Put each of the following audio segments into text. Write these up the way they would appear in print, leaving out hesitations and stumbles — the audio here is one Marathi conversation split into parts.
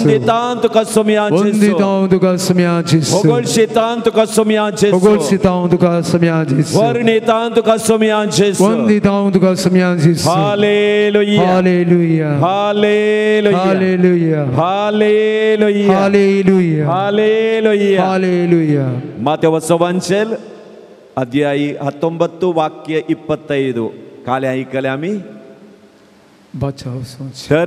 원디탄 tuka somia Jesu. 원디탄 tuka somia Jesu. 호골시탄 tuka somia Jesu. 호골시탄 tuka somia Jesu. 원니탄 tuka somia Jesu. 원디탄 tuka somia Jesu. 할렐루야. 할렐루야. 할렐루야. 할렐루야. 할렐루야. 할렐루야. 할렐루야. 할렐루야. 마태복음 11 अध्याय 19 वाक्य 25 काले ऐकले आम्ही बचाव तर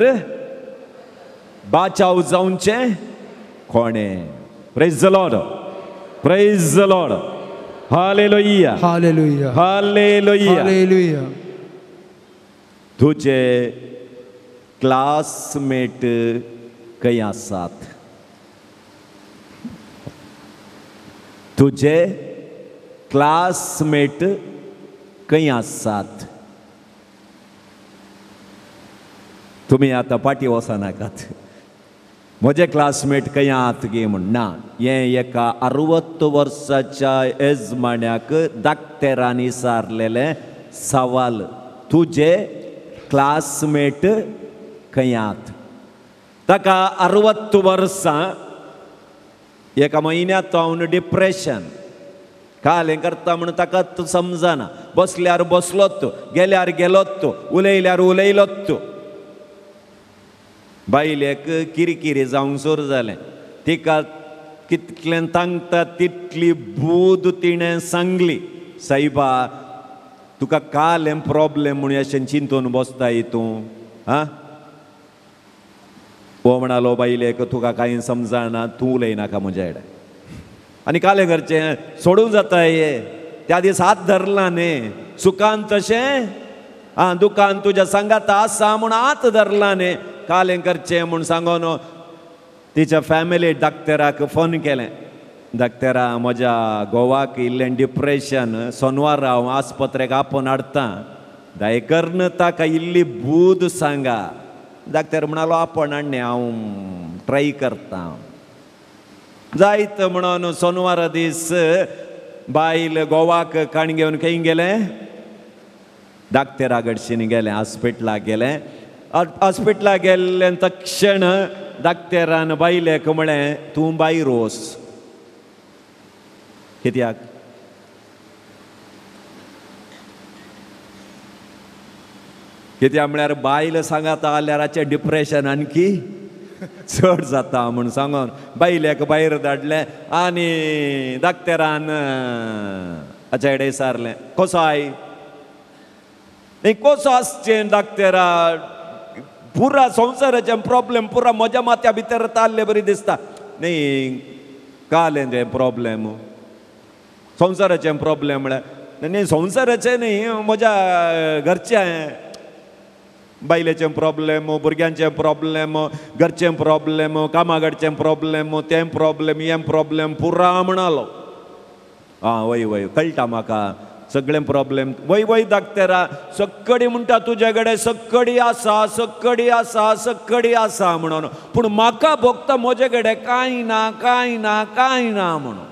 बाचाव जाऊनचे कोणे praise the Lord praise the Lord hallelujah hallelujah hallelujah hallelujah तुझे क्लासमेट काही असतात तुझे क्लासमेट काही असतात तुम्ही आता पाठी वसनाकात म्हजे क्लासमेट काही आत गे म्हण ना हे एका 60 वर्साच्या यजमान्याक दाक्तेरांनी सारलेले सवाल तुझे क्लासमेट काही आत ताका 60 वर्सां एका म्हयन्यात हांव डिप्रेशन कालें करता म्हण ताका समजना बसल्यार बसलोत गेल्यार गेलोत उलयल्यार उलयलोत बायलेक किरकिरी जावंक सुरू जालें तिका कितलें तांगता तितली बूद तिणें सांगली सायबा तुका कालें प्रॉब्लेम म्हूण अशें चिंतून बसता तूं आं हो म्हणालो बायलेक तुका कांय समजना तूं उलयनाका म्हज्या कडेन आनी कालें करचें सोडूंक जाता हे त्या दीस हात धरला न्ही सुखान तशें आं दुखान तुज्या सांगात आसा म्हूण हात धरला न्ही कालें करचें म्हूण सांगून तिच्या फॅमिली डाक्टराक फोन केलें डाक्टरा म्हज्या घोवाक इल्लें डिप्रेशन सोनवार हांव आस्पत्रेक आपोवन हाडटां दयेकरून ताका इल्ली बूद सांगा डाक्टर म्हणालो आपोवन हाडणें हांव ट्राय करतां जायत म्हणून सोनवारा दीस बायल घोवाक काण घेवन खंय गेलें डाक्टरा कडच्यान गेलें हॉस्पिटलाक गेलें हॉस्पिटलाक गेल्ले तक्षण डाक्टरान बायलेक म्हळें तूं भायर वच कित्याक कित्याक म्हळ्यार बायल सांगात जाल्यार रातचें डिप्रेशन आणकी चड जाता म्हूण सांगून बायलेक भायर धाडलें आनी डाक्टरान हाचे कडेन विचारलें कसो आय कसो आसचें डाक्टरा पुरा संवसाराचें प्रॉब्लेम पुरा म्हज्या माथ्या भितर ताल्ले बरी दिसता न्ही कालें तें प्रॉब्लेम संवसाराचें प्रॉब्लेम म्हळ्यार न्ही संवसाराचें न्ही म्हज्या घरचें बायलेचें प्रॉब्लेम भुरग्यांचें प्रॉब्लेम घरचें प्रॉब्लेम कामाकडचें प्रॉब्लेम तें प्रॉब्लेम हें प्रॉब्लेम पुरा म्हणालो आं वय वय कळटा म्हाका सगळें प्रॉब्लेम वय वय डाक्टरा सक्कडी म्हणटा तुजे कडेन सक्कडी आसा सक्कडी आसा सक्कडी आसा म्हणून पूण म्हाका भोगता म्हजे कडेन कांय ना कांय ना कांय ना म्हणून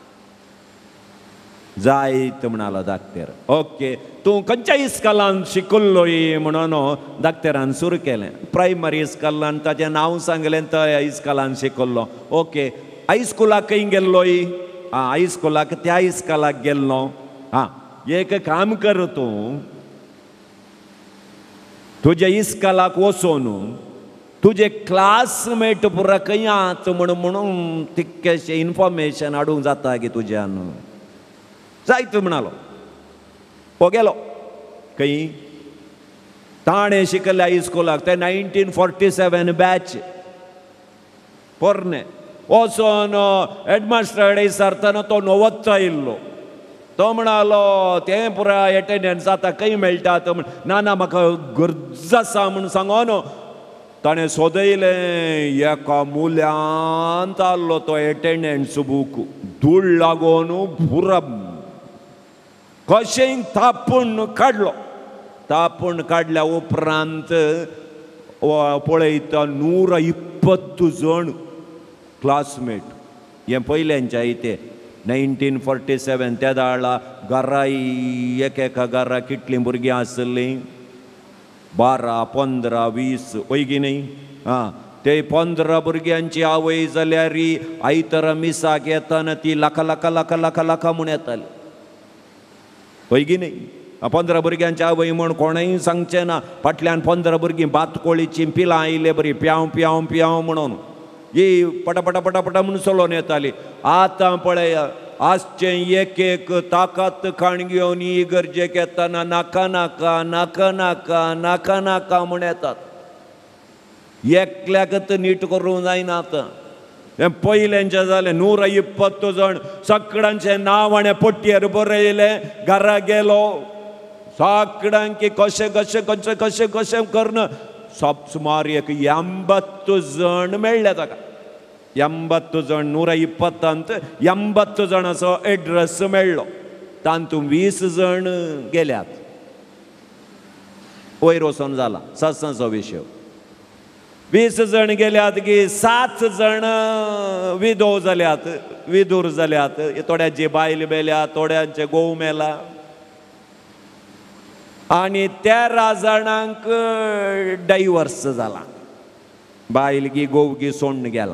जायत म्हणालो डाक्टर ओके तूं खंयच्या इस्कॉलान शिकल्लोय म्हणून डाक्टरान सुरू केलें प्रायमरी इस्कॉलान ताचें नांव सांगलें त्या इस्कॉलान शिकल्लो ओके हायस्कुलाक खंय गेल्लोय आं हायस्कुलाक त्या इस्कॉलाक गेल्लो हां एक काम कर तूं तुज्या इस्कॉलाक वचून तुजे क्लासमेट पुरा खंय आहात म्हणून तितकेशें इन्फॉर्मेशन हाडूंक जाता गे तुज्यान जायत म्हणालो हो गेलो खंय ताणें शिकल्या हायस्कुलाक ते 1947 बॅच पोरणे वचोन हेडमास्टर कडेन विचारतना तो 90 येयल्लो तो म्हणालो तें पुरा एटेंडन्स जाता खंय मेळटा तो ना ना म्हाका गरज आसा म्हूण सांगोन ताणें सोदयलें एका मुल्यांत आसलो तो एटेंडन्स बूक धूळ लागून पुरा कशें तापून काडलो तापून काडल्या उपरांत पळयता 120 जण क्लासमेट हें पयल्यांच्या इथे 1947 त्या दाळा घराय एकेका घरा कितलीं भुरगीं आसलीं 12, 15, 20 वय गी न्ही आं ते 15 भुरग्यांची आवय जाल्यार आयतर मिसाक येताना ती लाखा लाखा लाखा लाखा लाखा म्हूण येताली पळय की न्ही. 15 भुरग्यांची आवय म्हूण कोणेंय सांगचें ना. फाटल्यान 15 भुरगीं बातकोळीचीं पिलां आयले बरी प्याव प्याव प्याव म्हणून ही पटापटा पटापटा म्हणून चलोन येताली. आतां पळय आजचें एक एक ताकत खाण घेवन इगर्जेक येताना नाका नाका नाका नाका नाका नाका म्हूण येतात. एकल्याकच नीट करूंक जायना. आतां हें पयलेंचें जालें. 120 जण सगळ्यांचें नांव हाणें पट्टयेर बरयलें. घरा गेलो सगळ्यांक कशें कशें कशें कशें कशें करन सुमार एक 80 जण मेळ्ळे ताका. 80 जण 120 80 जणांचो एड्रेस मेळ्ळो. तातूंत 20 जण गेल्यात. वयर वचोन जाला सत्संगाचो विशय. 20 जण गेल्यात की 7 जण विधव जाल्यात विधूर जाल्यात. थोड्यांची बायल मेल्या थोड्यांचे घोव मेला आनी 13 जाणांक डायवर्स जाला. बायलगी घोवगी सोडून गेला.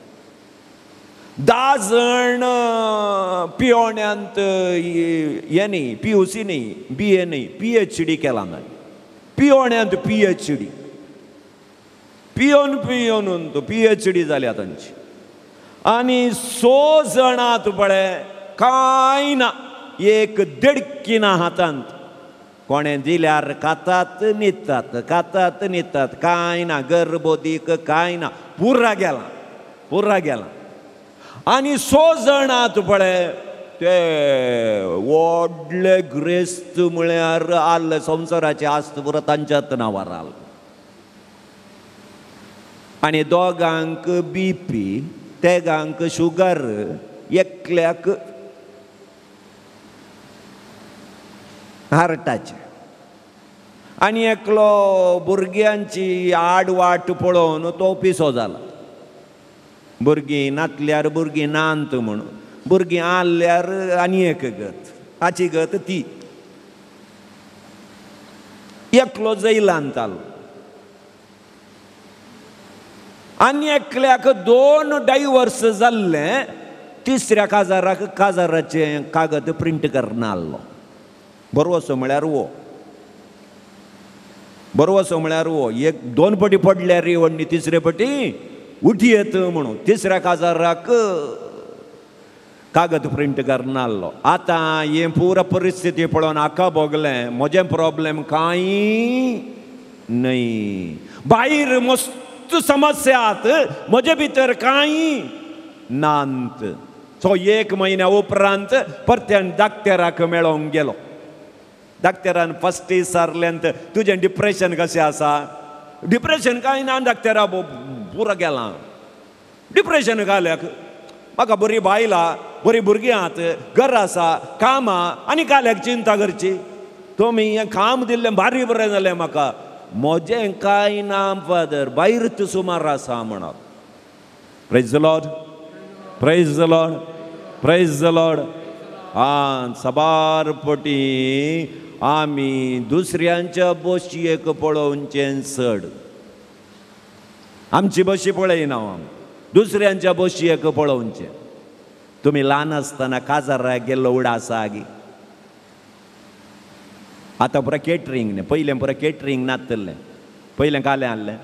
10 जण पियोण्यांत हे न्ही PUC न्ही BA न्ही PhD केला. पियोण्यांत PhD पियोन पियोन PhD जाल्या तांची. आनी 6 जणांत पळय कांय ना. एक देडकी ना हातांत. कोणें दिल्यार खातात न्हिदतात खातात न्हिदतात. कांय ना. गर्भोदीक कांय ना. पुर्रा गेला पुर्रा गेला. आनी 6 जणांत पळय ते व्हडले ग्रेस्त म्हळ्यार आल्ले संवसाराचे आस्त पुरो तांच्याच नांवार आल. आनी दोगांक BP तेगांक शुगर एकल्याक हार्टाचे. आनी एकलो भुरग्यांची आडवाट पळोवन तो पिसो जाला. भुरगीं नातल्यार भुरगीं नांत म्हणून. भुरगीं आल्ल्यार आनी एक गत. हाची गत ती. एकलो जैलांत आलो. आनी एकल्याक 2 डायवर्स जाल्ले. तिसऱ्या काजाराक काजाराचे कागद प्रिंट करना आसलो. बरोवचो म्हळ्यार वो बरोवचो म्हळ्यार वो. 1-2 पटी पडल्यार रे व्हडली. तिसरे पटी उठी येत म्हणून तिसऱ्या काजाराक कागद प्रिंट करना आसलो. आतां हे पुरो परिस्थिती पळोवन हाका भोगलें म्हजें प्रॉब्लेम कांय न्हय. भायर मस्त समस्यात म्हजे भितर कांय नांत. सो 1 म्हयन्या उपरांत परत्यान दाक्तेराक मेळोंक गेलो. दाक्तेरान फस्ट विचारलें तुजें डिप्रेशन कशें आसा. डिप्रेशन कांय ना दाक्तेरा पुरो गेला. डिप्रेशन काल्याक म्हाका बरी बायला बरी भुरगीं आहात घर आसा काम आनी काल्याक चिंता करची. तुमी हें काम दिल्लें भारी बरें जालें म्हाका. म्हजें कांय ना फादर भायरच सुमार आसा म्हणत. Praise the Lord praise the Lord praise the Lord. सबारपटी आमी दुसऱ्यांच्या बशयेक पळोवचें चड. आमची बशी पळयना आमी दुसऱ्यांच्या बशयेक पळोवचें. तुमी ल्हान आसतना काजाराक गेल्लो उडासा आगी. आतां पुरो केटरींग न्ही. पयलें पुरो केटरींग नासतलें. पयलें कालें आहलें.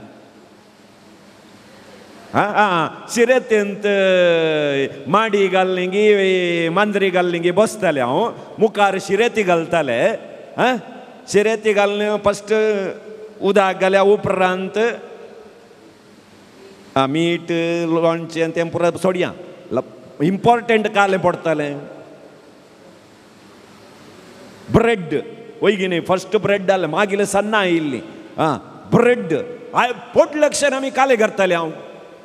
शिरेतींत माडी घालली गी मांद्री घालली गी बसताले हांव. मुखार शिरेती घालताले. शिरेती घालून फस्ट उदक घाल्या उपरांत मीठ लोणचें तें पुरो सोडया. इम्पॉर्टंट कालें पडटालें. ब्रेड वयगिनी फस्ट ब्रेड जालें मागीर सन्नां आयिल्लीं. ब्रेड पोट लक्षण आमी कालें करताले. हांव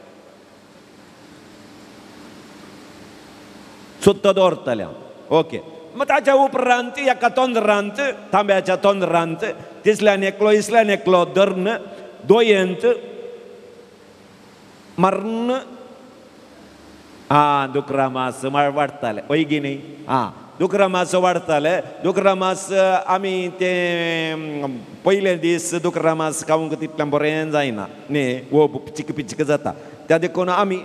सुत्त दवरताले हांव. ओके. मग ताच्या उपरांत एका तोंदरांत तांब्याच्या तोंदरांत तिसल्यान एकलो धਰਨ दोयेंत मरण दुकरा मास वाडटाले. वयगिनी दुकरा मास वाडताले दुकरा मास आमी ते पयले दीस दुकरा मास खावंक तितलें बरें जायना न्ही वो पिचक पिचक जाता त्या देखून आमी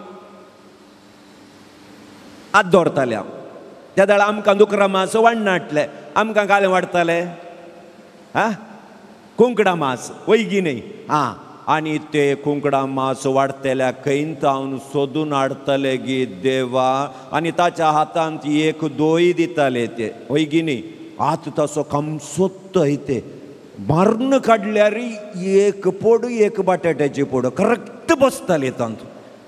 आत दवरताले हांव त्या दाळ आमकां दुकरा मास वाडनाटले आमकां काले वाडताले कुंकडा मास वैगी न्ही आनी ते कुंकडा मास वाडतेल्या खंयत हांव सोदून हाडतले गी देवा आनी ताच्या हातांत एक दोय दिताले ते वैगी न्ही आत तसो कमसोत्त ते मारून काडल्यार एक पोड एक बटाट्याची पोड करेक्ट बसताले तांत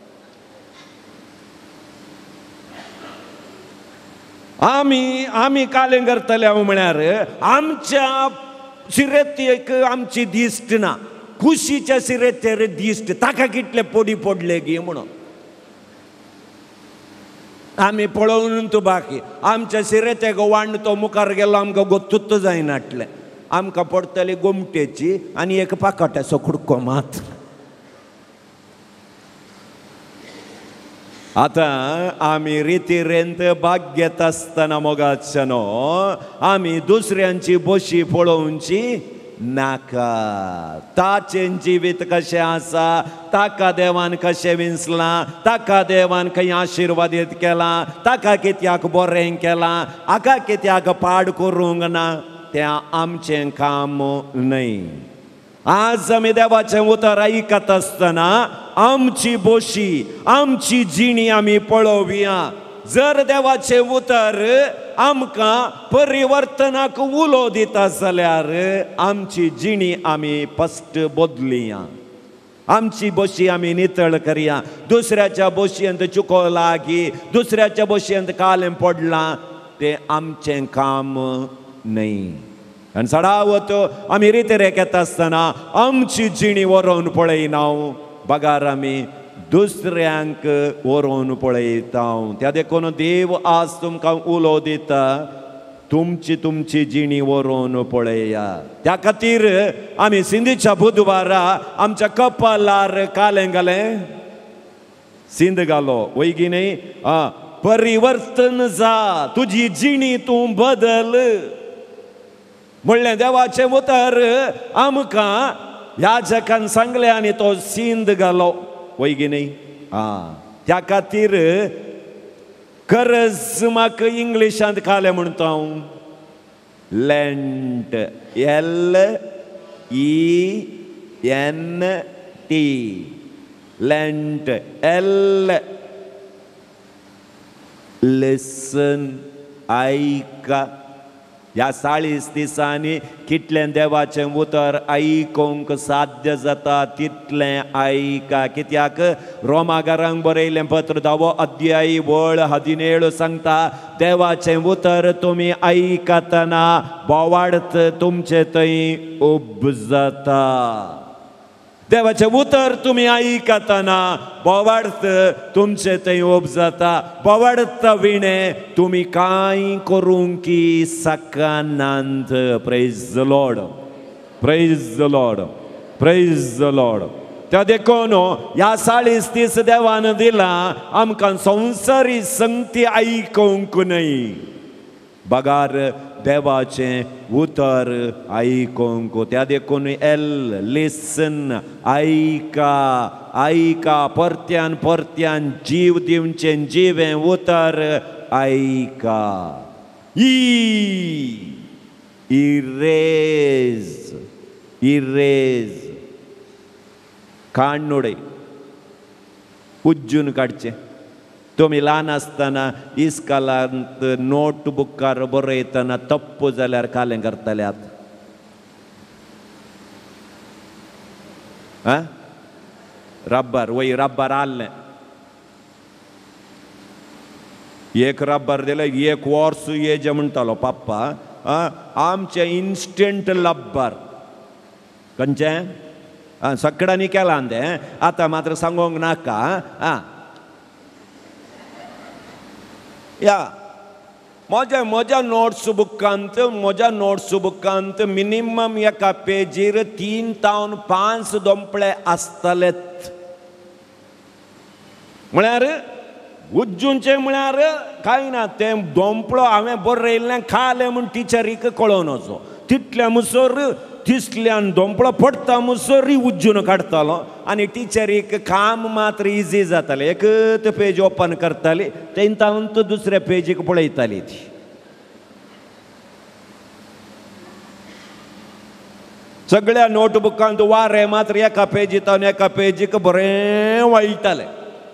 आमी कालें करतले हांव म्हळ्यार आमच्या शिरेतेक आमची दिश्ट ना खुशीच्या शिरेतेर दिश्ट ताका कितले पोडी पडले गी म्हणून आमी पळोवन तूं बाकी आमच्या शिरेतेक वांड तो मुखार गेलो आमकां गोत्तूच जायनाटलें आमकां पडटली गोमटेची आनी एक पाकट्याचो कुडको मात आतां आमी रितीरेंत भाग घेत आसतना मोगाचनो आमी दुसऱ्यांची बशी पळोवची नाका ताचें जिवीत कशें आसा ताका देवान कशें विंसलां ताका देवान खंय आशिर्वादीत केलां ताका कित्याक बरें केलां हाका कित्याक पाड करूंक ना तें आमचें काम न्हय आज आमी देवाचें उतर आयकत आसतना आमची बशी आमची जिणी आमी पळोवया जर देवाचें उतर आमकां परिवर्तनाक उलो दिता जाल्यार आमची जिणी आमी फस्ट बदलुया आमची बशी आमी नितळ करया दुसऱ्याच्या बशयेंत चुको लागी दुसऱ्याच्या बशयेंत कालें पडलां तें आमचें काम न्हय आनी सडावत आमी रितीरेक येता आसतना आमची जिणी व्हरोन पळयना बगार आमी दुसऱ्यांक व्हरोन पळयता त्या देखून देव आज तुमकां उलो दिता तुमची जिणी व्हरोन पळया त्या खातीर आमी सिंधीच्या बुधवारा आमच्या कपालार कालें घालें सिंध घालो वैगी न्ही परिवर्तन जा तुजी जिणी तूं बदल म्हणलें देवाचें उतर आमकां याजकान सांगलें आनी तो सिंध घालो वैगी न्ही त्या खातीर गरज म्हाका इंग्लिशांत कालें म्हणटा हांव लेंट LENT लेंट लिसन आयका ह्या 40 दिसांनी कितलें देवाचें उतर आयकोंक साध्य जाता तितलें आयका कित्याक रोमाकारांक बरयलें पत्र 10 अध्याय वळ 17 सांगता देवाचें उतर तुमी आयकतना बोवाड तुमचे थंय उब जाता देवाचें उतर तुमी आयकतना बोवाड तुमचे थंय उब जाता बोवाडता विणे तुमी कांय करूंक सकनांत praise the Lord praise the Lord praise the Lord त्या देखून ह्या 40 दीस देवान दिला आमकां संवसारी संगती आयकोंक न्हय बगार देवाचें उतर आयकोंक त्या देखून लिसन आयका आयका परत्यान परत्यान जीव दिवचें जिवें उतर आयका इरेज काण उडय उज्जून काडचें तुमी ल्हान आसतना इस्कालांत नोटबुकार बरयतना तप्प जाल्यार कालें करताले आतां रब्बर वय रब्बर आहलें एक रब्बर दिलें एक वर्स येजे म्हणटालो पप्पा आमचें इन्स्टंट लब्बर खंयचें सगळ्यांनी केलां तें आतां मात्र सांगोंक नाका या म्हज्या नोट्स बुकांत मिनिमम एका पेजीर 3 तावन 5 दोंपळे आसतलेत म्हळ्यार उज्जूनचे म्हळ्यार कांय ना, तें दोंपलो हांवें बरयल्लें खालें म्हूण टिचरीक कळोवन वचो. तितल्या मुसोर तिसल्यान दोंपलो पडटा मुसोर उज्जून काडटालो आनी टिचरीक काम मात्र इजी जातालें. एकच पेज ओपन करताली, तेंतावंत दुसऱ्या पेजीक पळयताली ती. सगळ्या नोटबुकांत वारें मात्र एका पेजींतल्यान एका पेजीक बरें वळटालें.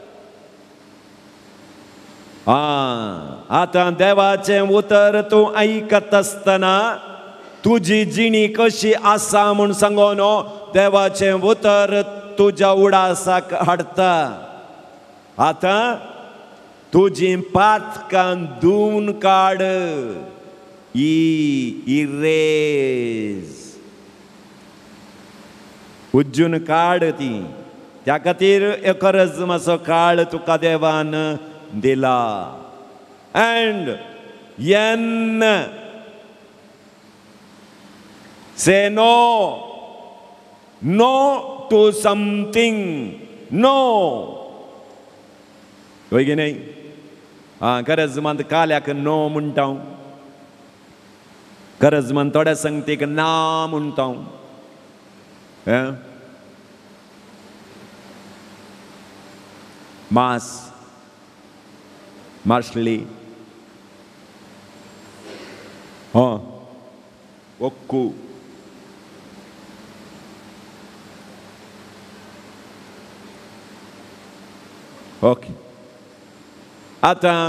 आतां देवाचें उतर तूं आयकत आसतना तुजी जिणी कशी आसा म्हूण सांगोन देवाचें उतर तुज्या उडासाक हाडटा. आतां तुजी पातकां धुवन काड. इरेज उज्जून काड ती. त्या खातीर एकरज मातसो काळ तुका देवान दिला. And then say no to something. No होय की नाही? गरज मंद काल्याक नो म्हणटा, गरज मंद थोड्या संगतीक ना म्हणटा. मास मार्शली ಒಕ್ಕು ओके. आतां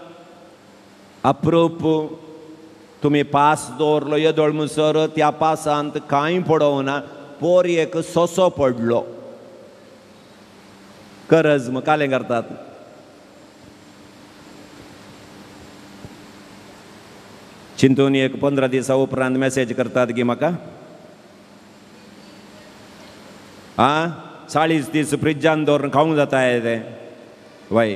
अप्रूप तुम्ही पास दवरलो येदोळ मुसर त्या पासांत कांय पडोवना, पोरयेक सोसो पडलो. गरज मग कालें करतात. चिंतून एक 15 दिसा उपरांत मेसेज करतात की म्हाका 40 दीस फ्रिजान दवरून खावंक जाता ते. वय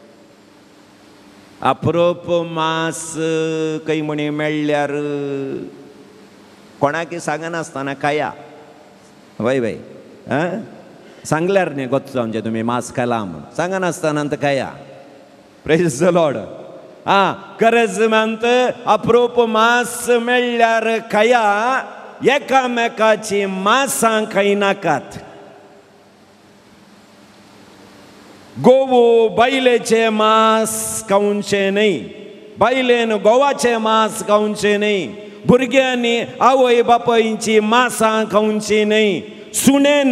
अप्रूप मास खंय म्हणी मेळ्ळ्यार कोणाकी सांगनासतना खाया. वय वय सांगल्यार न्ही गोत जावचे तुमी मास खाला म्हूण, सांगनासतना खाया. Praise the lord. गरज मानत अप्रूप मास मेळ्ळ्यार खाया, एकामेकाची मासां खायनाकात. गोवू बायलेचे मास खावचे न्हय, बायलेन गोवाचे मास खावचे न्हय, भुरग्यांनी आवय बापायची मासां खावची न्हय, सुनेन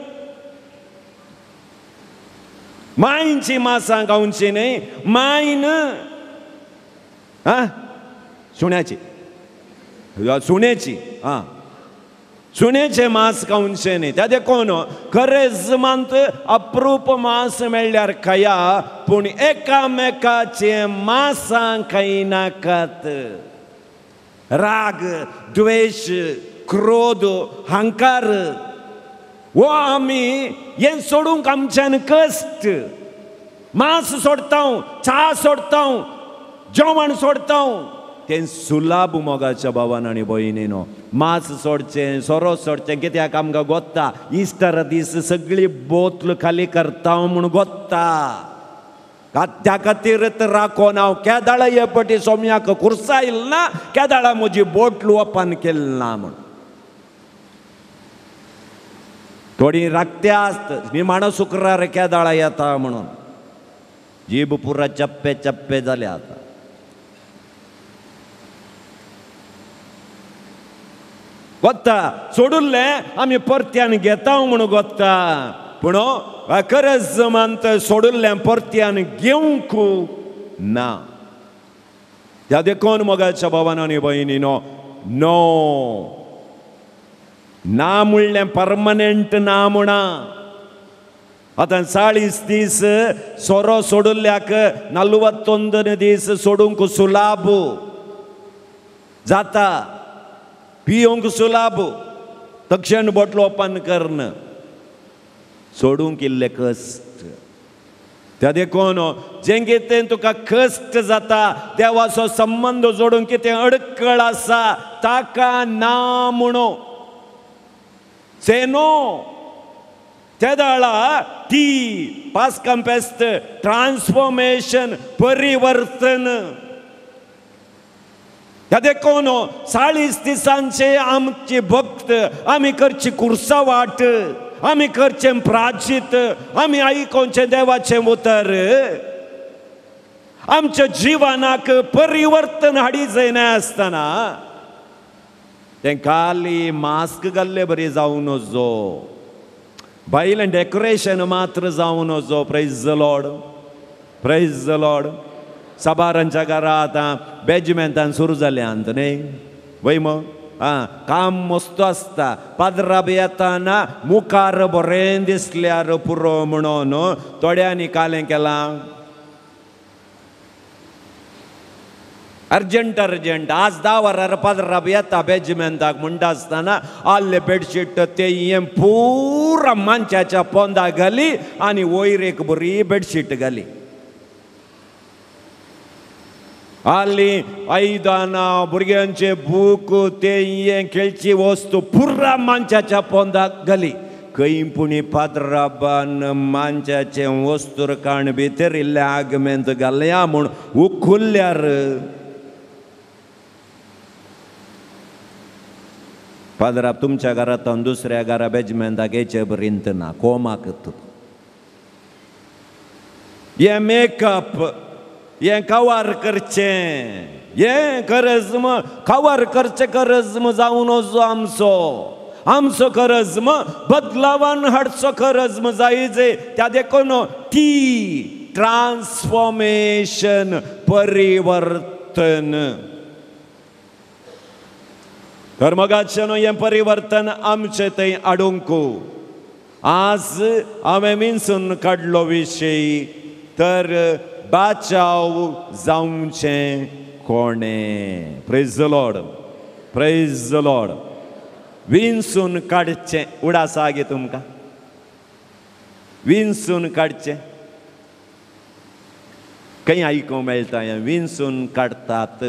मायची मासां खावची न्हय, मायन सुण्याची सुनेची सुनेचे मास खावचे न्हय. त्या देखून गरज मानत अप्रूप मास मेळ्ळ्यार खाया, पूण एकामेकाचे मासां खायनाकात. राग, द्वेष, क्रोध, हांकार वो आमी हें सोडूंक आमच्यान कश्ट. मास सोडटा, च्या सोडटा, जेवण सोडता, तें सुलाभ मोगाच्या भावान आनी भयणीनो. मास सोडचें, सोरो सोडचें कित्याक आमकां गोत्ता. इस्टर दीस सगळी बोतल खाली करता म्हूण गोत्ता. त्या खातीर तर राखोन हांव केदाळा हे पटी सोम्याक कुर्सायल ना, केदाळा म्हजी बोटल ओपन केली ना म्हूण. थोडी राखत्या आसत निमाणो शुक्रार केदाळा येता म्हणून. जीब पुरा चप्पे चप्पे जाल्या आतां. गोत्ता सोडुल्लें आमी परत्यान घेता म्हणून गोत्ता, पूण गरज मानत सोडुल्लें परत्यान घेवंक ना. त्या देखून मोगाच्या भावान आनी भयणीनो, नो ना म्हणलें परमनंट ना म्हणा. आतां 40 दीस सोरो सोडुल्ल्याक 41 दीस सोडूंक सुलाभ जाता. पियोंक सुलाभ, तक्षण बोटलो ओपन करण, सोडूंक इल्ले कश्ट. त्या देखून जें कितें तुका कश्ट जाता, देवाचो संबंध जोडूंक कितें अडकळ आसा, ताका ना म्हणो. Say no. त्या दाळा ती पास कंपेस्त ट्रान्सफॉर्मेशन परिवर्तन ह्या देखून 40 दिसांचे आमचे भक्त आम्ही करची कुर्सा वाट आम्ही करचे प्राचित आम्ही ऐकोनचे देवाचे उतर आमच्या जीवनाक परिवर्तन हाडी जायना आसतना ते खाली मास्क घाल्ले बरी जावं नजो भायलें डेकोरेशन मात्र जावं नजो praise the Lord praise the lord साबारांच्या घरा आतां बेजमेंतान सुरू जाल्यांत न्ही वय मग काम मस्त आसता पाद्रा बी येताना मुखार बरें दिसल्यार पुरो म्हणून थोड्यांनी कालें केलां अर्जंट आज 10 वरार पाद्रा बी येता बेजमेंताक म्हणटा आसतना आल्ले बेडशीट ते हें पुरा मानशाच्या पोंदा घाली आनी वयर एक बरी बेडशीट घाली आली आयदानां भुरग्यांचे बूक ते हे खेळची वस्तू पुरा मानशाच्या पोंदाक घाली खंय पुणी पाद्राबान मानशाचे वस्तूर काण भितर इल्ले आगमेंत घालया म्हूण उखुल्ल्यार पाद्रा तुमच्या घरांत दुसऱ्या घरा बेजमेंताक येचे बरींत ना कोमाक हे मेकअप हे कवर करचें हे करज्म कवर करचें करज्म जावन वचो आमचो करज्म बदलावान हाडचो करज्म जायचे त्या देखून ती ट्रान्सफॉर्मेशन परिवर्तन कर्मगाचें हें परिवर्तन आमचें थंय हाडूंक आज हांवें मिन्सून काडलो विशय तर बाचाव जावचें कोणें praise the Lord praise the lord विंसून काडचें उडास आगे तुमकां विंसून काडचें खंय आयकूंक मेळटा हें विंसून काडटात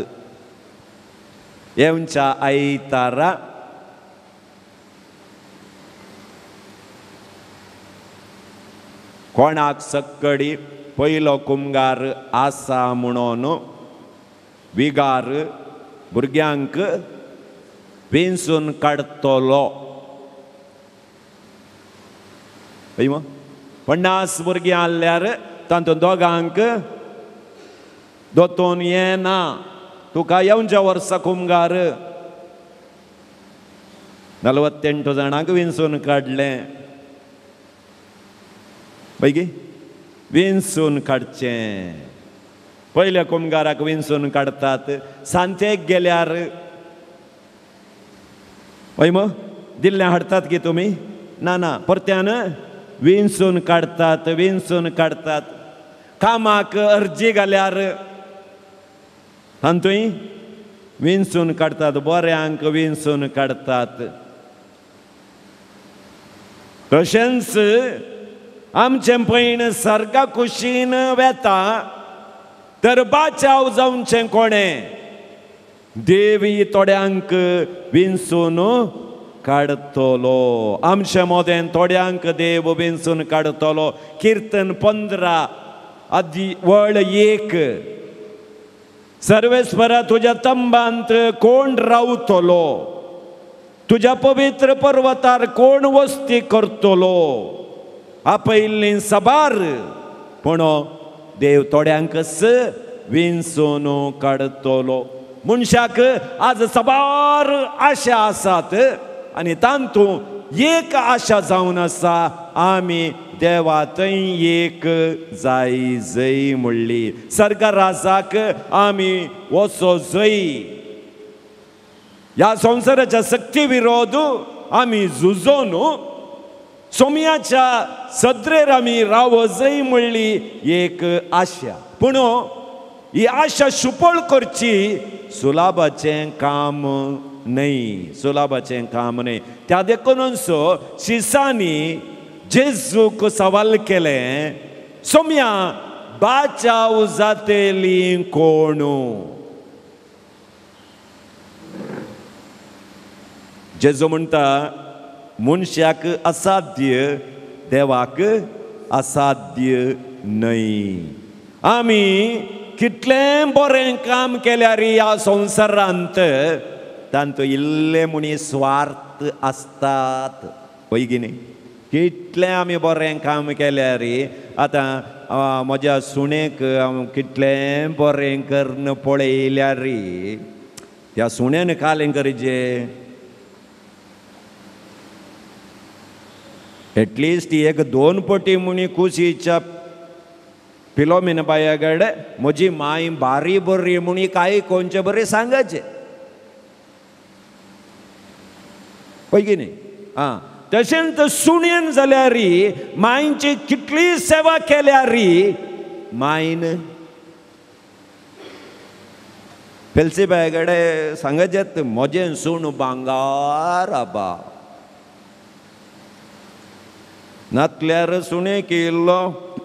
येवच्या आयतारा कोणाक सक्कडी पयलो कुंगार आसा म्हणून विगार भुरग्यांक विंसून काडटलो 50 भुरगीं आसल्यार तातूंत दोगांक दोतोन येना तुका येवच्या वर्सा कुंगार 48 जाणांक विंसून काडलें पैकी विंसून काडचें पयल्या कुंगाराक विंसून काडटात सांतेक गेल्यार हय मग दिल्लें हाडटात की तुमी ना परत्यान विंसून काडटात कामाक अर्जी घाल्यार तांतूय विंसून काडटात बऱ्यांक विंसून काडटात तशेंच आमचें पैण सर्गा कुशीन वेता तर बाचाव जावचें कोणें देवी थोड्यांक विंसून काडटलो आमचे मोदें थोड्यांक देव विंसून काडटलो कीर्तन 15 आदी वळ 1 सर्वेस्परा तुज्या तंबांत कोण रावतलो तुज्या पवित्र पर्वतार कोण वस्ती करतलो आपयल्लीं सबार पूण देव थोड्यांकच विंसून काडटलो मनशाक आज सबार आशा आसात आनी तांतूं एक आशा जावन आसा आमी देवा थंय एक जाय म्हणली सर्गा राजाक आमी वचो जय ह्या संवसाराच्या सक्ती विरोध आमी झुजोन सोम्याच्या सद्रेर आमी राव जय म्हणली एक आशा पूण ही आशा सुपळ करची सुलाभाचें काम न्हय त्या देखूनच शिसांनी जेजूक सवाल केलें सोम्या बाचाव जातेली कोण जेजू म्हणटा मनशाक असाध्य देवाक असाध्य नाही. आम्ही कितलें बरें काम केल्यार ह्या संवसारांत तांचो इल्ले मुणी स्वार्थ असतात. पळय की न्ही, कितलें आमी बरें काम केल्यार आतां म्हज्या सुणेक हांव कितलें बरें करन पळयल्यार त्या सुणेन कालें करचें. एटलिस्ट एक 2 पटी मुणी कुशीच्या फिलोमिना बायागड म्हजी माय बारी बरी मुणी काय कोणचे बरें सांगाचे. पळय की न्ही. तशेंच सुणेन जाल्यार मायची कितली सेवा केल्यार मायन पेलसी बायागडे सांगचेत म्हजें सूण भांगार आबा. नातल्यार सुणेक येयल्लो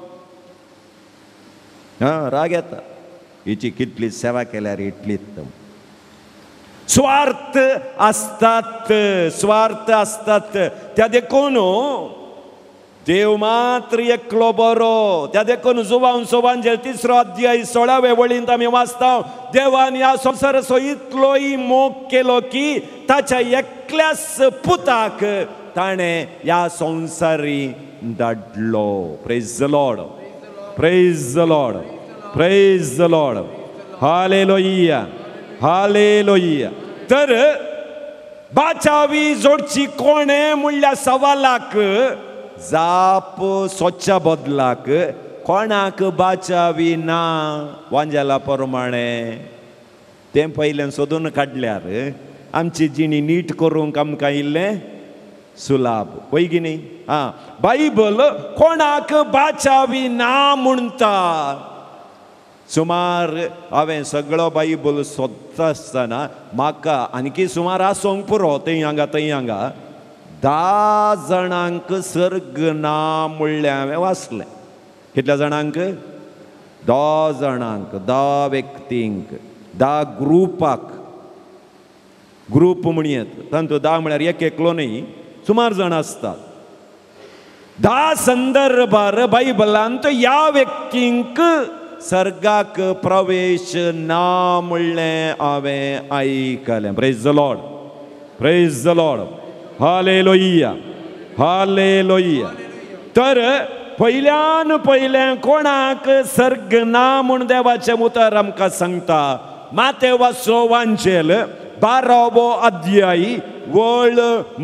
राग येता, हिची कितली सेवा केल्यार इतलीच. स्वार्थ असतात, स्वार्थ असतात. त्या देखून देव मात्र एकलो बरो. त्या देखून जुवान सोबांचेर 3रो अध्याय 16वे वळींत आमी वाचता, देवान ह्या संवसाराचो इतलोय मोग केलो की ताच्या एकल्याच पुताक ताणें ह्या संवसारी धाडलो. Praise the Lord, praise the Lord, praise the Lord. Hallelujah, hallelujah. तर बाचावी जोडची कोणे म्हणल्या सवालाक जाप सोदच्या बदलाक कोणाक बाचावी ना वांजेला प्रमाणे तें पयलें सोदून काडल्यार आमची जिणी नीट करूंक आमकां इल्लें सुलाभ. पळय की न्ही. बायबल कोणाक बाचावी ना म्हणटा. सुमार हांवें सगळो बायबल सोदता आसतना म्हाका आनीकी सुमार आसोंक पुरो थंय हांगा थंय हांगा 10 जाणांक सर्ग ना म्हणलें हांवें वाचलें. कितल्या जाणांक? 10 जाणांक, 10 व्यक्तींक, 10 ग्रुपाक. ग्रुप म्हणयत तांतूं 10 म्हळ्यार एक एकलो न्ही, सुमार जाण आसतात. 10 संदर्भार बायबलांत ह्या व्यक्तींक सर्गाक प्रवेश ना म्हणलें हांवें आयकलें. Praise the Lord, praise the Lord. Hallelujah, hallelujah. तर पयल्यान पयलें कोणाक सर्ग ना म्हूण देवाचें उतर आमकां सांगता. मातेवाचो वांचेल 12वो अध्याय वळ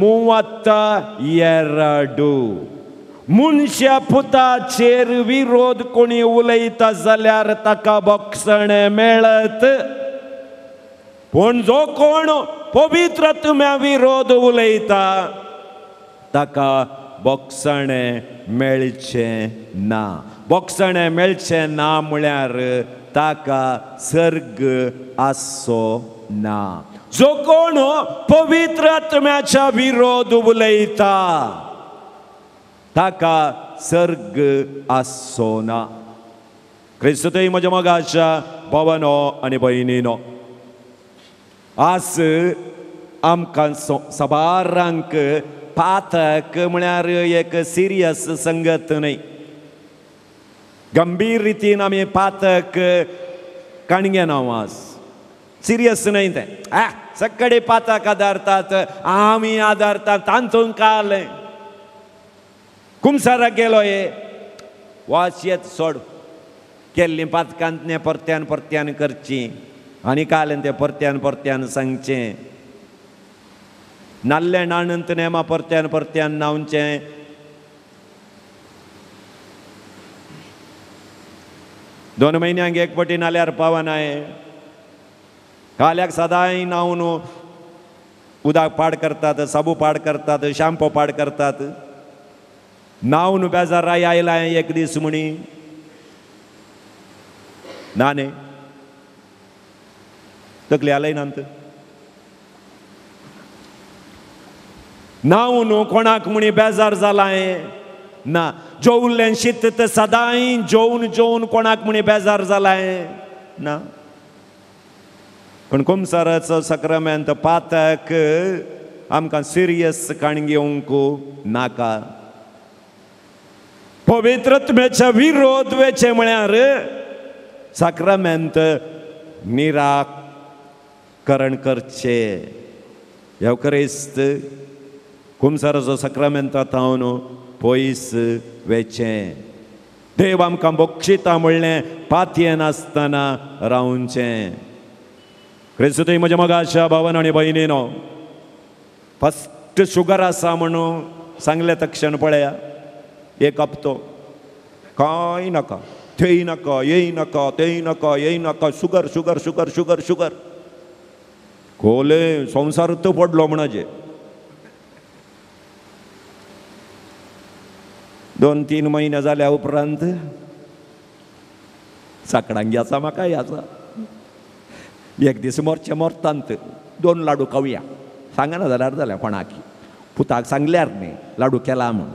32. मनशा पुताचेर विरोध कोणी उलयता जाल्यार ताका बक्षण मेळत, पूण जो कोण पवित्र आत्म्या विरोध उलयता ताका बक्षण मेळचें ना. बक्षण मेळचें ना म्हळ्यार ताका सर्ग आसचो ना. जो कोण पवित्र आत्म्याच्या विरोध उलयता ताका सर्ग आसचो ना. क्रिस्तुतय म्हज्या मोगाच्या भावांनो आनी भयणींनो, आज आमकां सबारांक पातक म्हळ्यार एक सिरियस संगत न्हय. गंभीर रितीन आमी पातक काणगे नांवास सिरियस न्हय तें. सगळे पातक आदारतात, आमी आदारतात, तांतून काल कुमसाराक गेलो वाचयत सोड. केल्लीं पातकांत परत्यान परत्यान करची आनी कालें तें परत्यान परत्यान सांगचें. नाल्लें नाणंत नेमा परत्यान परत्यान नांवचें. दोन म्हयन्यांक एक पटी नाल्यार पावनाय. काल्याक सदांय नावन उदक पाड करतात, साबू पाड करतात, शॅम्पो पाड करतात. नावन बेजाराय आयला एक दीस म्हणी ना न्ही. तकली आलय नांत नावन कोणाक म्हणी बेजार जालाय ना. जेवल्लें शीत तें सदांय जेवन जेवन कोणाक म्हणी बेजार जालाय ना. पण कुमसाराचो सक्रामेंत पातक आमकां सिरियस काणगी घेवंक नाका. पवित्रत्म्याच्या विरोध वेचे म्हळ्यार साक्रामेंत निराकरण करचे. येवकरिस्त कुमसाराचो साक्रामेंत तावन पयस वेचें. देव आमकां बक्षिता म्हणलें पातयें नासतना रावचें. क्रिस्तुती म्हज्या मोगाच्या भावान आनी भयणीनो, फस्ट शुगर आसा म्हणून सांगले तक्षण पळया, एक हप्तो कांय नाका, थंय नाका, येय नाका, तेय नाका, येय नाका, sugar sugar sugar sugar sugar. खोले संवसारूच पडलो म्हणाजे. 2-3 महिने जाल्या उपरांत साकडांक याचा म्हाका याचा. एक दीस मोरचे मोरतांत 2 लाडू खावया सांगना जाल्यार जाल्या कोणाक. पुताक सांगल्यार न्ही लाडू केला म्हूण.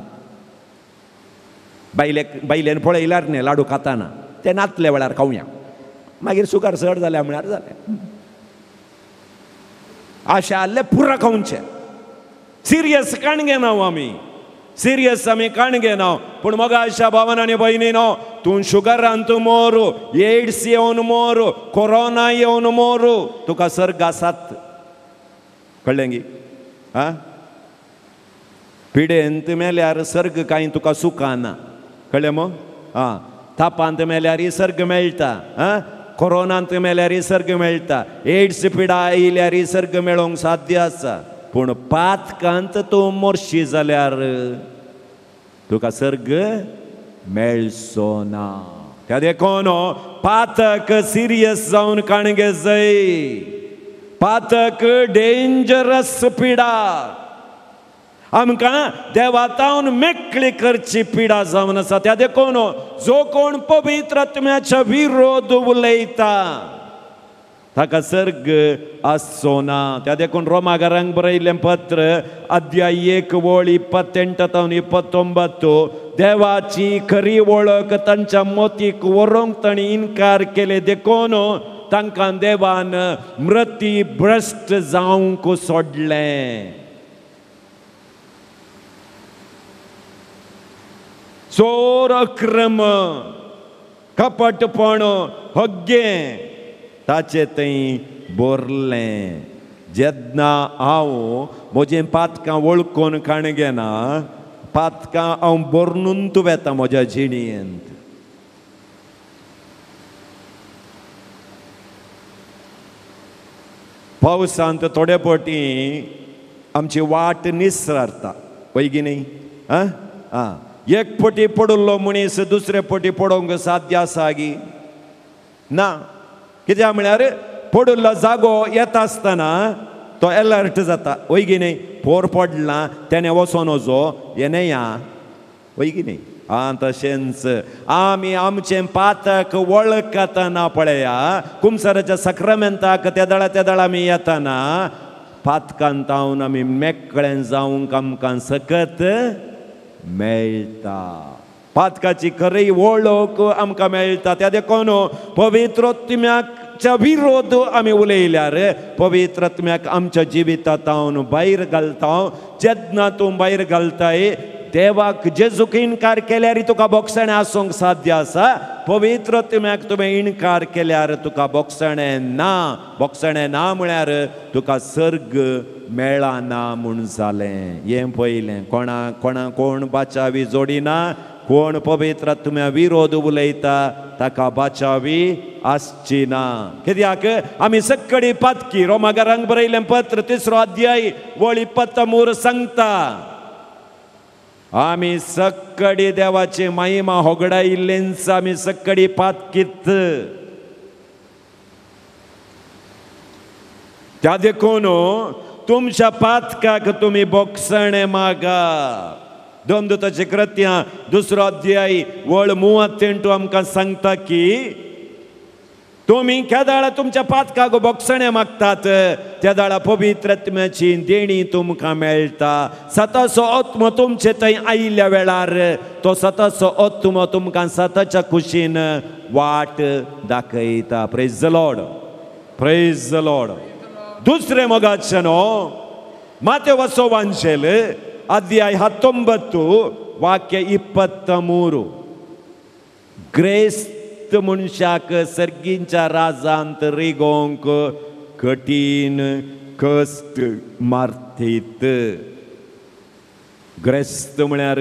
बायलेन पळयल्यार न्ही लाडू खाताना, ते नाचले वेळार खावया. मागीर शुगर चड जाल्या म्हळ्यार जालें. आशा आसले पुरो खावचें. सिरियस काण घेना आमी, सिरियस आमी काण घेना. पूण मोगाच्या भावान आनी भयणीनो, तूं शुगरान तूं मोरू, एड्स येवन मोरू, कोरोना येवन मोरू, तुका सर्ग आसात. कळ्ळें गी? हा, पिडेंत मेल्यार सर्ग कांय तुका सुखाना. कळ्ळें मो? हा, तापांत मेल्यार ही सर्ग मेळटा. हा, कोरोनांत मेल्यार ही सर्ग मेळटा. एड्स पिडा आयल्यार ही सर्ग मेळोवंक साध्य आसा. पूण पातकांत तूं मोरशी जाल्यार तुका सर्ग मेळचो ना. त्या देखून पातक सिरियस जावन काणगे जाय. पातक डेंजरस पिडा. आमकां देवातावन मेकळी करची पिडा जावन आसा. त्या देखून जो कोण पवित्र आत्म्याच्या विरोध उलयता ताका सर्ग आसचो ना. त्या देखून रोमाकारांक बरयलें पत्र अध्याय 1 वळ 28-29, देवाची खरी वळख तांच्या मोतीक व्हरूंक तांणी इन्कार केले देखून तांकां देवान मृती भ्रश्ट जावंक सोडलें. चोर, अक्रम, कपटपण, हग्गे ताचे थंय बोरलें. जेन्ना हांव म्हजें पातकां वळखून काणगे ना, पातकां हांव बोरणून तुवेता म्हज्या जिणेंत. पावसांत थोडे फावटी आमची वाट निसरता पळय न्ही. आं आं, एक फावटी पडलो मनीस दुसरे फावटी पडोवंक साध्य आसा गी? ना. कित्याक म्हळ्यार पडलो जागो येता आसतना तो अलर्ट जाता. वय गी न्ही, पोर पडला तेणे वचोन वचो येणे या. वय गी न्ही? आं, तशेंच आमी आमचें पातक वळखतना पळया, कुमसाराच्या सक्रामेंताक त्या दाळा आमी येतना पातकांत तावन आमी मेकळें जावंक आमकां सकत मेळटा. पातकाची खरी वळख आमकां मेळटा. त्या देखून पवित्र आत्म्याच्या विरोध आमी उलयल्यार पवित्र आत्म्याक आमच्या जिवितांत हांव भायर घालता. जेन्ना तूं भायर घालताय, देवाक जेजूक इन्कार केल्यार तुका बोगसणें आसूंक साध्य आसा. पवित्र आत्म्याक तुवें इन्कार केल्यार तुका बोगसणें ना. बोगसणें ना म्हळ्यार तुका सर्ग मेळना म्हूण जालें. हें पयलें. कोण बाचावी जोडिना, कोण पवित्र आत्म्या विरोध उलयता ताका बाचावी आसची ना. कित्याक आमी सक्कडी पातकी. रोमाकारांक बरयलें पत्र 3 अध्याय वळ 23 सांगता, आमी सक्कडी देवाची महिमा होगडायिल्लेंच आमी सक्कडी पातकीत. त्या देखून तुमच्या पातकाक तुमी बोगसणें मागा. दोनदूताची कृत्यां 2 अध्याय वळ 38 आमकां सांगता की तुमी केदाळ तुमच्या पातकाक बोगसणें मागतात, त्या दाळा पवित्र आत्म्याची देणी तुमकां मेळटा. सताचो आत्मो तुमचे थंय आयिल्ल्या वेळार तो सताचो आत्मो तुमकां सताच्या खुशीन वाट दाखयता. Praise the Lord, praise the lord. दुसरे मोगाचें न्हू, मातेवाचो वांचेल अध्याय 19 ವಾಕ್ಯ 23 ग्रेस्त मनशाक सर्गींच्या राजांत रिगोंक कठीण कष्ट मारतीत. ग्रेस्त म्हळ्यार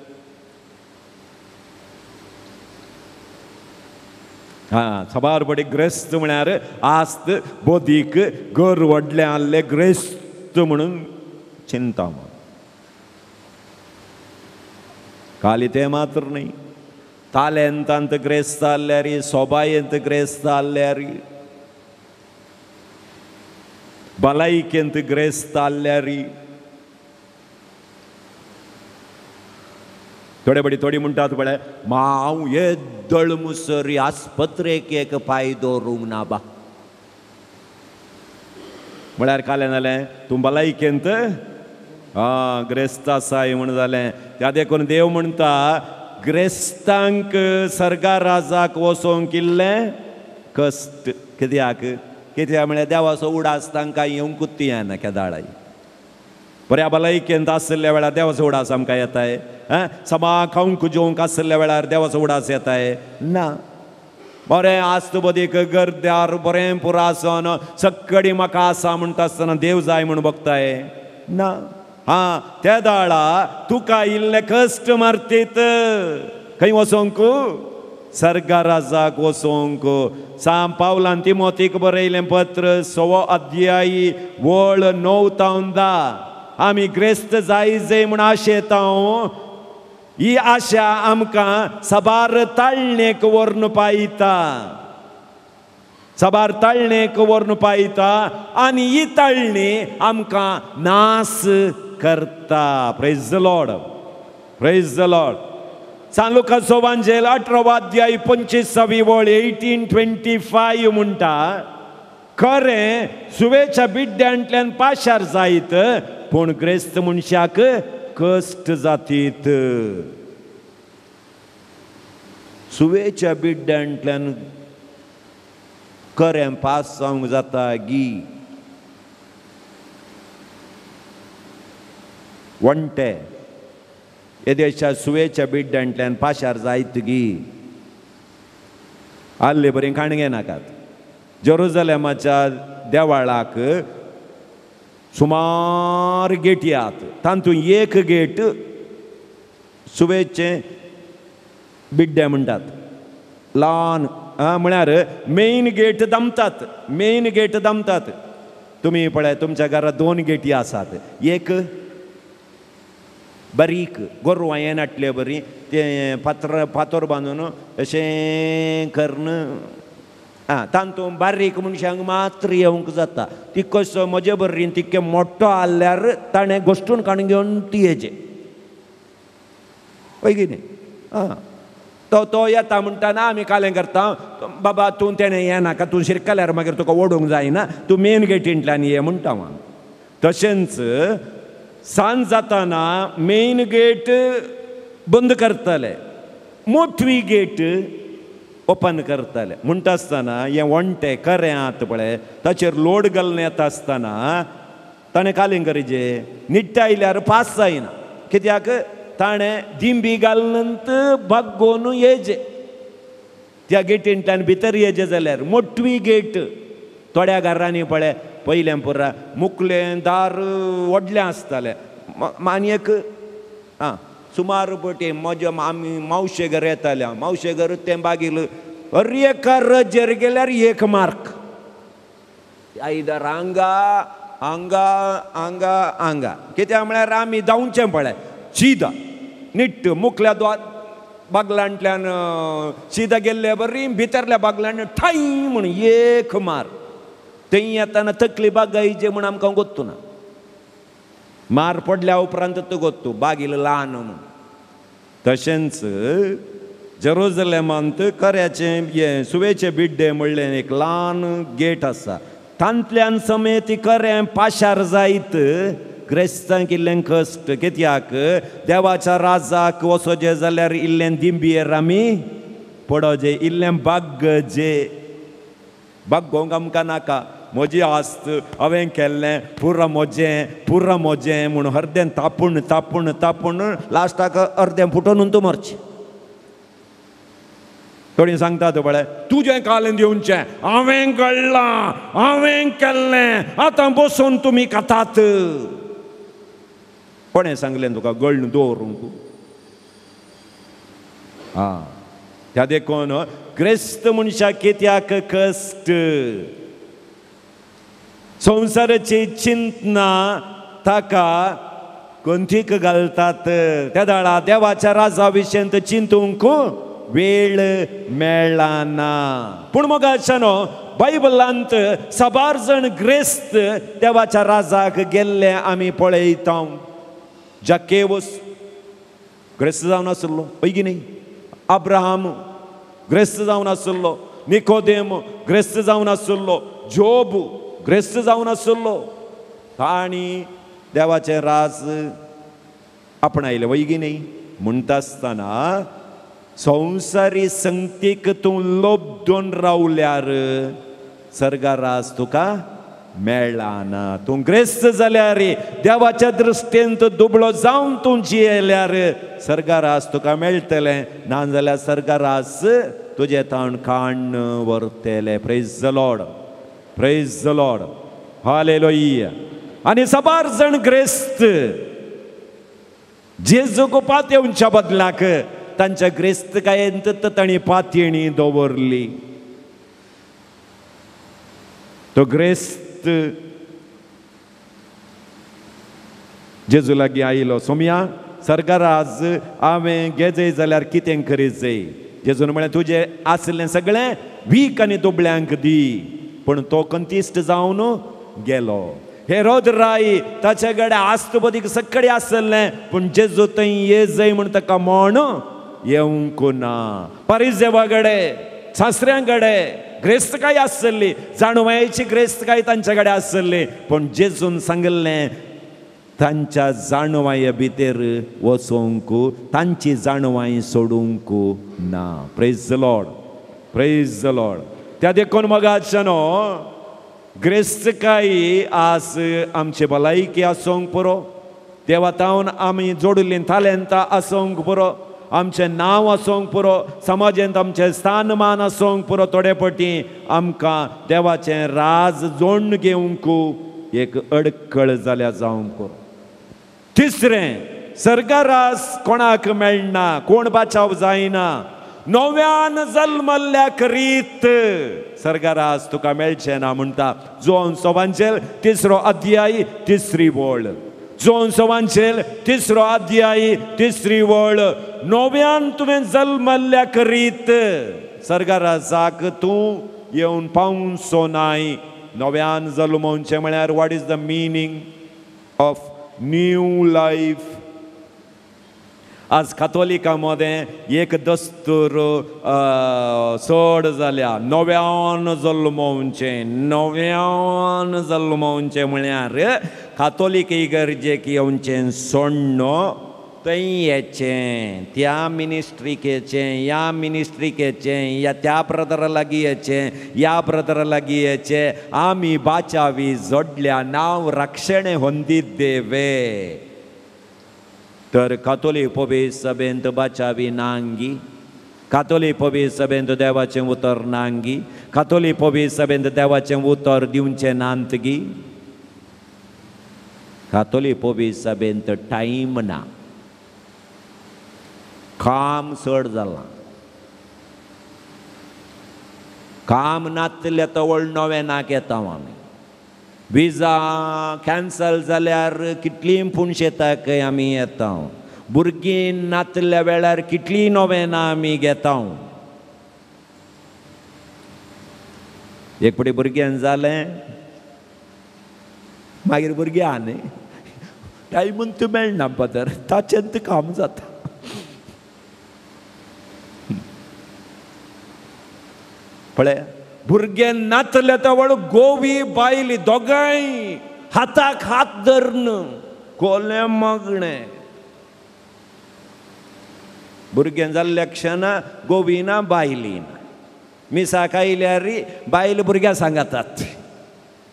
सबार बडे ग्रेस्त म्हळ्यार आस्त बोदीक घर व्हडले आहले ग्रेस्त म्हणून चिंता. खाली ते मात्र नाही, तालेंतांत ग्रेस्त आल्यार, सोबायेंत ग्रेस्त आल्यार, भलायकेंत ग्रेस्त आल्यार, थोडे बडी थोडी म्हणटात पळय, हांव येद्दळ मुसरी आस्पत्रेक एक पांय दवरूंक ना बा. म्हळ्यार कालें जालें, तूं भलायकेंत ग्रेस्त आसाय म्हण जालें. त्या देखून देव म्हणटा ग्रेस्तांक सर्गा राजाक वचोंक इल्लें कश्ट. कित्याक म्हळ्यार देवाचो उडास तांकां येवंकूच येना केदाळाय. बऱ्या भलायकेंत आसल्या वेळार देवाचो उडास आमकां येताय. सभा खावंक जेवंक आसल्या वेळार देवाचो उडास येताय ना. बरें आस्त बदीक गर्द्यार बरें पुरासन सक्कडी म्हाका आसा म्हणटा आसतना देव जाय म्हूण बगताय ना. त्या दाळा तुका इल्ले कश्ट मारतीत. खंय वचोंक? सर्गा राजाक वचोंक. साम पावलान तिमोथीक बरयलें पत्र 6 अध्याय वळ 9 ते 10. आमी ग्रेस्त जाय म्हूण आशेता. ही आशा आमकां सबार ताळणेक व्हरून पायता. सबार ताळणेक व्हरून पायता आनी ही ताळणी आमकां नास करता. Praise the Lord, praise the lord. सान लुकाचो वांजेल 18 अध्याय 25 वळ 18:25 म्हणटा, खरें सुवेच्या बिड्ड्यांतल्यान पाशार जायत, पूण ग्रेस्त मनशाक कश्ट जातीत. सुवेच्या बिड्ड्यांतल्यान खरें पास जावंक जाता गी. वणटे हे देशा सुवेच्या बिड्ड्यांतल्यान पाशार जायत गी. आल्ले बरी खाणगे नाकात. जेरुसलेमाच्या देवाळाक सुमार गेटी आहात. तातूंत एक गेट सुवेचे बिड्डे म्हणटात. ल्हान म्हळ्यार मेन गेट दमतात. मेन गेट दमतात. तुमी पळय तुमच्या घरांत 2 गेटी आसात. एक बारीक गोरवां नाटले बरी ते फातर बांदून अशें करून तातूंत बारीक मनशांक मात्र येवंक जाता. ती कसो म्हजे बरीन तितके मोठो आल्यार ताणें गोश्टून काडून घेवन ती हेजे पळय कितें. तो येता म्हणटाना आमी कालें करता, बाबा तूं तेणें येनाका, तूं शिरकल्यार मागीर तुका ओडूंक जायना, तूं मेन गेटींतल्यान ये म्हणटा हांव. तशेंच सांज जाताना मेन गेट बंद करतले, मोठवी गेट ओपन करतले. म्हणटा आसतना हें वणटें खरें आत पळय ताचेर लोड घालून येता आसतना ताणें कालीं करीजे निट्ट आयल्यार पास जायना. कित्याक ताणें दिंबी घालूनच बागोवन येजे. त्या गेटींतल्यान भितर येजे जाल्यार मोठवी गेट. थोड्या घरांनी पळय पयलें पुरा मुकलें दार व्हडलें आसतालें. आनीक सुमार पटी म्हज्या आमी मावशे घर येताले. मावशे घर तें बागिल एका रजेर गेल्यार 1 मार्क. आयदर हांगा हांगा हांगा हांगा. कित्याक म्हळ्यार आमी जावचें पळय सीदा निट्ट मुकल्या बागलांतल्यान सीदा गेल्ले बरी भितरल्या बागलांत ठाय म्हूण 1 मार्क. थंय येताना तकली बागायचे म्हूण आमकां गोत्तू ना. मार पडल्या उपरांत तो गोत्तू बागील ल्हान म्हूण. तशेंच जेरुसलेमांत खऱ्याचें हें सुवेचे बिड्डे म्हणलें एक ल्हान गेट आसा. तांतल्यान समेत खरें पाशार जायत ग्रेस्तांक इल्लें कश्ट. कित्याक देवाच्या राजाक वचोचें जाल्यार इल्लें दिंबयेर आमी पडोचे, इल्लें बाग्गजे. बाग्गोंक आमकां नाका. म्हजी आस्त हांवें केल्लें पुर्रा म्हजें म्हणून अर्दें तापून तापून तापून लास्टाक अर्दें फुटोन तूं मरचें. थोडी सांगतात बळे तुजें कालें दिवचें, हांवें घडलां, हांवें केल्लें, आतां बसून तुमी खातात. कोणें सांगलें तुका गळण दवरूंक? त्या देखून क्रिस्त मनशाक कित्याक कश्ट? संवसाराची चिंतना ताका कंठीक घालतात. त्या दाळा देवाच्या राजा विशयी चिंतूंक वेळ मेळ्ळा ना. पूण मग अशानो बायबलांत साबार जण ग्रेस्त देवाच्या राजाक गेल्ले आमी पळयता. जाकेवस ग्रेस्त जावन आसलो पैगी न्ही. अब्राहम ग्रेस्त जावन आसलो. निकोदेम ग्रेस्त जावन आसलो. जोब ग्रेस्त जावन आसलो. ताणी देवाचें राज आपणायलें वैगी न्ही. म्हणटा आसतना संवसारी संगतीक तूं लोबदोन रावल्यार सर्गा राज तुका मेळ्ळा ना. तूं ग्रेस्त जाल्यार देवाच्या दृश्टेन दुबळो जावन तूं जियेल्यार सर्गा राज तुका मेळटलें. नाजाल्यार सर्गा राज तुजें ताण काण व्हरतलें. Praise the Lord, praise the Lord, hallelujah. आनी साबार जण ग्रेस्त जेजूक पात येवच्या बदलाक तांच्या ग्रेस्तकायेंत तांणी पातयणी दवरली. तो ग्रेस्त जेजू लागीं आयलो. सोम्या सर्गा राज हांवें घेजय जाल्यार कितें करीचय? जेजून म्हळें तुजें आसलें सगळें वीक आनी दुबळ्यांक दी. पूण तो कंतिश्ट जावन गेलो. हेरोद राय ताचे कडेन आस्त बदीक सगळें आसलें, पूण जेजू थंय येजय म्हूण ताका म्हण येवंक ना. परिसेवाकडे शास्त्र्यांकडे ग्रेस्तकाय आसली, जाणवायेची ग्रेस्तकाय तांचे कडेन आसली, पूण जेजून सांगलें तांच्या जाणवाये भितर वचोंक, तांची जाणवाय सोडूंक ना. Praise the Lord, praise the Lord. त्या देखून मगाच्यानो ग्रेस्तकाय आस आमचे भलायकी आसूंक पुरो. देवातावन आमी जोडुल्लीं तालेंतां आसूंक पुरो. आमचें नांव आसूंक पुरो. समाजांत आमचें स्थानमान आसूंक पुरो. थोडे फावटी आमकां देवाचें राज जोडून घेवंक एक अडखळ जाल्यार जावंक पुरो. तिसरें, सर्गा राज कोणाक मेळना, कोण बाचाव जायना. नव्यान जल्मल्ल्याक रीत सर्गा राज तुका मेळचें ना म्हणटा जोन सवांचेल 3रो अध्याय 3री वळ. जोन सवांचेल 3रो अध्याय 3री वळ. नव्यान तुवें जल्मल्ल्याक रीत सर्गा राजाक तूं येवन पावचो नाय. नव्यान जल्मोवचें म्हळ्यार what is the meaning of new life? आज कातोलिका मदें एक दस्तूर चड जाल्या. नव्यान जल्मोवचें, नव्यान जल्मोवचें म्हळ्यार कातोलीक इगर्जेक येवचें सोडणो, थंय येचें, त्या मिनिस्ट्रीक येचें, ह्या मिनिस्ट्रीक येचें, या त्या ब्रदरा लागीं येचें, ह्या ब्रदरा लागीं येचें. आमी बाचावी जोडल्या नांव रक्षणे ಹೊಂದಿದ್ದೇವೆ. तर कातोलीक पबीज सभेंत बाचावी नांगी, कातोलीक पबीज सभेंत देवाचें उतर नांगी, कातोलीक पबीज सभेंत देवाचें उतर दिवचें नांतगी. कातोलीक पबीज सभेंत टायम ना, काम चड जालां. काम नातले तवळ नवेनाक येता आमी. विजा कॅन्सल जाल्यार कितलीं पुणशेताक आमी येता. भुरगीं नातल्या वेळार कितलीं नोवेनां आमी घेता. एक पटी भुरग्यान जालें मागीर भुरगीं आहा न्ही, टायमूच मेळना पदर, ताचेंत काम जाता. पळय, भुरगे नातले तवळ गोवी बायली दोगांय हाताक हात धरन कोले मगणे. भुरगें जाल्ल्या क्षणा गोविना बायलीन मिसाक आयल्यार बायल भुरग्यां सांगतात.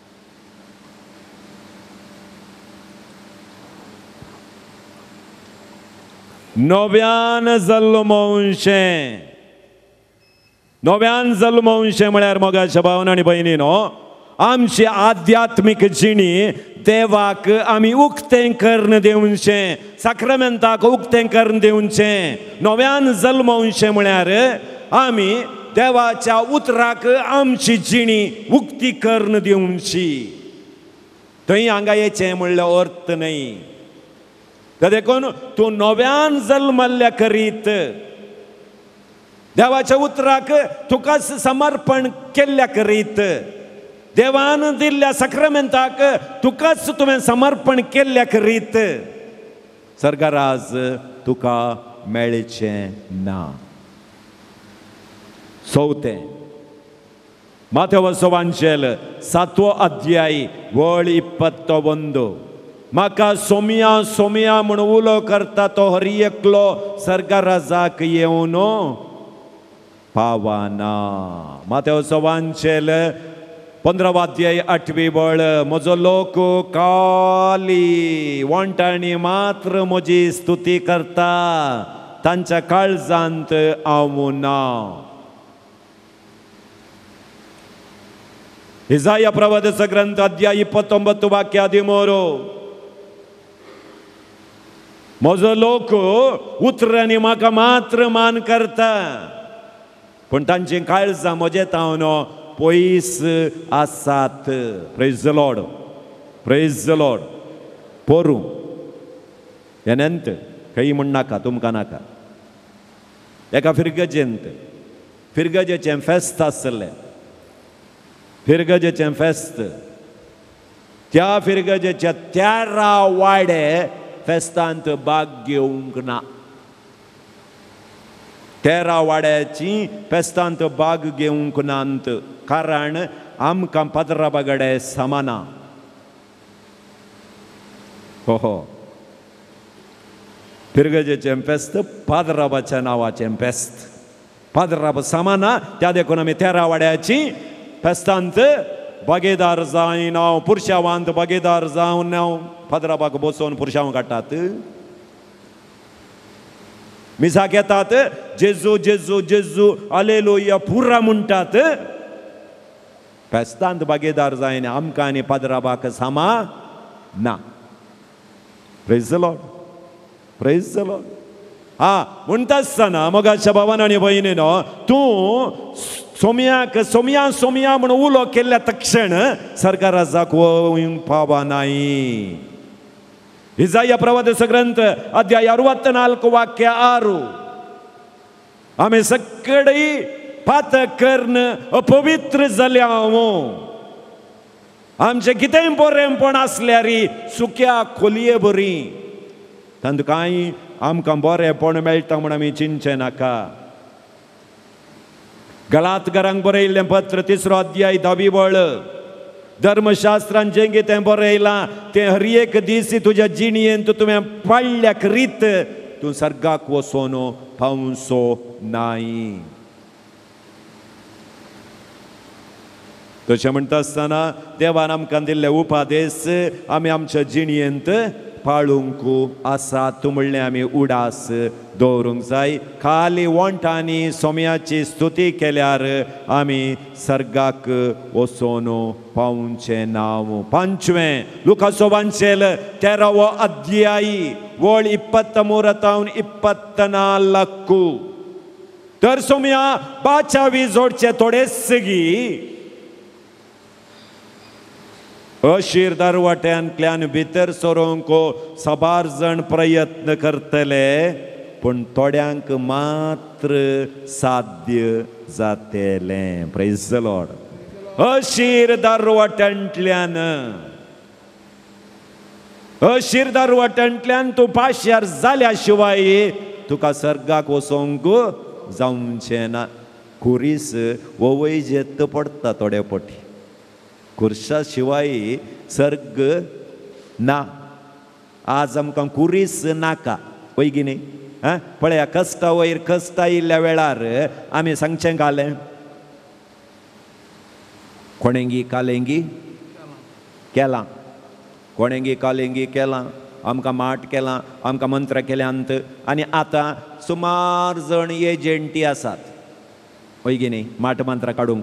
नव्यान जल्मवशें. नव्यान जल्मवशें म्हळ्यार मोगाच्या भावान आनी भयणीनो, आमची आध्यात्मीक जिणी देवाक आमी उक्तें करून दिवचें, साक्रमेंताक उक्तें करून दिवचें. नव्यान जल्मवशें म्हळ्यार आमी देवाच्या उतराक आमची जिणी उक्ती करून दिवची. थंय हांगा येचें म्हणल्यार अर्थ न्हय. देखून तूं नव्यान जल्मल्ल्या करीत देवाच्या उतराक तुकाच समर्पण केल्ल्या करीत, देवान दिल्ल्या साक्रमेंताक तुकाच तुवें समर्पण केल्ल्या करीत स्वर्गराज तुका मेळचें ना. चौथें, माथेव वांचेल 7 अध्याय वळ 21. म्हाका सोमया सोमया म्हण उलो करता तो हरी एकलो स्वर्गराजाक येवन पावाना. माथेव वांचेल 15 अध्याय 8 वळ. म्हजो लोक काली वंटाणी मात्र म्हजी स्तुती करता, तांच्या काळजांत हांव ना. इसाया प्रवादीचा ग्रंथ अध्याय 29 वाक्य 13. म्हजो लोक उतरांनी म्हाका मात्र मान करता, पण तांची काळजां म्हजे तावन पयस आसात. Praise the Lord, praise the lord. पोरू येनंत खंय म्हण नाका, तुमकां नाका. एका फिरगजेचें फेस्त आसलें. फिरगजेचें फेस्त. त्या फिरगजेच्या 13 वाडे फेस्तांत भाग घेवंक ना. 13 वाड्याची फेस्तांत भाग घेवंक नात, कारण आमकां पाद्राबागडे समाना. हो, फिरगजेचें फेस्त पाद्राबाच्या नांवाचें फेस्त. पाद्राब समाना, त्या देखून आमी 13 वाड्याची फेस्तांत बागेदार जायन हांव पुरशावांत बागेदार जावन हांव पाद्राबाक बसोवन पुरशांव काडटात. मिसाक येतात, जेजू जेजू जेजू हालेलुया पुरा म्हणटात. फेस्तांत बागेदार जायन आमकां आनी पाद्राबाक सामा ना. Praise the Lord, praise the lord. म्हणटा आसतना मोगाच्या भावान आनी भयणीनो, तूं सोमयाक सोमया सोमया म्हण उलो केल्ल्या तक्षण स्वर्गराजाक वळूंक पावनाय. इसाया प्रवादीचा ग्रंथ अध्याय 64 वाक्य 6. आमी सगळी पातक करून अपवित्र जाल्या. आमचें कितेंय बरेंपण आसल्यार सुक्या खोलये बरी, तातूंत कांय आमकां बरेंपण मेळटा म्हण आमी चिंतचें नाका. गलातकारांक बरयल्लें पत्र 3 अध्याय 10 वळ. धर्मशास्त्रान जें कितें बरयलां तें हर एक दीस तुज्या जिणयेंत तुवें पाळल्या करीत तूं सर्गाक वचोन पावसो नाय. तशें म्हणटा आसतना देवान आमकां दिल्ले उपादेश आमी आमच्या जिणयेंत पाळूंक आसात म्हणलें आमी उडास दवरूंक जाय. खाली वंटांनी सोम्याची स्तुती केल्यार आमी सर्गाक वचोन पावचें नाव. 5वें, लुकाचो वांचेल 13 अध्याय वळ 23-24. तर सोम्या बाचावी जोडचे थोडे सगी अशीर दरवाट्यांतल्यान भितर सरोंक 7 जाण प्रयत्न करतले, पण थोड्यांक मात्र साध्य जातलें. Praise the lord. अशीर दरवाट्यांतल्यान तूं पाश्यार जाल्या शिवाय तुका सर्गाक वचोंक जावचें ना. खुरीस वोवय जेत पडटा थोडे पटी. खुर्शा शिवाय सर्ग ना. आज आमकां कुरीस नाका पळय की न्ही. पळया कश्टा वयर कश्ट आयिल्ल्या वेळार आमी सांगचें घालें कोणेंगी कालेंगी केलां, कोणेंगी कालेंगी केलां. आमकां माट केलां, आमकां मंत्र केल्यांत, आनी आतां सुमार जण एजंटी आसात पळय गी न्ही माट मंत्र काडूंक.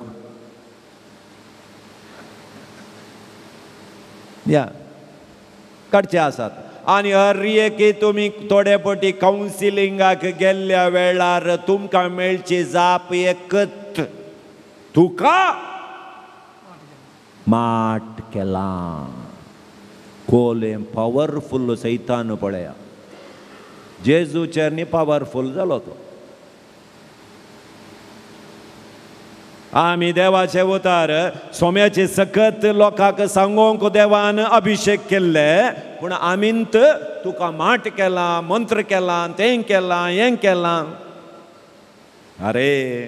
या काडचे आसात. आनी हर एकी तुमी थोडे पटी कावन्सिलिंगाक गेल्ल्या वेळार तुमकां मेळची जाप एकच, तुका माट केलां. कोले पॉवरफुल सैतान पळया, जेजूचेर न्ही पॉवरफुल जालो तो. आमी देवाचे उतार सोम्याचे सकत लोकांक सांगोंक देवान अभिषेक केल्ले, पूण आमींत तुका माट केला, मंत्र केला, तें केलां, हें केलां. अरे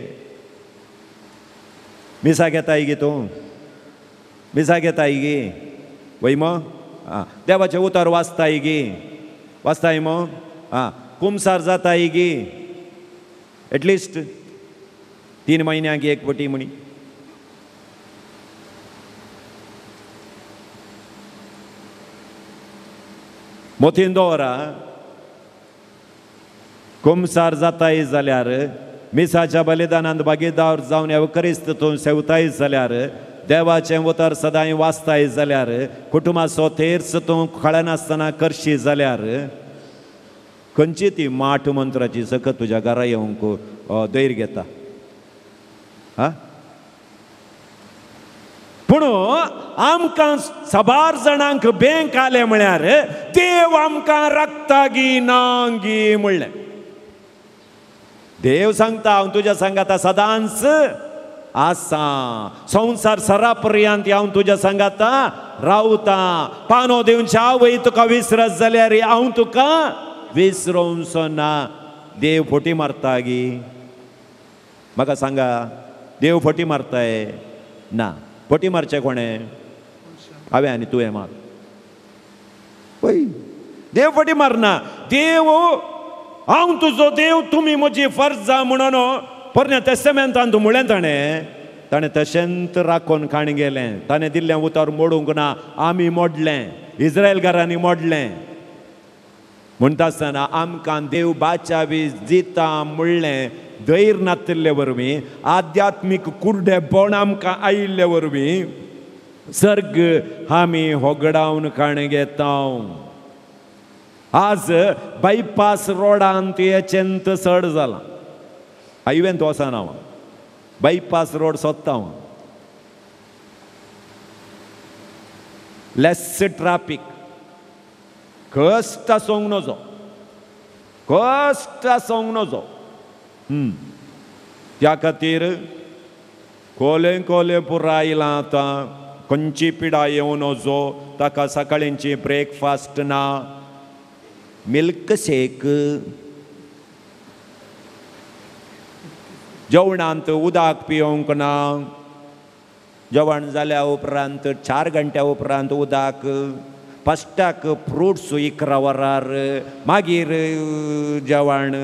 मिसा घेताय गे तूं, मिसा घेताय गे वय मो. देवाचे उतार वाचताय गे, वाचताय मो. कुमसार जाताय गे एटलिस्ट 3 महिन्याक एक पटी म्हणी. मोतीन दवरा. कुमसार जाताय जाल्यार, मिसाच्या बलिदानांत भागीदार जावन एवकरिस्तांतून सेवताय जाल्यार, देवाचें उतर सदांय वाचताय जाल्यार, कुटुंबाचो तेर्स तूं खळनासतना करशी जाल्यार, खंयची ती माट मंत्राची सकत तुज्या घरा येवंक दैर घेता. पूण आमकां साबार जाणांक बँक आले म्हळ्यार देव आमकां रक्तागी नांगी म्हणलें. देव सांगता हांव तुज्या सांगाता सदांच आसा, संवसार सरा पर्यंत हांव तुज्या सांगाता रावता. पानो दिवच्या आवय तुका विसरत जाल्यार हांव तुका विसरोवचो ना. देव फोटी मारता गी, म्हाका सांगा, देव फटी मारताय ना. फटी मारचे कोणें? हांवें आनी तुवें मार पळय. देव फटी मारना. देव हांव तुजो देव, तुमी म्हजी फर्जा म्हणून पोरण्या टेस्टमेंटांत म्हळें ताणें तशेंच राखोन खाण गेलें. ताणें दिल्लें उतर मोडूंक ना, आमी मोडलें, इस्रायल घरांनी मोडलें. म्हणटा आसतना आमकां देव बाचावी जिता म्हणलें दैर नातिल्ले वरवीं, आध्यात्मीक कुर्डेपण आमकां आयिल्ले वरवीं सर्ग आमी होगडावन खाण घेता. आज बायपास रोडांत हेचेंत चड जालां. हायवेंत वचना हांव, बायपास रोड सोदता हांव. लेस ट्राफीक, कश्ट आसूंक नजो, कश्ट आसूंक नजो. त्या खातीर कोले कोले पुराय आयलां आतां. खंयची पिडा येवं नजो, ताका सकाळींची ब्रेकफास्ट ना, मिल्क शेक, जेवणांत उदक पिवंक ना, जेवण जाल्या उपरांत 4 घंट्या उपरांत उदक, फस्टाक फ्रुट्स 11 वरार, मागीर जेवण.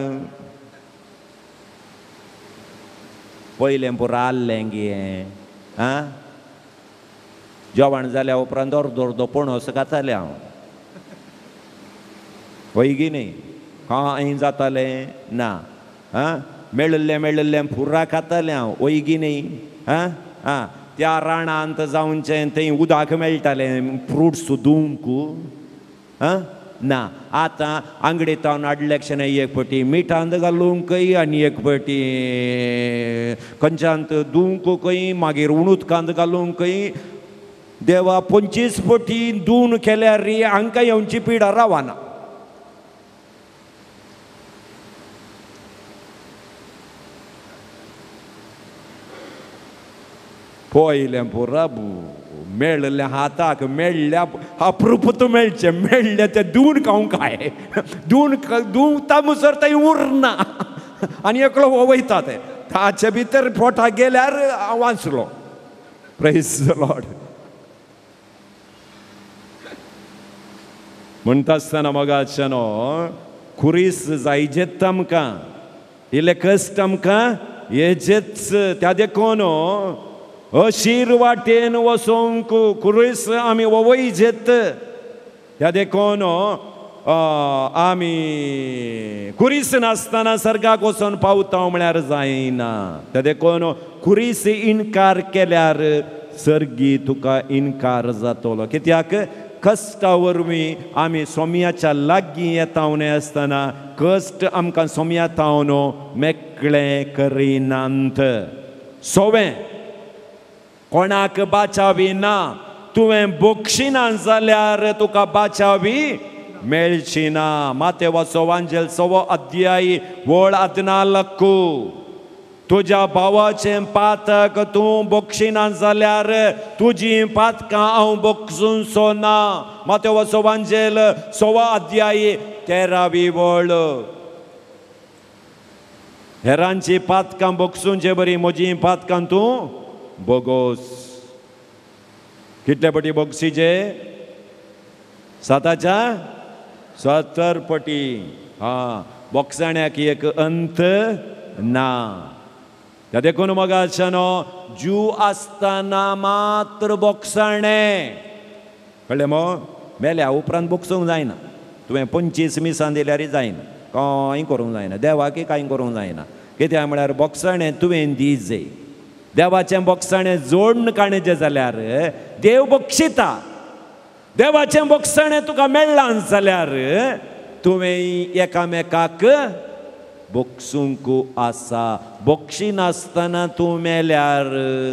पयलें पुरो आल्लें गे. जेवण जाल्या उपरांत अर्दो पणस खातालें हांव. वय गी न्ही, कांय जातालें ना. मेळिल्लें पुरा खातालें हांव. वय गी न्ही. त्या राणांत जावनचें थंय उदक मेळटालें फ्रुट्स धुवंक ना. आतां अंगडेतावन हाडलें एक पटी मिठांत घालूंकय आनी एक पटी खंयच्यांत धुवंकय, मागीर उणूदकांत घालूंकय. देवा 25 पटी धुवन केल्यार हांकां येवची पिडा रावना. पयलें पुरा मेळिल्लें हाताक मेळ्ळ्या अप्रुपूत मेळचें, मेळ्ळें तें धुवन खावंक काय. धुवता मुसर थंय उरना आनी एकलो वयता तें. ताचे भितर पोटाक गेल्यार हांव वाचलो. Praise the lord. म्हणटा आसतना मोगाचेनो खुरीस जायजेत आमकां, इल्ले कश्ट आमकां हेजेच. त्या देखून अशीर वाटेन वचोंक खुरीस आमी वयजेत. त्या देखून आमी कुरीस नासतना सर्गाक वचोन पावता म्हळ्यार जायना. ते देखून कुरीस इन्कार केल्यार सर्गी तुका इन्कार जातलो. कित्याक कश्टा वरवीं आमी सोम्याच्या लागीं येता न्हय आसतना कश्ट आमकां सोम्या तावन मेकळें करिनात. सोवें कोणाक बाचावी ना. तुवें बोक्षिना जाल्यार तुका बाचावी मेळची ना. मातेवाचो वांजेल 6 अध्याय वळ 14. तुज्या भावाचें पातक तूं बोक्षिना जाल्यार तुजीं पातकां हांव बोगसूंचो ना. मातेवाचो वांजेल 6 अध्याय 13वी वळ. हेरांची पातकां बोगसूंचे बरी, म्हजीं पातकां तूं बोगोस. कितले पटी बोगसीचे? 7च्या 70 पटी. बोगसाण्याक एक अंत ना. त्या देखून मोगाच्यानो जीव आसतना मात्र बोगसाणें. कळ्ळें मो? मेल्या उपरांत बोगसूंक जायना. तुवें 25 मिसां दिल्यार जायना, कांय करूंक जायना. देवाकय कांय करूंक जायना. कित्याक म्हळ्यार बोगसाणें तुवें दिजय. देवाचें बोगसाणें जोडून काणजें जाल्यार देव बक्षिता. देवाचें बोगसाणें तुका मेळ्ळां जाल्यार तुवें एकामेकाक बोगसूंक आसा. बोगशिनासतना तूं मेल्यार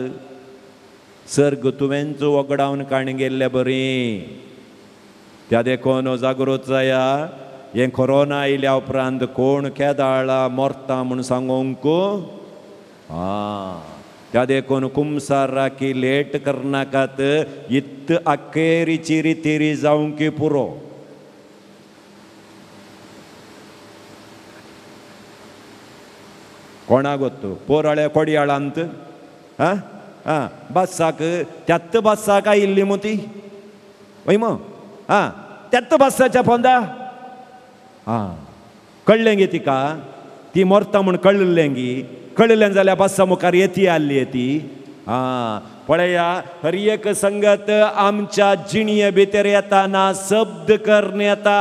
सर्ग तुवेंच वगडावन काण गेल्लें बरीं. त्या देखून जागृत जाया. हें कोरोना आयल्या उपरांत कोण केदाळा मोरता म्हूण सांगूंक त्या देखून कुमसार राखी लेट करनाकात. इत्त अखेरीची रितीरी जावंक पुरो. कोणाक गोत्तू? पोराळे कोडयाळांत बस्साक त्यात्त बस्साक आयिल्ली मुती वय मो. त्यात्त बस्साच्या पोंदा कळ्ळें गे तिका. ती मोरता म्हूण कळ्ळें गी. कळलें जाल्यार बस्सा मुखार येती आल्ली येती. पळया, हर एक संगत आमच्या जिणये भितर येताना शब्द करून येता.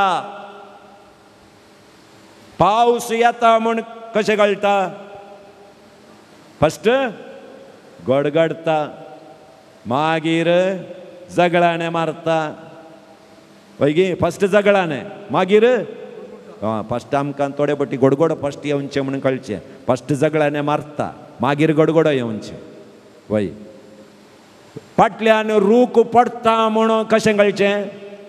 पावस येता म्हूण कशें कळटा? फस्ट गडगडता, मागीर जगळाणे मारता. पळय गे, फस्ट जगळाणे, मागीर फस्ट आमकां थोडे पटी गडगड फस्ट येवचें म्हणून कळचें. फस्ट जगळाणे मारता, मागीर गडगडो येवचें. वय फाटल्यान रूख पडटा म्हणून कशें कळचें?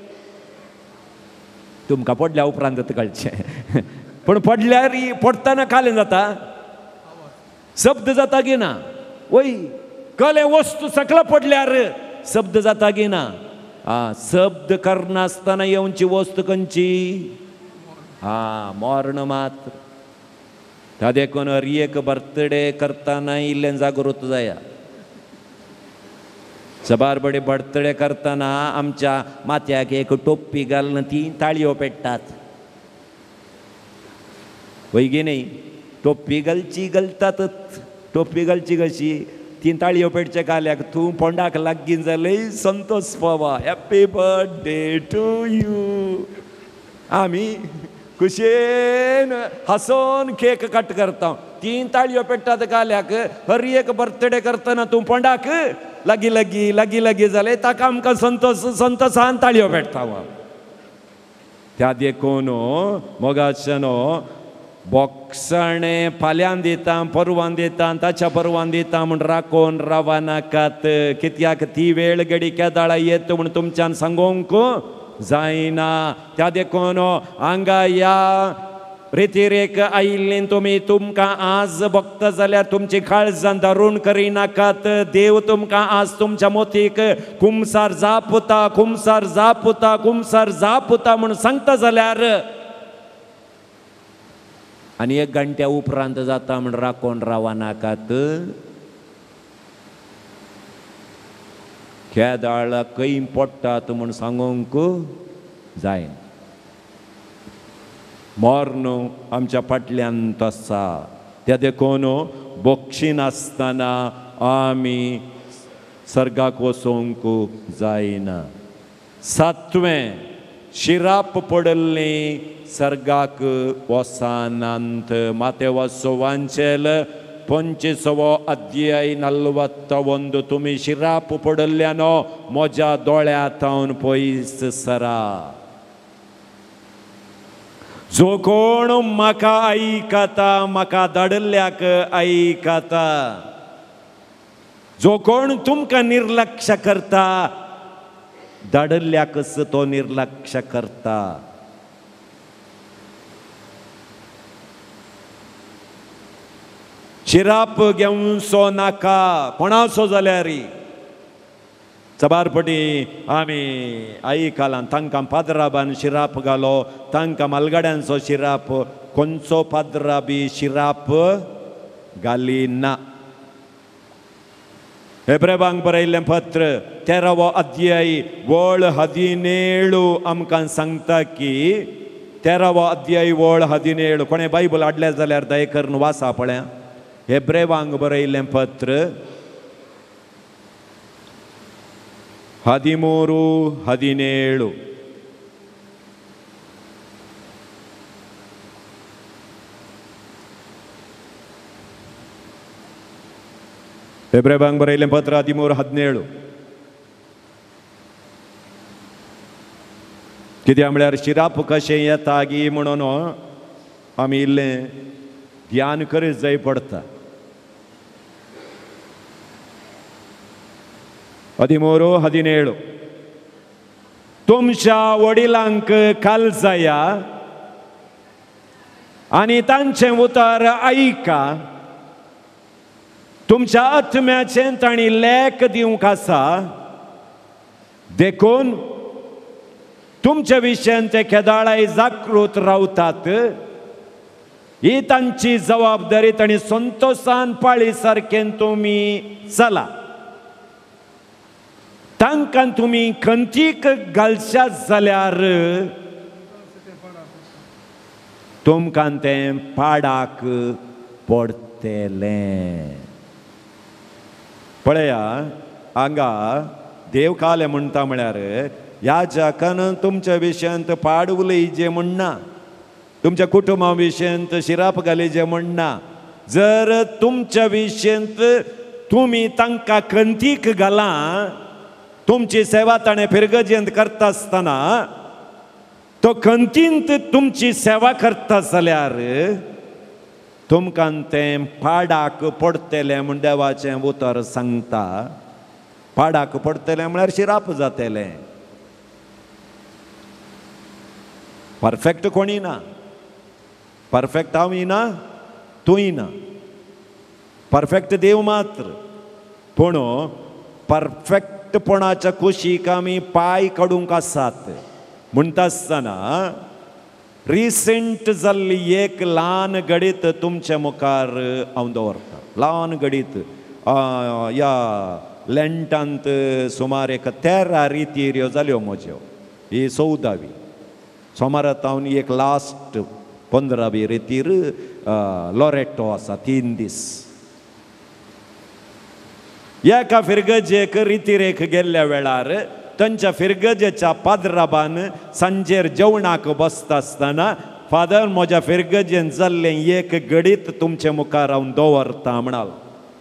तुमकां पडल्या उपरांत कळचें. पूण पडल्यार पडटाना कालें जाता, शब्द जाता की ना? वय कले वस्तू सकला पडल्यार शब्द जाता की ना? शब्द करनासतना येवची वस्तू खंयची? मरण मात्र. त्या देखून हर एक बर्थडे करतना इल्लें जागृत जाया. सबार बडे बर्थडे करतना आमच्या माथ्याक एक टोप्पी घालून ती ताळयो पेट्टात. वैगी न्ही, टोप्पी घालतातच. टोप्पी घालची कशी? ती ताळयो पेटचे काल्याक तूं पोंडाक लागीं जालें संतोष पवा, हॅप्पी बर्थडे टू यू. आमी खुशेन हसोन केक कट करता. 3 ताळयो पेट्टात काल्याक हर एक बर्थडे करतना तूं पोंडाक लागीं लागीं लागीं लागीं जालें ताका आमकां संतोषान ताळयो पेट्टा. त्या देखून मोगाचनो बोगसाणें फाल्यां दिता, परवां दिता, ताच्या परवां दिता म्हूण राखोन रावा नाकात. कित्याक ती वेळ घडी केदाळा येत म्हूण तुमच्यान सांगोंक जायना. त्या देखून हांगा या रितीरेक आयिल्लीं तुमी तुमकां आज भक्त जाल्यार तुमची काळजां धरून करिनाकात. देव तुमकां आज तुमच्या मोतीक कुमसार जापुता, कुमसार जापुता, कुमसार जापुता म्हूण सांगता जाल्यार आनी 1 घंट्या उपरांत जाता म्हूण राखोन रावा नाकात. केदाळा खंय पडटात म्हूण सांगोंक जायना. मरण आमच्या फाटल्यान आसा. त्या देखून बोगशिनासतना आमी सर्गाक वचोंक जायना. 7वें शिराप पडल्ली सर्गाक वसानंत मातेवासो वांचेल 25వ अध्याय 41 तुम्ही शिराप पडल्ल्यानो म्हज्या दोळ्यांतावन पयस सरा जो कोण म्हाका आयकता म्हाका धाडल्याक आयकता जो कोण तुमकां निर्लक्ष करता धाडल्याकच तो निर्लक्ष करता शिराप घेवन सो नाका कोणाचो जाल्यार चबारपटी आमी आयकलां तांकां पाद्राबान शिराप घालो तांकां मालगाड्यांचो शिराप खंयचो पाद्रा बी शिराप घालिना हेब्रेवांक बरयल्लें पत्र 13व अध्याय वळ 17 आमकां सांगता की 13व अध्याय वळ 17 कोणे बायबल हाडल्या जाल्यार दय करून वाचा पळया हेब्रेवांक बरयल्लें पत्र 13:17 हेब्रेवांक बरयल्लें पत्र 13:17 कित्याक म्हळ्यार शिराप कशें येता गी म्हणून आमी इल्लें ध्यान करीत जाय पडटा 13:17 तुमच्या वडिलांक कालजाया आनी तांचें उतर आयका तुमच्या आत्म्याचें तांणी लेख दिवंक आसा देखून तुमच्या विशयान ते केदाळाय जागृत रावतात ही तांची जबाबदारी तांणी संतोषान पाळी सारकें तुमी चला तांकां तुमी खंतीक घालशात जाल्यार तुमकां तें पाडाक पडटलें पळया हांगा देव काले म्हणटा म्हळ्यार ह्या जगान तुमच्या विशयांत पाड उलयजें म्हणना तुमच्या कुटुंबा विशयांत शिराप घालीजें म्हणना जर तुमच्या विशयांत तुमी तांकां खंतीक घाला तुमची सेवा ताणें फिरगजेंत करता आसतना तो खंतींत तुमची सेवा करता जाल्यार तुमकां तें पाडाक पडटलें म्हूण देवाचें उतर सांगता पाडाक पडटलें म्हळ्यार शिराप जातलें परफेक्ट कोणी ना परफेक्ट हांवूय ना तूंय ना परफेक्ट देव मात्र पूण परफेक्टपणाच्या कुशीक आमी पांय काडूंक आसात म्हणटा आसतना रिसेंट जाल्ली एक ल्हान गडीत तुमच्या मुखार हांव दवरतां ल्हान गडीत ह्या लेंटांत सुमार एक 13 रितीऱ्यो जाल्यो म्हज्यो ही 14वी सोमारात हांव एक लास्ट 15वी रितीर लॉरेटो आसा 3 दीस एका फिरगजेक रितीरेक गेल्ल्या वेळार तांच्या फिरगजेच्या पाद्राबान सांजेर जेवणाक बसता आसतना फादर म्हज्या फिरगजेन जाल्लें एक गडीत तुमच्या मुखार हांव दवरतां म्हणालो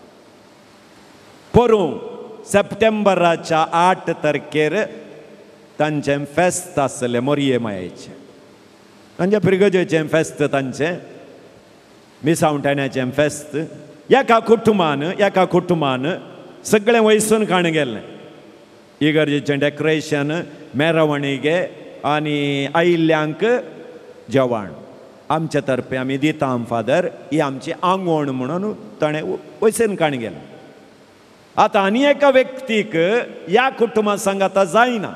पोरूं सप्टेंबराच्या 8 तारखेर तांचें फेस्त आसलें मोरये मायेचें तांच्या फिरगजेचें फेस्त तांचें मिसावंठाण्याचें फेस्त एका कुटुंबान सगळें वयसून काण गेल्लें इगर्जेचें डेकोरेशन मेरवणीगे आनी आयिल्ल्यांक जेवण आमचे तर्फे आमी दिता फादर ही आमची आंगवण म्हणून ताणें वयसून काण गेलें आतां आनी एका व्यक्तीक ह्या कुटुंबा सांगाता जायना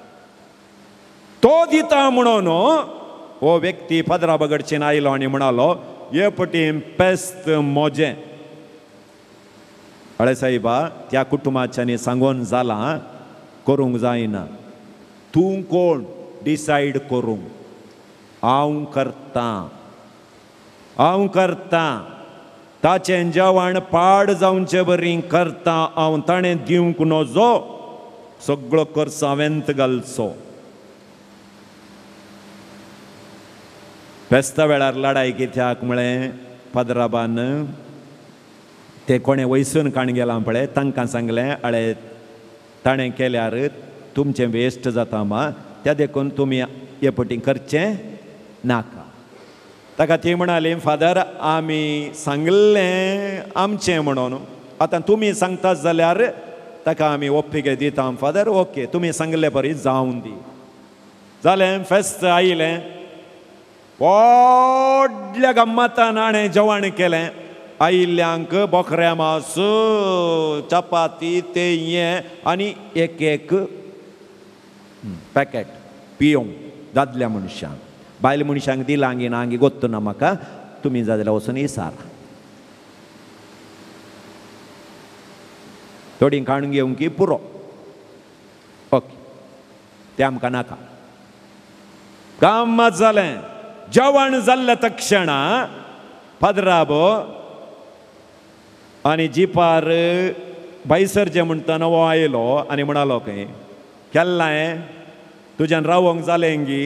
तो दिता म्हणून हो व्यक्ती फादराबागडच्यान आयलो आनी म्हणालो हे पटीन पेस्त मोजें हळे सायबा त्या कुटुंबाच्यांनी सांगून जालां करूंक जायना तूं कोण डिसायड करूंक हांव करतां ताचें जेवण पाड जावचें बरी करतां हांव ताणें दिवंक नजो सगळो खर्च हांवेंत घालचो फेस्ता वेळार लढाई कित्याक म्हळें पद्राबान ते कोणें वयसून काण गेलां पळय तांकां सांगलें अळे ताणें केल्यार तुमचें वेस्ट जाता मा त्या देखून तुमी हे पटी करचें नाका. ताका ती म्हणाली फादर आमी सांगलें आमचें म्हणून आतां तुमी सांगतात जाल्यार ताका आमी ओप्पिगे दिता फादर ओके तुमी सांगले बरी जावन दी. जालें फेस्त आयलें व्हडल्या गम्मतान हाणें जेवण केलें. आयिल्ल्यांक बोकऱ्या मास चपाती ते हें आनी एक एक पॅकेट पियोंक दादल्या मनशांक. बायल मनशांक दिलां गी ना गी गोत्तू ना म्हाका तुमी जाल्यार वचून इसारा. थोडी काणून घेवंक की पुरो ओके तें आमकां नाका. गम्मत जालें. जेवण जाल्ल्या तक्षणा पद्राबो आनी जिपार बायसरचे म्हणटना हो आयलो आनी म्हणालो खंय केल्लां तुज्यान रावोंक जालें गी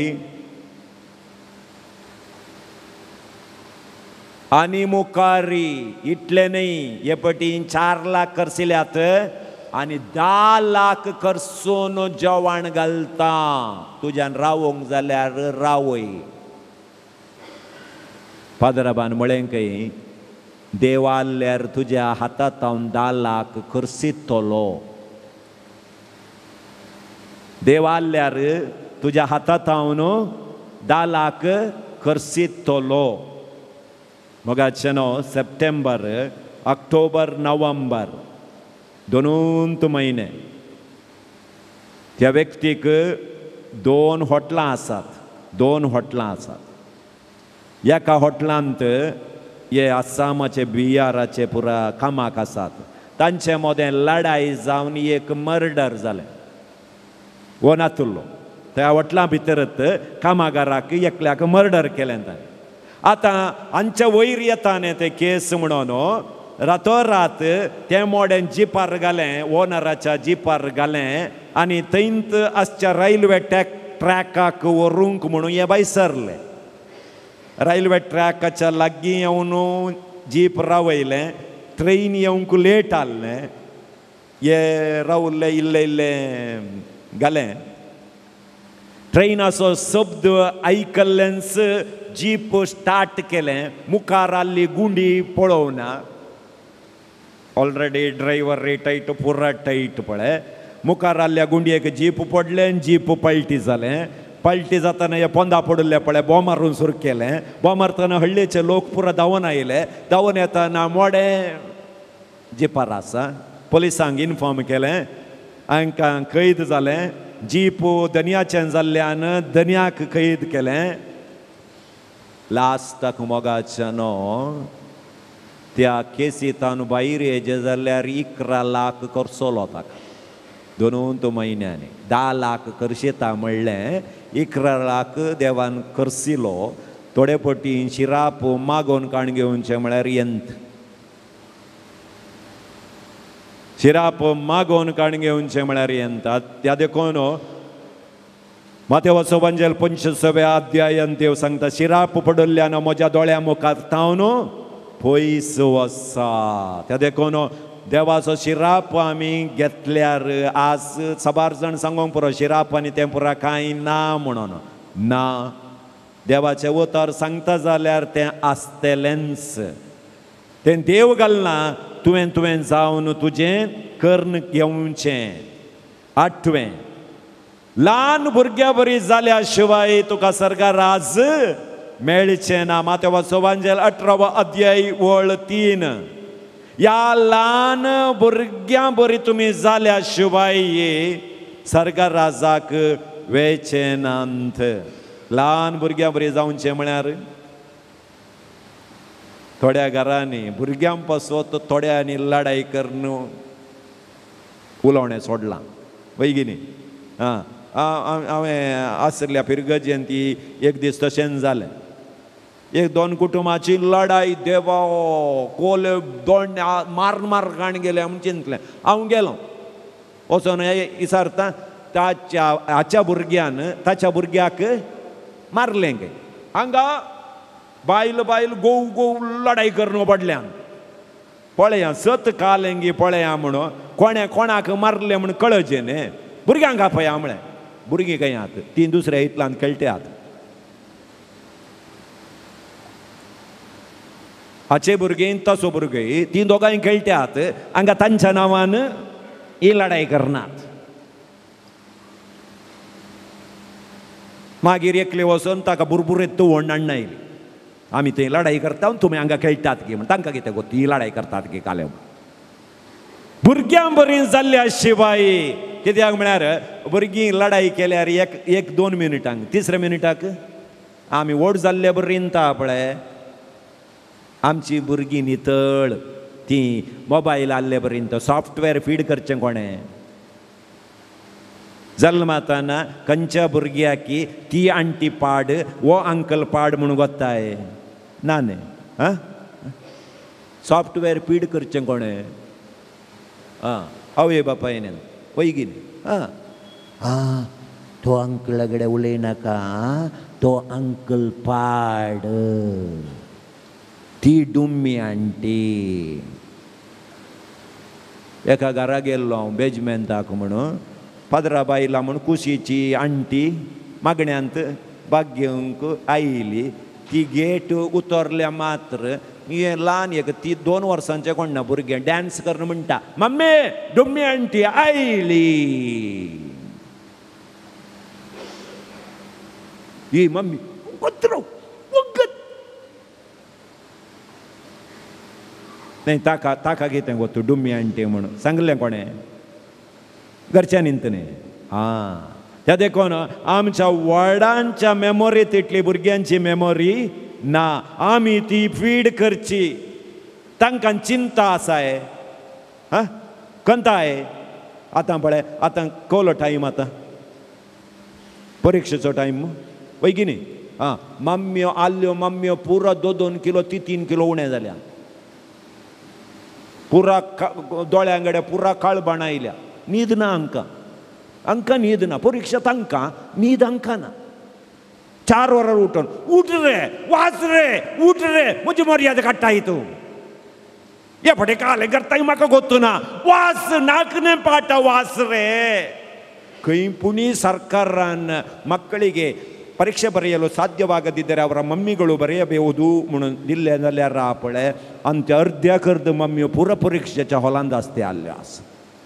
आनी मुखारी इतले न्ही हे पटीन 4 लाख करसिल्यात आनी 10 लाख करसून जेवण घालता तुज्यान रावोंक जाल्यार रावय. पाद्राबान म्हळें खंय देवाल्यार तुज्या हातांत हांव 10 लाख करसितलो. देवाल्यार तुज्या हातांत हांव न्हू 10 लाख करसितलो. मोगाचें न्हू सप्टेंबर ऑक्टोबर नोव्हेंबर 2 म्हयने त्या व्यक्तीक 2 हॉटलां आसात. 2 हॉटलां आसात. एका हॉटलांत हे आसामाचे बिहाराचे पुरा कामाक आसात. तांचे मोदें लढाई जावन एक मर्डर जालें. वो नातुल्लो त्या हॉटला भितरत कामागाराक एकल्याक मर्डर केलें ताणें. आतां हांचे वयर येता न्ही ते केस म्हणून रातोरात तें मोडें जिपार घालें ओनराच्या जिपार घालें आनी थंयत आसच्या रेल्वे ट्रॅकाक व्हरूंक म्हणून हे बायसरलें. रेल्वे ट्रॅकाच्या लागीं येवन जीप रावयलें. ट्रेन येवंक लेट आसलें. हे रावल्ले इल्ले इल्ले घालें. ट्रेनाचो शब्द आयकल्ल्यानच जीप स्टार्ट केलें. मुखार आल्ली गुंडी पळोवना. ऑलरेडी ड्रायव्हर टायट पुरा टायट पळय. मुखार आल्ल्या गुंडयेक जीप पडलें. जीप पलटी जालें. पलटी जाताना हे पोंदा पडले पळय बोमारून सुरू केलें. बोमारतना हळ्ळेचे लोक पुरा धांवन आयले. धांवन येताना मोडें जिपार आसा. पुलिसांक इन्फॉर्म केलें. हांकां कैद जालें. जीप दनयाचें जाल्ल्यान दनयाक कैद केलें. लास्टाक मोगाचें न्हू त्या केसींतान भायर हेजे जाल्यार 11 लाख करसलो ताका 2 म्हयन्यांनी. 10 लाख करशिता म्हणलें 11 लाख देवान करसिलो. थोडे पटी शिराप मागोवन काण घेवचे म्हळ्यार यंत. शिराप मागोवन काण घेवचे म्हळ्यार यंत. त्या देखून मातेवाचो वंजल 25व्या अध्यायान देव सांगता शिराप पडल्ल्यान म्हज्या दोळ्या मुखार थावन पयस वसा. त्या देखून देवाचो शिराप आमी घेतल्यार आज सबार जाण सांगूंक पुरो शिराप आनी तें पुरा कांय ना म्हणून. ना देवाचें उतर सांगता जाल्यार तें आसतलेंच. तें देव घालना तुवें जावन तुजें कर्ण घेवचें. 8वें ल्हान भुरग्या बरी जाल्या शिवाय तुका सर्गा राज मेळचें ना. मातेवाचो वंजल 18वा अध्याय वळ 3. ह्या ल्हान भुरग्यां बरी तुमी जाल्या शिवाय सर्गा राजाक वेचें नात. ल्हान भुरग्यां बरी जावचें म्हळ्यार थोड्या घरांनी भुरग्यां पासत थोड्यांनी लढाई करून उलोवणें सोडलां. वैगिनी हांवें आसल्या पिरगजेन ती एक दीस तशें जालें. 1-2 कुटुंबाची लढाई देवा कोल दोन मार काण गेले म्हूण चिंतलें. हांव गेलो वचून विचारता हाच्या भुरग्यान ताच्या भुरग्याक मारलें खंय. हांगा बायल बायल गोव गोव लढाई करून पडल्यान पळया सत कालेंगी पळया म्हणून कोण्या कोणाक मारले म्हणून कळचे न्ही भुरग्यांक आपया म्हळें भुरगीं खंय आहात ती दुसऱ्या हितलान खेळट्यात हाचे भुरगीं तसो भुरगीं ती दोगांय खेळट्यात हांगा तांच्या नांवान ही लढाई करनात मागीर एकले वचून ताका बुरबुरीत तवण हाडून आयली आमी थंय लढाई करता तुमी हांगा खेळटात की म्हण तांकां कितें गो ती लढाई करतात की काले भुरग्यां बरीं जाल्ल्या शिवाय कित्याक म्हळ्यार भुरगीं लढाई केल्यार एक 2 मिनटांक 3 मिनटाक आमी व्हड जाल्ले बरीं रिंता पळय आमची भुरगीं नितळ ती मोबायल आसले पर्यंत सॉफ्टवेअर फीड करचें कोणें जल्मातना खंयच्या भुरग्याक की ती आंटी पाड वो अंकल पाड म्हणून गोत्ताय ना न्ही आं सॉफ्टवेअर फीड करचें कोणें आं आवय बापायन पळय आं आं तो अंकला कडेन उलयनाका तो अंकल पाड ती डुम्मी आंटी एका घरा गेल्लो हांव बेजमेंताक म्हणून 15 बायलां म्हूण कुशीची आंटी मागण्यांत भाग घेवंक आयली ती गेट उतरल्या मात्र हे ल्हान एक ती 2 वर्सांचें कोण ना भुरगें डॅन्स करना म्हणटा मम्मी डुम्मी आंटी आयली ही मम्मी उतरो नाही ताका कितें गो तूं डुम्मी आंटी म्हणून सांगलें कोणें घरच्यांनी न्ही हां त्या देखून आमच्या व्हडांच्या मेमोरींत इतली भुरग्यांची मेमोरी ना आमी ती फीड करची तांकां चिंता आसाय हां कंताय आतां पळय आतां कोलो टायम आतां परीक्षेचो टायम वय की न्ही हां मम्म्यो आल्यो मम्म्यो पुरो 2-2 किलो 3 किलो उणें जाल्या पुरा दोळ्यांगडे पुरा काळबाण आयल्या न्हीद ना हांकां न्हीद ना परीक्षा तांकां न्हीद हांकां ना 4 वरां उठून उठ रे वाच रे उठ रे म्हजी मर्यादा काडटा तूं हे फाटी काले करता म्हाका गोतू ना वाच नाकने पाट वाच रे खंय पुणी ಸರ್ಕಾರನ್ ಮಕ್ಕಳಿಗೆ ಪರೀಕ್ಷೆ ಬರೆಯಲು ಸಾಧ್ಯವಾಗದಿದ್ದರೆ ಅವರ ಮಮ್ಮಿಗಳು ಬರೆಯಬಹುದು म्हणून दिल्ले जाल्यार पळय आनी ते अर्द्याकर्द मम्मी पुरो परीक्षेच्या हॉलांत आसते आसल्या आसा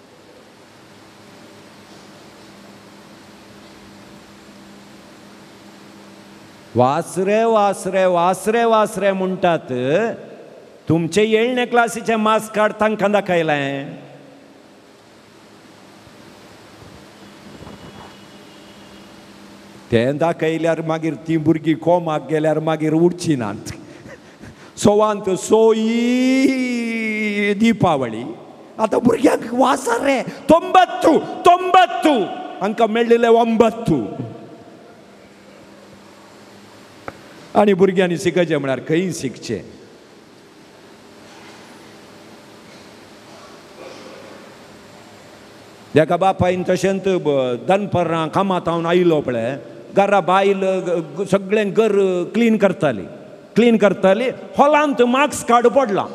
वासरे वासरे वासरे वासरे म्हणटात तुमचे येळणे क्लासीचे मार्क्स कार्ड तांकां दाखयलें तें दाखयल्यार मागीर ती भुरगीं कोमाक गेल्यार मागीर उठची नात सोवांत सोई दिपावळी आतां भुरग्यांक वासा रे 90 हांकां मेळिल्ले 9 आनी भुरग्यांनी शिकचें म्हळ्यार खंय शिकचें एका बापायन तशेंच दनपरां कामांत आयलो पळय घरा बायल सगळें घर क्लीन करताली हॉलांत मार्क्स कार्ड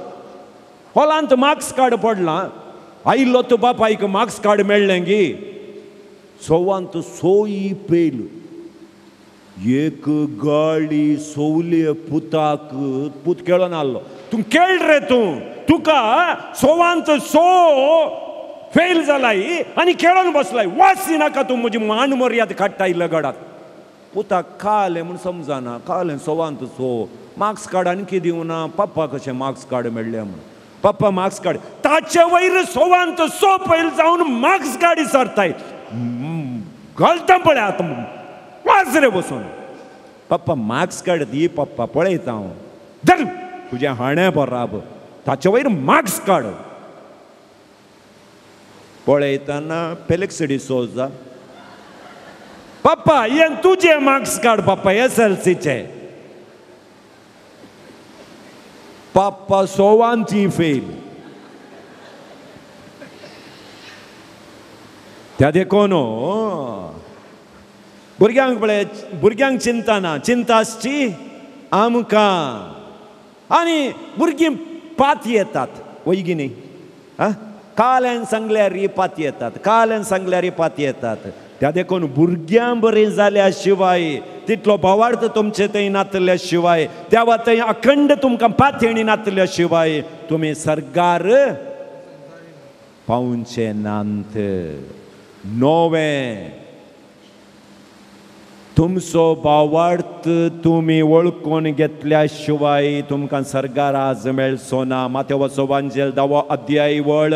पडलां आयलो तो बापायक मार्क्स कार्ड मेळ्ळें गी सोवांत सोई पेल एक गाडी सोवले पूत केळोन आसलो तूं केळ रे तुका सोवांत सो फेल जालाय आनी केळोन बसलाय वासी नाका तूं म्हजी मान मर्याद काडटा इल्ल्या गडात पुताक कालें म्हूण समजना कालें सोवांत सो मार्क्स कार्ड आनी दिवना पप्पा कशें मार्क्स कार्ड मेळ्ळें म्हूण पप्पा मार्क्स कार्ड ताचे वयर सोवांत सो पयल जावन मार्क्स कार्ड विसरताय घालता पळय आतां वाज रे बसून पप्पा मार्क्स कार्ड दी पप्पा पळयता हांव धर तुजें हाणें बराब ताचे वयर मार्क्स कार्ड पळयतना फेलिक्स डिसोजा पप्पा हे तुझे मार्क्स कार्ड पप्पा SLCचे पप्पा सोवांची फेल त्या देखून भुरग्यांक पळय भुरग्यांक चिंता ना चिंता आसची आमकां आनी भुरगीं पात येतात वयगी न्ही काल्यान सांगल्यार पात येतात काल्यान सांगल्यार पात येतात त्या देखून भुरग्यां बरें जाल्या शिवाय तितलो बोवार्थ तुमचे थंय नातल्या शिवाय देवा थंय अखंड तुमकां पातयणी नातल्या शिवाय तुमी सर्गार पावचे नांत नोवें तुमचो भावार्थ तुमी वळखून घेतल्या शिवाय तुमकां सर्गार आज मेळचो ना माथेवाचो वांजेल 10 अध्याय वळ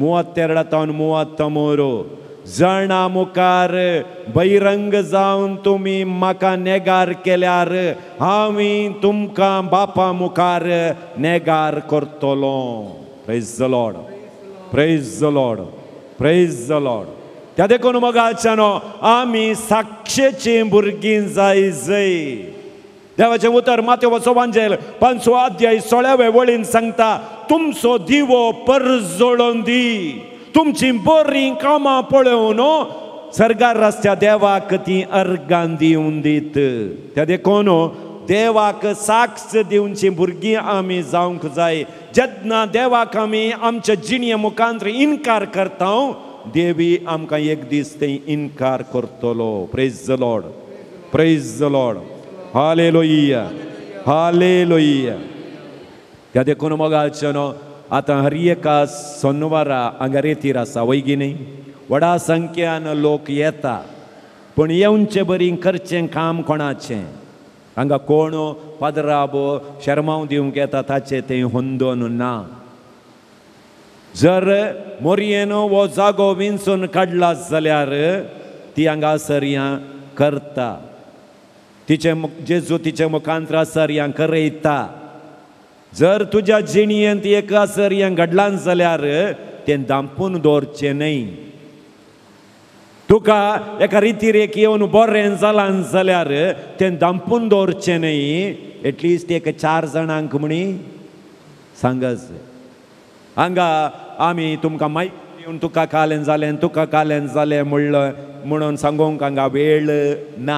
32 जणा मुखार बहिरंग जावन तुमी म्हाका नेगार केल्यार हांव तुमकां बापा मुखार नेगार करतलो praise the Lord praise the Lord praise the Lord त्या देखून मोगाच्यानो आमी साक्षेची भुरगीं जाय देवाचें उतर माथेवाचो वांजेल 5 अध्याय 16 वळीन सांगता तुमचो दिवो परजोळोवन दी तुमची बरीं कामां पळोवन सर्गार रस्त्या देवाक ती अर्गां दिवन दीत त्या देखून देवाक साक्ष दिवची भुरगीं आमी जावंक जाय जेन्ना देवाक आमी आमच्या जिणे मुखांतर इन्कार करता देवी आमकां एक दीस थंय इन्कार करतलो praise the Lord praise the Lord hallelujah hallelujah त्या देखून मोगाचो न्हू आतां हर एका सोनवारा हांगा रेतीर आसा वयगी न्ही व्हडा संख्यान लोक येता पूण येवचे बरी करचें काम कोणाचें हांगा कोण पदराब शर्माव दिवंक येता ताचे थंय हुंदोन ना जर मोरयेन हो जागो विंचून काडला जाल्यार ती हांगासर करता तिचे जेजू तिच्या मुखांतरासर करयता जर तुज्या जिणयेंत एकासर घडलां जाल्यार तें दांपून दवरचें न्हय तुका एका रितीर एक येवन बरें जालां जाल्यार तें दांपून दवरचें न्हय एटलिस्ट एक 4 जाणांक म्हणी सांगच हांगा आमी तुमकां माहिती दिवन तुका कालें जालें म्हणून सांगूंक हांगा वेळ ना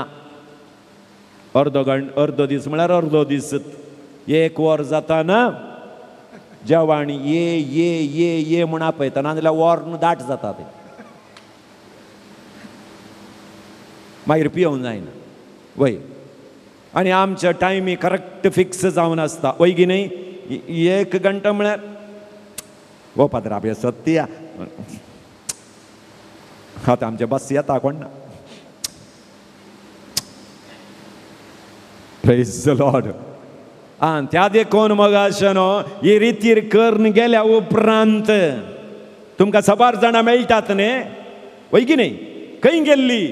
अर्दो दीस म्हळ्यार अर्दो दीस 1 वर जाता ना जेवण ये म्हण आपयता नाजाल्यार वर दाट जाता तें मागीर पिवंक जायना वय आनी आमचे टायमी करेक्ट फिक्स जावन आसता वयगी न्ही 1 घंटा म्हळ्यार वो पात्राबे सत्य आतां आमचे बस येता कोण ना प्रेज द लॉर्ड त्या देखून मोगाशनो ही रितीर करून गेल्या उपरांत तुमकां 6 जाणां मेळटात न्ही वयगी न्ही खंय गेल्ली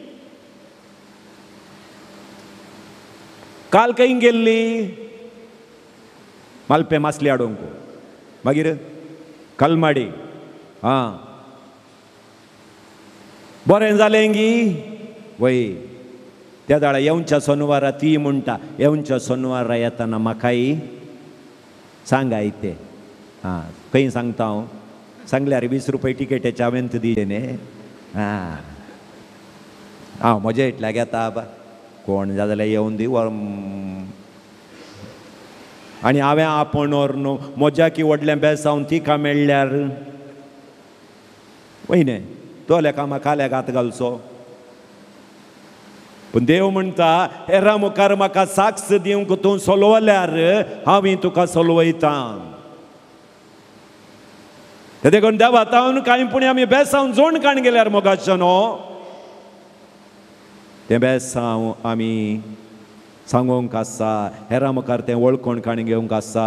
काल खंय गेल्ली मालपे मासली हाडूंक मागीर कलमाडी बरें जालें गी वय त्या दाळा येवच्या सोनवारा ती म्हणटा येवच्या सोनवारा येताना म्हाकाय सांगाय ते खंय सांगता हांव सांगल्यार 20 रुपया टिकेटीचे हांवें दिले न्ही हांव म्हज्या इटल्याक येता बा कोण जाल्यार येवन दी आनी हांवें आपोणोर न्हू म्हज्या की व्हडलें बेसांव तिका मेळ्ळ्यार वय न्ही तोल्या कामा काल्या घात घालचो पूण देव म्हणटा हेरा मुखार म्हाका साक्ष दिवंक तूं सोलवल्यार हांव तुका सोलवयता ते देखून देवा तावन कांय पुणी आमी बेसांव जोड काण गेल्यार मोगाचो न्हू तें बेसांव आमी सांगूंक आसा हेरा मुखार तें वळखून काण घेवंक आसा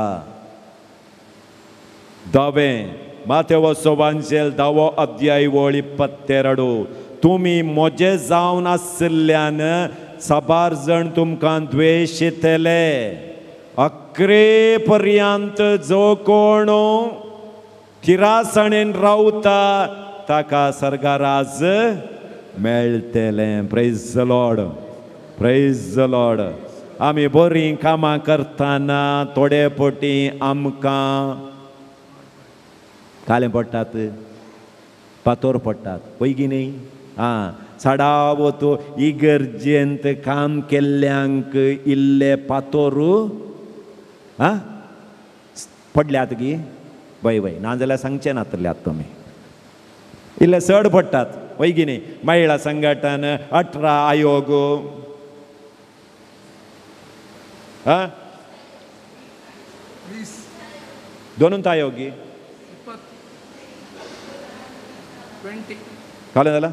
10 माथेवाचो वांजेल 10 अध्याय 22 तुमी मोजे जावन आसल्यान 6 जाण तुमकां द्वेशितले 11 पर्यंत जो कोण किरासणेन रावता ताका सर्गाराज मेळटलें praise the Lord praise the lord आमी बरीं कामां करतना थोडे पटी आमकां कालें पडटात पातोर पडटात वयगी न्ही सडावो तो इगर्जेंत काम केल्ल्यांक इल्ले पातोरू पडल्यात गी वय वय नाजाल्यार सांगचे नातल्यात तुमी इल्ले चड पडटात वय की न्ही महिला संघटन 18 आयोग दोनूच आयोगी कळ्ळें जालां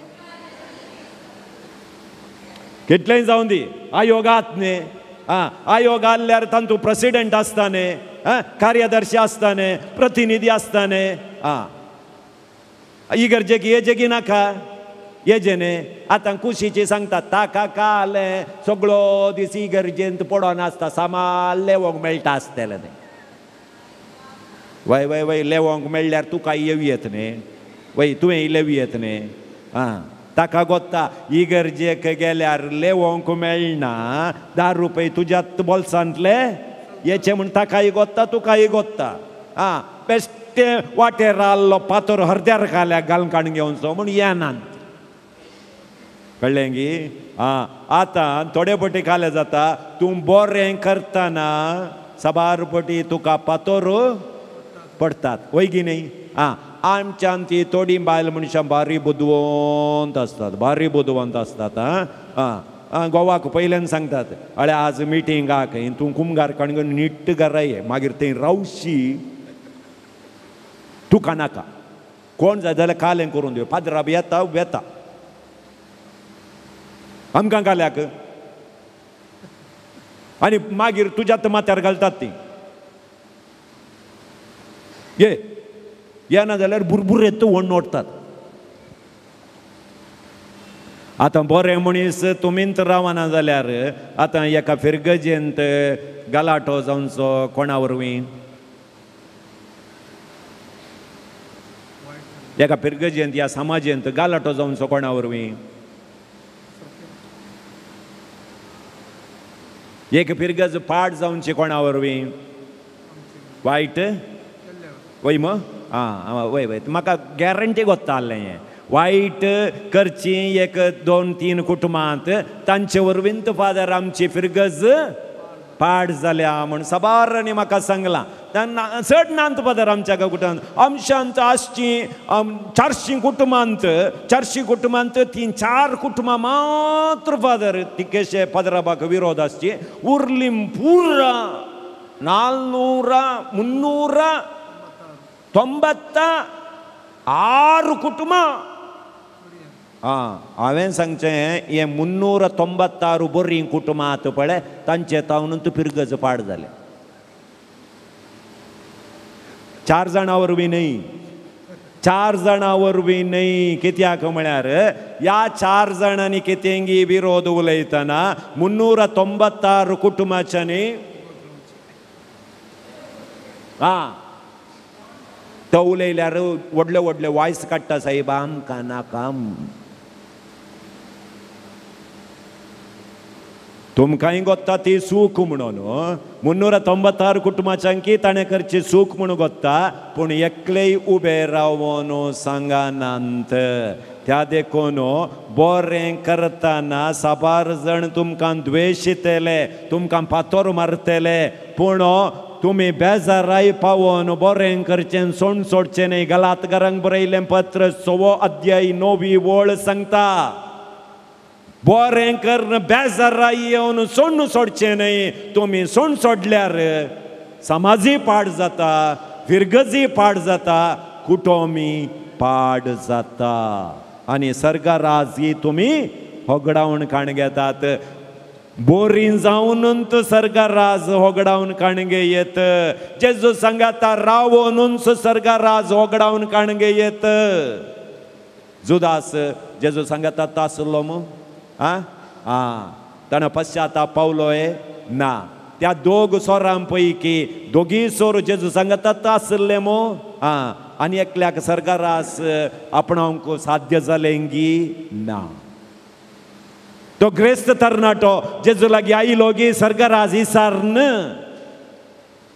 कितलेंय जावन दी आयोगात न्ही आयोग आसल्यार तातूंत प्रेसिडेंट आसता न्ही कार्यदर्शी आसता न्ही प्रतिनिधी आसता न्ही इगर्जेक येजेकी नाका येजे न्ही आतां कुशीची सांगतात ताका काले सगळो दीस इगर्जेंत पडोन आसता सामार लेवोंक मेळटा आसतलें न्ही वय वय वय लेवोंक मेळ्ळ्यार तुका येवयेत न्ही वय तुवें लेवयेत न्ही ताका गोत्ता इगर्जेक गेल्यार लेवोंक मेळना 10 रुपये तुज्यात बोल्सांतले येचे म्हण ताकाय गोत्ता तुकाय गोत्ता बेश्टे वाटेर आल्लो पातोर हरद्यार काल्याक घालून काडून घेवचो म्हूण येनात कळ्ळें गी आतां थोडे पटी काले जाता तूं बरें करतना साबार पटी तुका पातोर पडटात वय की न्ही आमच्यान ती थोडी बायल मनशां बारी बुदवंत आसतात गोवाक पयल्यान सांगतात अळे आज मिटिंगाक तूं कुमगार काणून नीट गराय मागीर थंय रावशी तुका नाका कोण जाय जाल्यार कालें करून दिवं पाद्रा येता वेता आमकां काल्याक आनी मागीर तुज्यात माथ्यार घालतात ती येना जाल्यार बुरबुरेत वण ओडटात आतां बरें मनीस तुमींत रावना जाल्यार आतां एका फिरगजेंत गलाटो जावचो कोणा वरवीं एका फिरगजेंत ह्या समाजेंत गलाटो जावचो कोणा वरवीं एक फिरगज पाड जावची कोणा वरवीं वायट वय मो वय वय म्हाका गॅरंटी गोत्ता आसलें हें वायट करची 1-2-3 कुटुंबांत तांचे वरवींत फादर आमची फिरगज पाड जाल्या म्हण सबारांनी म्हाका सांगलां चड नांत फादर आमच्या कुटुंबांत आमच्यांत आसची 400 कुटुंबांत 3-4 कुटुंबां मात्र फादर तिकेशे फादराबाक विरोध आसची उरलीं पुरा 496 कुटुंबां हांवें सांगचें हे 396 बरीं कुटुंबां आतां पळय तांचे तावनूच फिरगज पाड जाले 4 जाणां वरवीं न्ही 4 जाणां वरवीं न्ही कित्याक म्हळ्यार ह्या 4 जाणांनी कितेंगी विरोध उलयतना 396 कुटुंबाच्यांनी तो उलयल्यार व्हडले व्हडले वॉयस काडटा साहेब आमकां नाका तुमकांय गोत्ता ती सूख म्हणून 396 कुटुंबाच्यांकी ताणें करची सूख म्हणून गोत्ता पूण एकलेय उबे रावन सांगानांत त्या देखून बरें करतना साबार जाण तुमकां द्वेशितले तुमकां पातोर मारतले पूण तुमी बेजाराय पावोन बरें करचें सोण सोडचें न्ही गलातकारांक बरयलें पत्र 6 अध्याय 9 वळ सांगता बरें कर बेजाराय येवन सोण सोडचें न्ही तुमी सोण सोडल्यार समाजी पाड जाता फिरगजी पाड जाता कुटुंबी पाड जाता आनी सर्गाराज ही तुमी होगडावन काण घेतात बोरीं जावनूच सर्गाराज होगडावन काणगे येत जेजू सांगाता रावोनूच सर्गाराज होगडावन काणगे येत जुदास जेजू सांगाता तासलो मू ताणें पश्चाताप पावलोय ना त्या 2 सोरां पैकी 2 सोर जेजू सांगाता आसले मू आनी एकल्याक सर्गारास आपणावंक साध्य जालेंगी ना तो ग्रेस्त तरणाटो जेजू लागीं आयलो गी सर्गराज इसारन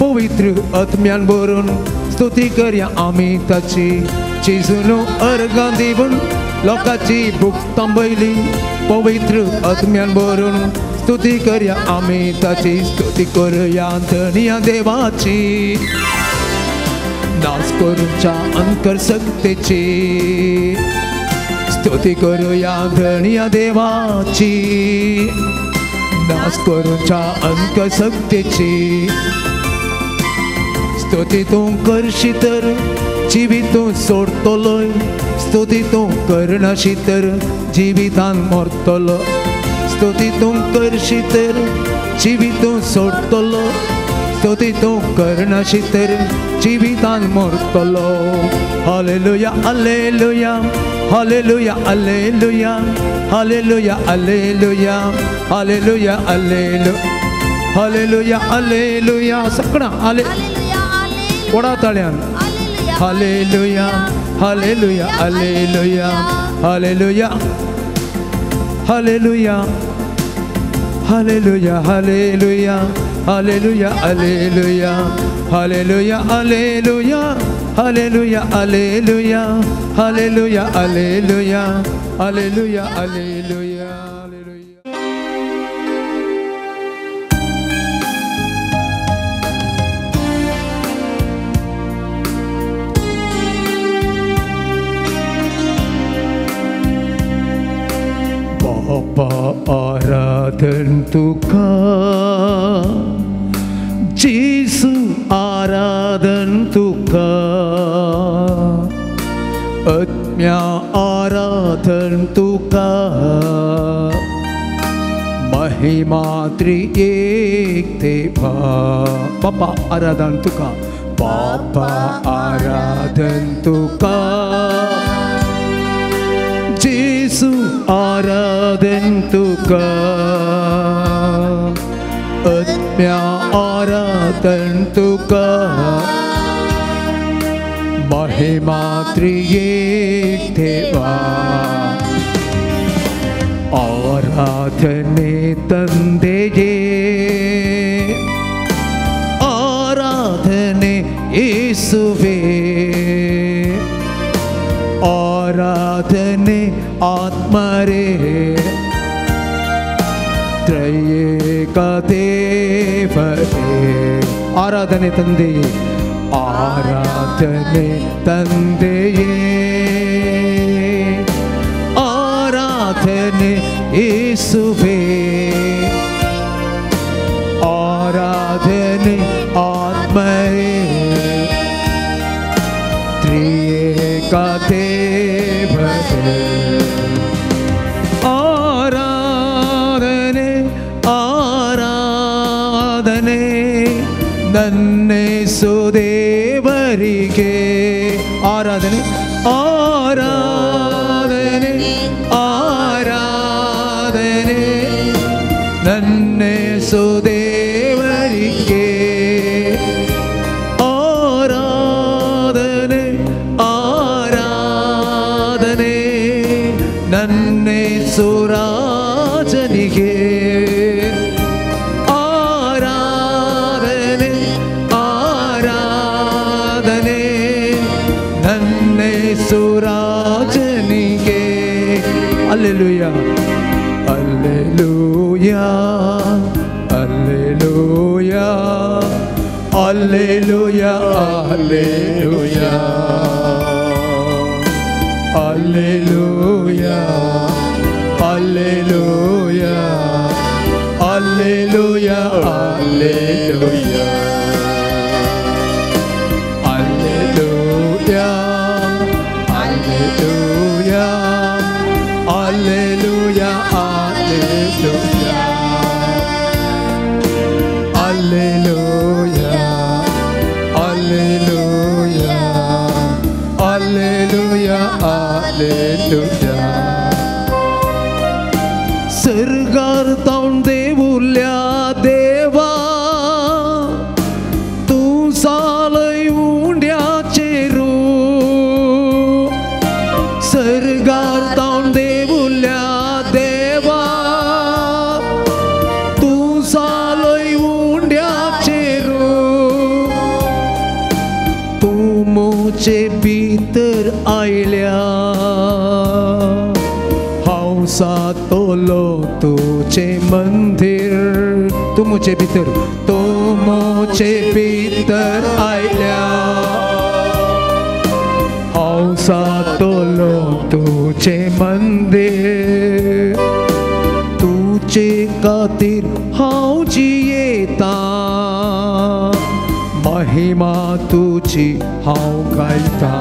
पवित्र आत्म्यान भरून स्तुती करया आमी ताची जेजून अर्गां दिवन लोकांची भूक थांबयली पवित्र आत्म्यान भरून स्तुती करया आमी ताची स्तुती करया धन्य देवाची नाच करूच्या अंकर सक्तेची स्तुती करूया धन्य देवाची नाच करूच्या अंकर सक्तेची स्तुती तूं करशी तर जिवीत तूं सोडतलो स्तुती तूं करनाशी तर जिवितान मरतलो स्तुती तूं करशी तर जिवीत तूं सोडतलो स्तुती तूं करनाशी तर जिवितान मरतलो hallelujah hallelujah hallelujah hallelujah hallelujah hallelujah hallelujah hallelujah hallelujah hallelujah सगळा हाले कोडा ताळ्यान hallelujah hallelujah hallelujah hallelujah hallelujah hallelujah hallelujah hallelujah hallelujah hallelujah hallelujah hallelujah hallelujah hallelujah hallelujah hallelujah hallelujah बापा आराधन तुका जेसू आराधन तुका आत्म्या आराधन तुका महिमा त्रिएक देवा बापा आराधन तुका बापा आराधन तुका जेसू आराधन तुका आत्म्या आराधन तुका महिमा त्रिएक देवा आराधने तंदेये आराधने यीशुवे आराधने आत्मरे त्रयेक देवरे आराधने तंदेये आराधने तंदेये आराधने यीशुवे आराधने आत्मरे त्रिएक देवरे आराधने आराधने नन्नेसु देवरिगे आराधने आराधने आराधने नन्नेसु देवरिगे आराधने आराधने नन्नेसु राजनिगे आराधने आराधने नन्नेसु राजनिगे हालेलुया hallelujah hallelujah hallelujah hallelujah hallelujah hallelujah hallelujah hallelujah hallelujah hallelujah hallelujah hallelujah hallelujah हालेलुया सर्गार तावन देवुल्या देवा तुमचे भितर आयल्या हांव सातोलो तुझे मंदिर तुमचे भितर आयल्या हांव सातोलो तुझे मंदिर तुझे खातीर हांव जियेता महिमा तुझी हांव गायता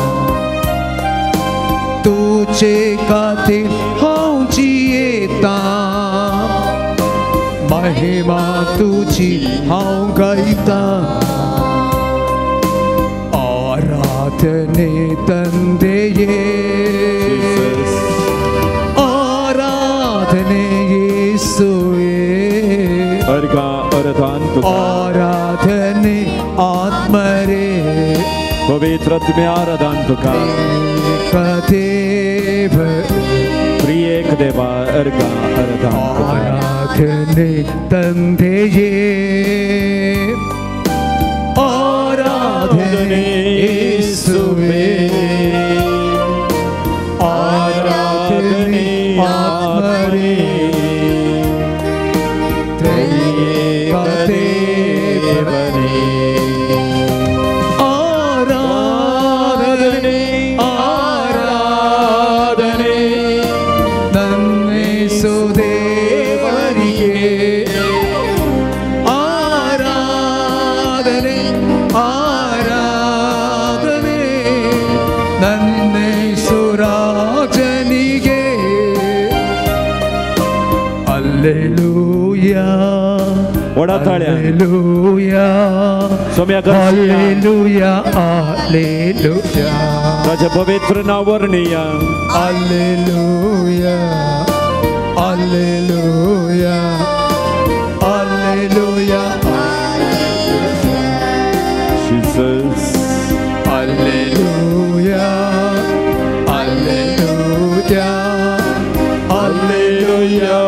तुझे खातीर हांव जियेता महिमा तुझी हांव गायता आराधने तंदेये आराधने येसुवे आराधने आत्मरे पवित्र आत्मे आराधन तुका कदेव प्रियेक देवा अर्गा आराधन आराधने तंदेये आराधने येसुवे आराधने आत्मरे हालेलुया हालेलुया तुझ्या पवित्र नाव वर्णीया हालेलुया हालेलुया हालेलुया जीसस हालेलुया हालेलुया हालेलुया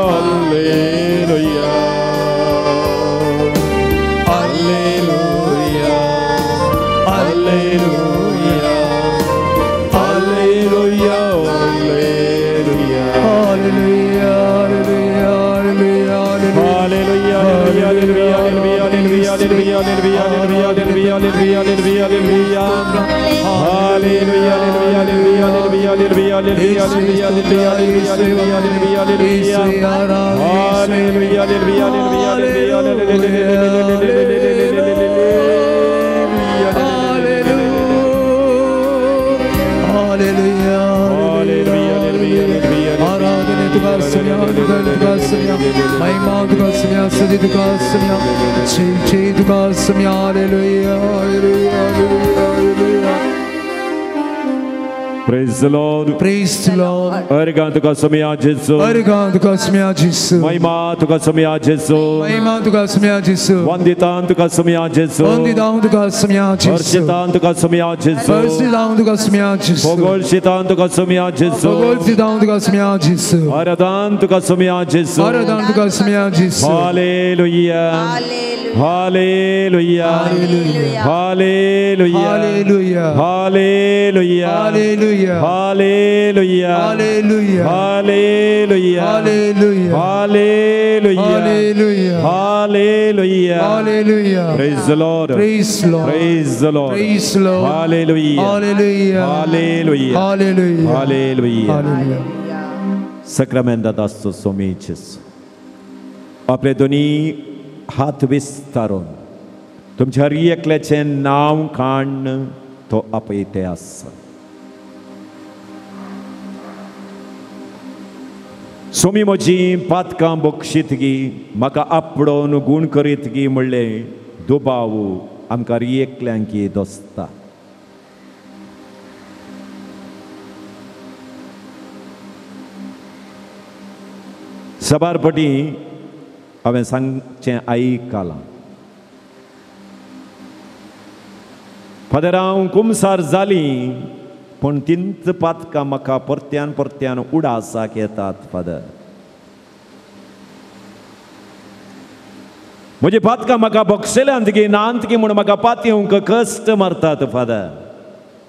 Praise the Lord. Praise the Lord. Argan tuka samya Jesu. Argan tuka samya Jesu. Mahima tuka samya Jesu. Mahima tuka samya Jesu. Vanditan tuka samya Jesu. Vanditan tuka samya Jesu. Varshitan tuka samya Jesu. Varshitan tuka samya Jesu. Pogolshitan tuka samya Jesu. Pogolshitan tuka samya Jesu. Aradan tuka samya Jesu. Aradan tuka samya Jesu. Hallelujah. Hallelujah. Hallelujah. Hallelujah. Hallelujah. Hallelujah. Hallelujah. Hallelujah. Hallelujah. Hallelujah. Hallelujah. Hallelujah. Hallelujah. Hallelujah. Hallelujah. Praise the Lord. Praise the Lord. Praise the Lord. Praise the Lord. Hallelujah. Hallelujah. Hallelujah. Hallelujah. Hallelujah. Hallelujah. Sakramenta dasto somiches. आपले दोन्ही हात विस्तारून तुमच्या हर एकल्याचे नाव काढणं तो आपयते आसा. सोमी म्हजी पातकां बक्षितगी म्हाका आपडोवन गूण करीतगी म्हणले दुबाव आमकां हर एकल्यांक दोस्ता. सबारपटी हांवें सांगचें आयकलां. फादर हांव कुमसार जालीं पूण तींच पातकां म्हाका परत्यान परत्यान उडासाक येतात फादर. म्हजी पातकां म्हाका बक्षयल्यांतगी नांतगी म्हूण म्हाका पातयेवंक कश्ट मारतात फादर.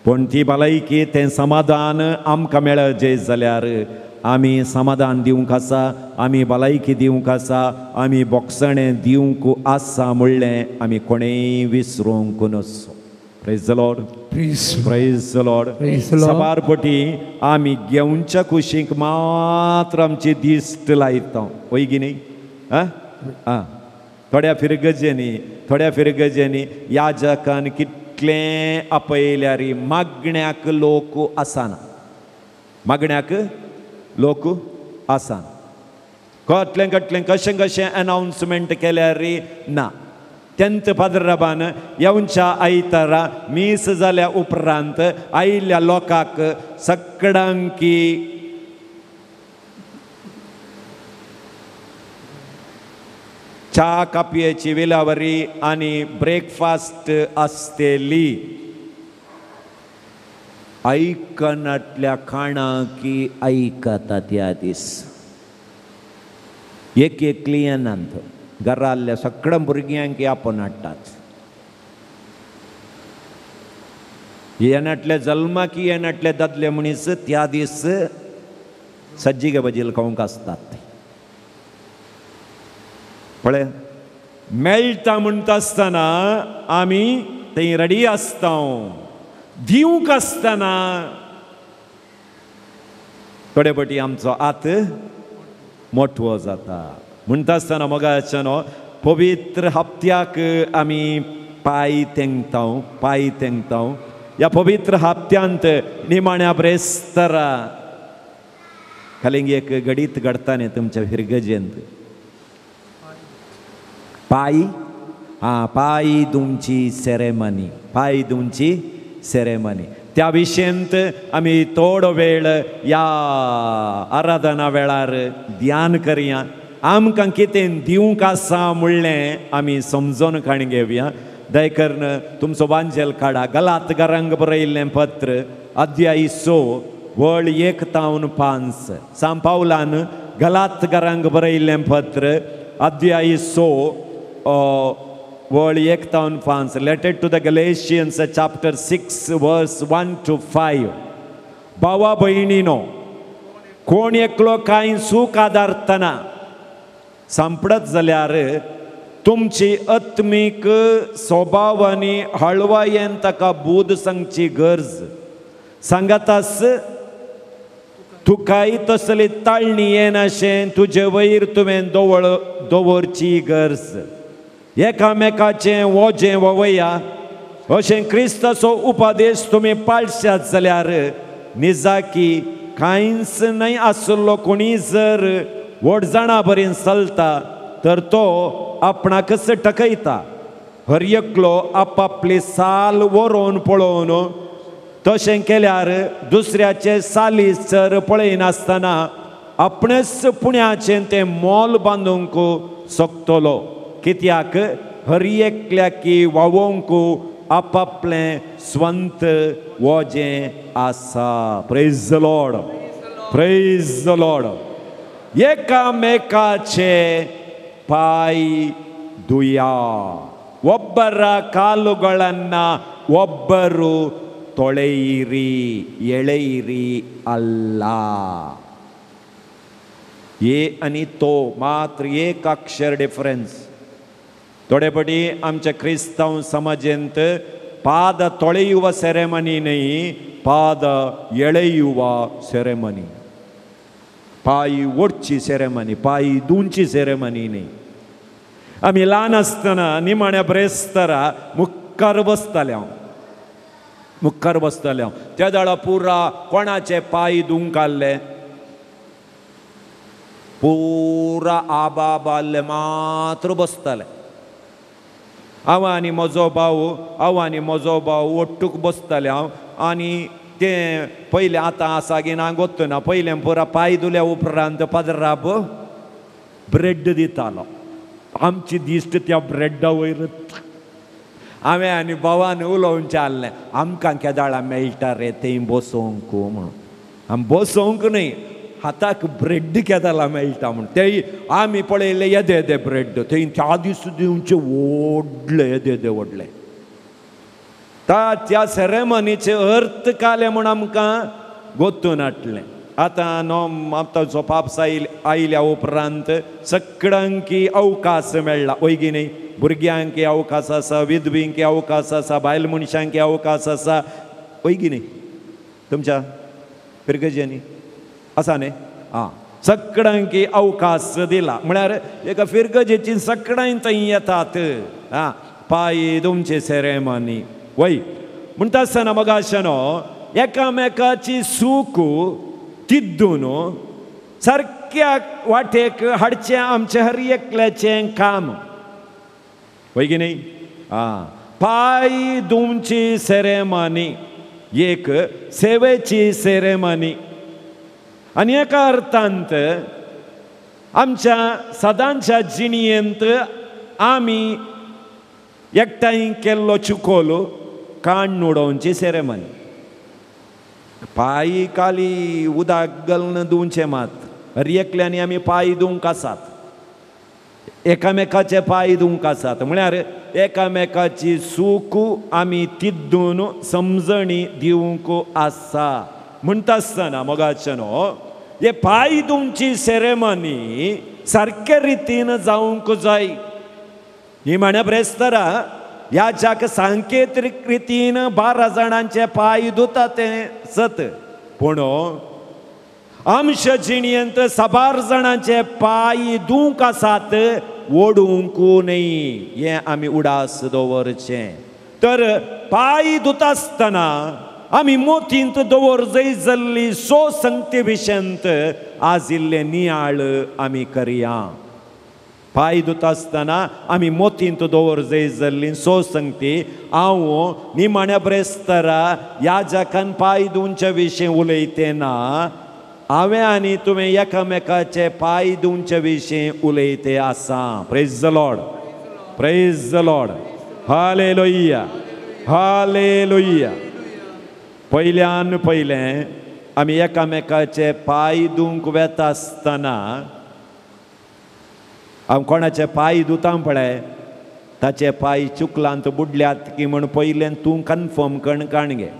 पण ती भलायकी तें समाधान आमकां मेळत जाल्यार आमी समाधान दिवंक आसा, आमी भलायकी दिवंक आसा, आमी बोगसणें दिवंक आसा म्हणलें आमी कोणेंय विसरूंक नसो. Praise the Lord. Praise the Lord. सबारपटी आमी घेवच्या कुशीक मात्र आमची दिश्ट लायता वय की न्ही. थोड्या फिरगजेनी याजकान कितलें आपयल्यार मागण्याक लोक आसाना. मागण्याक लोक आसान. कटलें कशें अनाउन्समेंट केल्यार ना. तेंत पाद्रबान येवच्या आयतारा मीस जाल्या उपरांत आयिल्ल्या लोकांक सगळ्यांकी च्या कापयेची विलावरी आनी ब्रेकफास्ट आसतेली. आयकनातल्या खाणां की आयकता त्या दीस एक येनांत घरातल्या सगळ्या भुरग्यांक आपण हाडटात. येनातले जल्माक येनातले दादले मनीस त्या दीस सज्जिगे भजील खावंक आसतात. पळय मेळटा म्हणटा आसतना आमी थंय रेडी आसता. दिवंक आसतना थोडे फावटी आमचो हात मोठवो जाता. म्हणटा आसतना मोगाच्यानो पवित्र हप्त्याक आमी पांय तेंगता. ह्या पवित्र हप्त्यांत निमाण्या ब्रेस्तारा खाली एक घडीत घडता न्ही तुमच्या हिरगजेंत. पांय तुमची सेरेमनी. पांय तुमची सेरेमनी. त्या विशयंत आमी थोडो वेळ या आराधना वेळार ध्यान करया. आमकां कितें दिवंक आसा म्हणलें आमी समजोन काण घेवया. दयकरून तुमचो वांजेल काडा. गलातकारांक बरयल्लें पत्र अध्याय 6 वळ 1-5. सांत पावलान गलातकारांक बरयल्लें पत्र अध्याय 6 वळ 1-5. Letter to the Galatians chapter 6 verse 1-5. भावा भयणीनो, कोण एकलो कांय सूख आदारतना सांपडत जाल्यार तुमची आत्मीक स्वभावानी हळवायेन ताका बोध सांगची गरज. सांगातास तुकाय तसली ताळणी येनाशें तुजे वयर तुवें दवरची गरज. एकामेकाचें वोजें ववया अशें क्रिस्ताचो उपदेश तुमी पाळशात जाल्यार निजाकी कांयच नाही आसलो कोणी जर व्हड जाणा बरें चलता तर तो आपणाकच टकयता. हर एकलो आपापली साल व्हरोन पळोवन तशें केल्यार दुसऱ्याचे साली जर पळयनासतना आपणेच पुण्याचें तें मोल बांदूंक शकतलो. कित्याक हर एकल्याकी वावोंक आपापलें स्वंत वोजें आसा. Praise the Lord. Praise the Lord. एकामेकाचे पाय ದುಯ್ಯಾ. ಒಬ್ಬರ ಕಾಲುಗಳನ್ನ ಒಬ್ಬರು ತೊಳೆಯಿರಿ, ಎಳೆಯಿರಿ ಅಲ್ಲ. ये आणि तो मात्र एक अक्षर डिफरन्स. थोडे पटी आमच्या क्रिस्तांव समाजेंत पाद ತೊಳೆಯುವ ಸೆರೆಮನಿ नाही, पाद ಎಳೆಯುವ ಸೆರೆಮನಿ. पायी ओडची सेरेमनी, पायी दोनची सेरेमनी नाही. आम्ही ल्हान आसतना निमाण्या ब्रेस्तारा मुखार बसताले त्या दाळा पुरा कोणाचे पाय धुवंक आसले, पुरा आबा बाल्ले मात्र बसताले. हांव आनी म्हजो भाव ओट्टूक बसताले हांव. आनी ते पयले आतां आसा गी ना गोत्तू ना, पयले पुरा पाय धुल्या उपरांत पाद्राब ब्रेड दितालो. आमची दिश्ट त्या ब्रेडा वयर. हांवें आनी भावान उलोवंक चाललें, आमकां केदाळा मेळटा रे थंय बसोवंक म्हणून. आमी बसोवंक न्ही, हाताक ब्रेड केदाळा मेळटा म्हणून. ते आमी पळयले येदे येदे ब्रेड थंय त्या दीस दिवचे व्हडले येदे येदे व्हडले. त्या सेरेमनीचे अर्थ काले म्हूण आमकां गोतून हाडलें. आतां न्हू आतांचो पाप्स आयल्या उपरांत सगळ्यांकी अवकाश मेळ्ळा, वय न्ही. भुरग्यांक अवकाश आसा, विधवींक अवकाश आसा, बायल मनशांक अवकाश आसा, वय न्ही. तुमच्या पिरगजेनी आसा न्ही. सगळ्यांक अवकाश दिला म्हळ्यार एका फिरगजेची सगळ्यां थंय येतात. पांय तुमचे सेरेमनी वय म्हणटा आसतना मग आसनो एकामेकाची सूख तिद्दून सारक्या वाटेक हाडचें आमचें हर एकल्याचें काम, वय की न्ही. पांय तुमची सेरेमनी एक सेवेची सेरेमनी. आनी एका अर्थांत आमच्या सदांच्या जिणयेंत आमी एकठांय केल्लो चुकोल काण उडोवची सेरेमनी. पांय काली उदक घालून धुवचें मात, हर एकल्यानी आमी पांय धुवंक आसात, एकामेकाचे पांय धुवंक आसात. म्हळ्यार एकामेकाची सूख आमी तिद्दून समजणी दिवंक आसा. म्हणटा आसतना मोगाचेनो हे पांय धुवची सेरेमनी सारके रितीन जावंक जाय. ही म्हण्या ब्रेस्तारा ह्या जाक सांकेतीक रितीन 12 जाणांचे पांय धुता तें सत, पूण आमच्या जिणयेंत 12 जाणांचे पांय धुवंक आसात, ओडूंक न्ही. हें आमी उडास दवरचें. तर पांय धुता आसतना आमी मोतींत दवर जय जाल्ली सो संगती विशेंत आज इल्ले नियाळ आमी करया. पांय धुता आसतना आमी मोतींत दवर जय जाल्ली सो संगती. हांव निमाण्या ब्रेस्तारा ह्या जाकान पांय धुवचे विशीं उलयतना हांवें आनी तुवें एकामेकाचे पांय धुवचे विशीं उलयते आसा. Praise the Lord, praise the Lord, hallelujah, हालेलुया. पयल्यान पयलें आमी एकामेकाचे पांय धुवंक वेता आसतना हांव कोणाचे पांय धुता पळय ताचे पांय चुकलांत बुडल्यात की म्हण पयलें तूं कन्फर्म करून काण घे.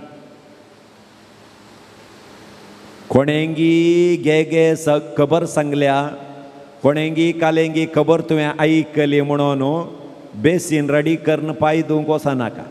कोणेंगी गे गे खबर सांगल्या, कोणेंगी कालेंगी खबर तुवें आयकली म्हणून बेसीन रेडी करून पांय धुवंक वचनाका.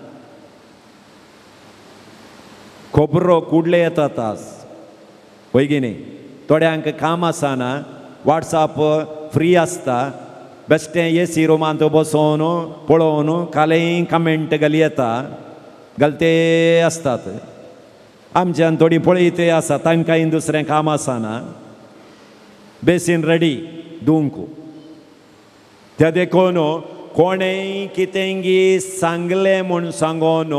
खबरो कुडले येतात आज, वय की न्ही. थोड्यांक काम आसना, वॉट्सॅप फ्री आसता, बेश्टें एसी रुमांत बसोवन पळोवन कालें कमेंट घाली येता, घालते आसतात. आमच्यान थोडी पळयते आसा, तांकांय दुसरें काम आसना, बेसीन रेडी धुवंक. ते देखून कोणेंय कितेंगी सांगलें म्हूण सांगोन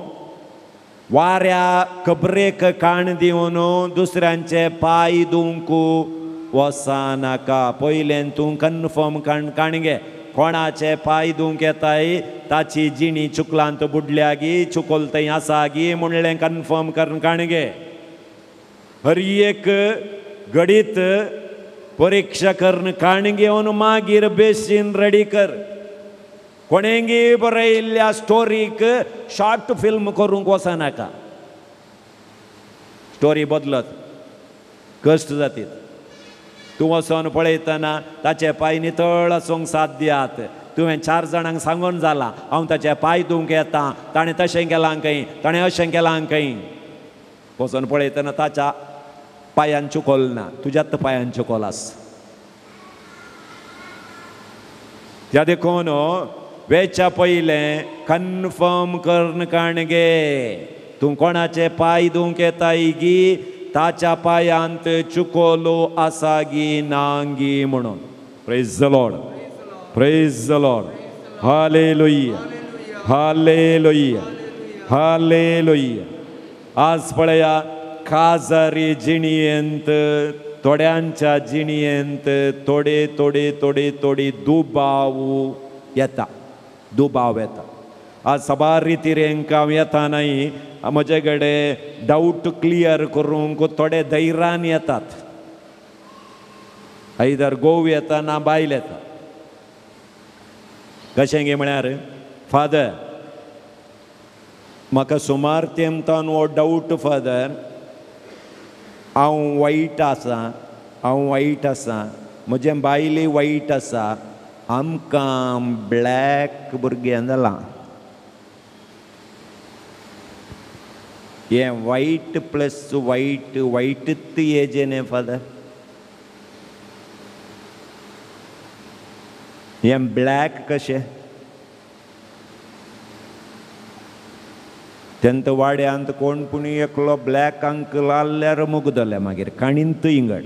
वाऱ्या खबरेक काण दिवन दुसऱ्यांचे पांय धुवंक वचनाका. पयलें तूं कन्फर्म काण घे कोणाचे पांय धुवंक येताय, ताची जिणी चुकलांत बुडल्या गी, चुकोल थंय आसा गी म्हणलें कन्फर्म करून काण घे. हर एक घडीत परीक्षा करून काण घेवन मागीर बेसीन रेडी कर. कोणेंगी बरयल्ल्या स्टोरीक शॉर्ट फिल्म करूंक वचनाका. स्टोरी बदलत कश्ट जातीत. तूं वचोन पळयतना ताचे पांय नितळ आसूंक साध्यात. तुवें 4 जाणांक सांगून जाला हांव ताचे पांय धुवंक येता, ताणें तशें केलां खंय, ताणें अशें केलां खंय. वचोन पळयतना ताच्या पांयान चुकोल ना, तुज्याच पांयान चुकोल आसा. त्या देखून वेच्या पयलें कन्फर्म करून काण घे. तूं कोणाचे पांय धुवंक येताय गी, ताच्या पांयांत चुकोलो आसा गी ना गी म्हणून. Praise the Lord, praise the Lord, hallelujah, hallelujah, हालेलुया. आज पळया काजारी जिणयेंत, थोड्यांच्या जिणयेंत थोडे थोडे थोडे थोडी दुबाव येता, दुबाव येता. आज सबार रितीरेंक हांव येता नाही, म्हजे कडेन डाऊट क्लियर करूंक थोडे धैर्यान येतात. आयदर घोव येता ना बायल येता. कशें गे म्हळ्यार फादर म्हाका सुमार तेमतान हो डावट फादर, हांव वायट आसा, म्हजे बायले वायट आसा, आमकां ब्लॅक भुरग्यां जालां. हें वायट प्लस वायट, वायटच हेजें न्ही फादर. हें ब्लॅक कशें. तेंत वाड्यांत कोण पूण एकलो ब्लॅक अंकल आसल्यार मुगदले मागीर काणींत इंगड.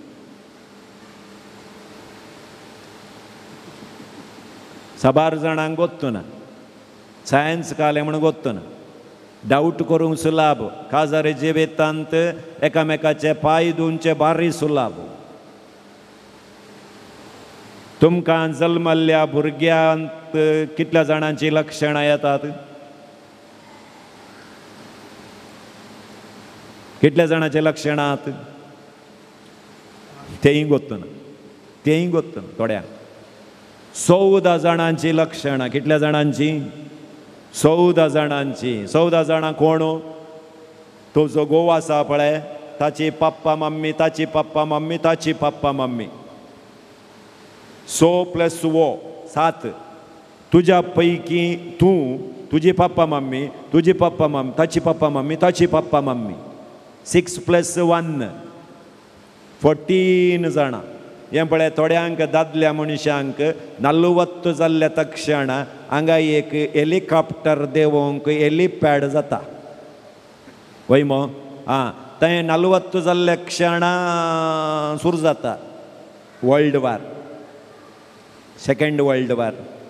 साबार जाणांक गोत्तू ना, सायन्स कालें म्हण गोत्तू ना, डावट करूंक सुलाब, काजारे जिवेतांत एकामेकाचे पाय धुवचे बारी सुलाब. तुमकां जल्मल्ल्या भुरग्यांत कितल्या जाणांची लक्षणां येतात? कितल्या जाणांचे लक्षणां तेंय गोत्तू ना थोड्यांक. 14 जाणांची लक्षणां. कितल्या जाणांची? 14 जाणांची. 14 जाणां कोण? तुजो घोव आसा पळय, ताची पप्पा मम्मी, ताची पप्पा मम्मी, ताची पप्पा मम्मी. 6 + 7. तुज्या पैकी तूं, तुजी पप्पा मम्मी, तुजी पप्पा मम्मी, ताची पप्पा मम्मी, ताची पप्पा मम्मी. 6 + 1 14 जाणां. हें पळय, थोड्यांक दादल्या मनशांक 40 जाल्ल्या तक्षण हांगा एक हेलिकॉप्टर देवोंक हेलिपॅड जाता. वय मो आं, थंय 40 जाल्ल्या क्षणा सुरू जाता world war, second world war.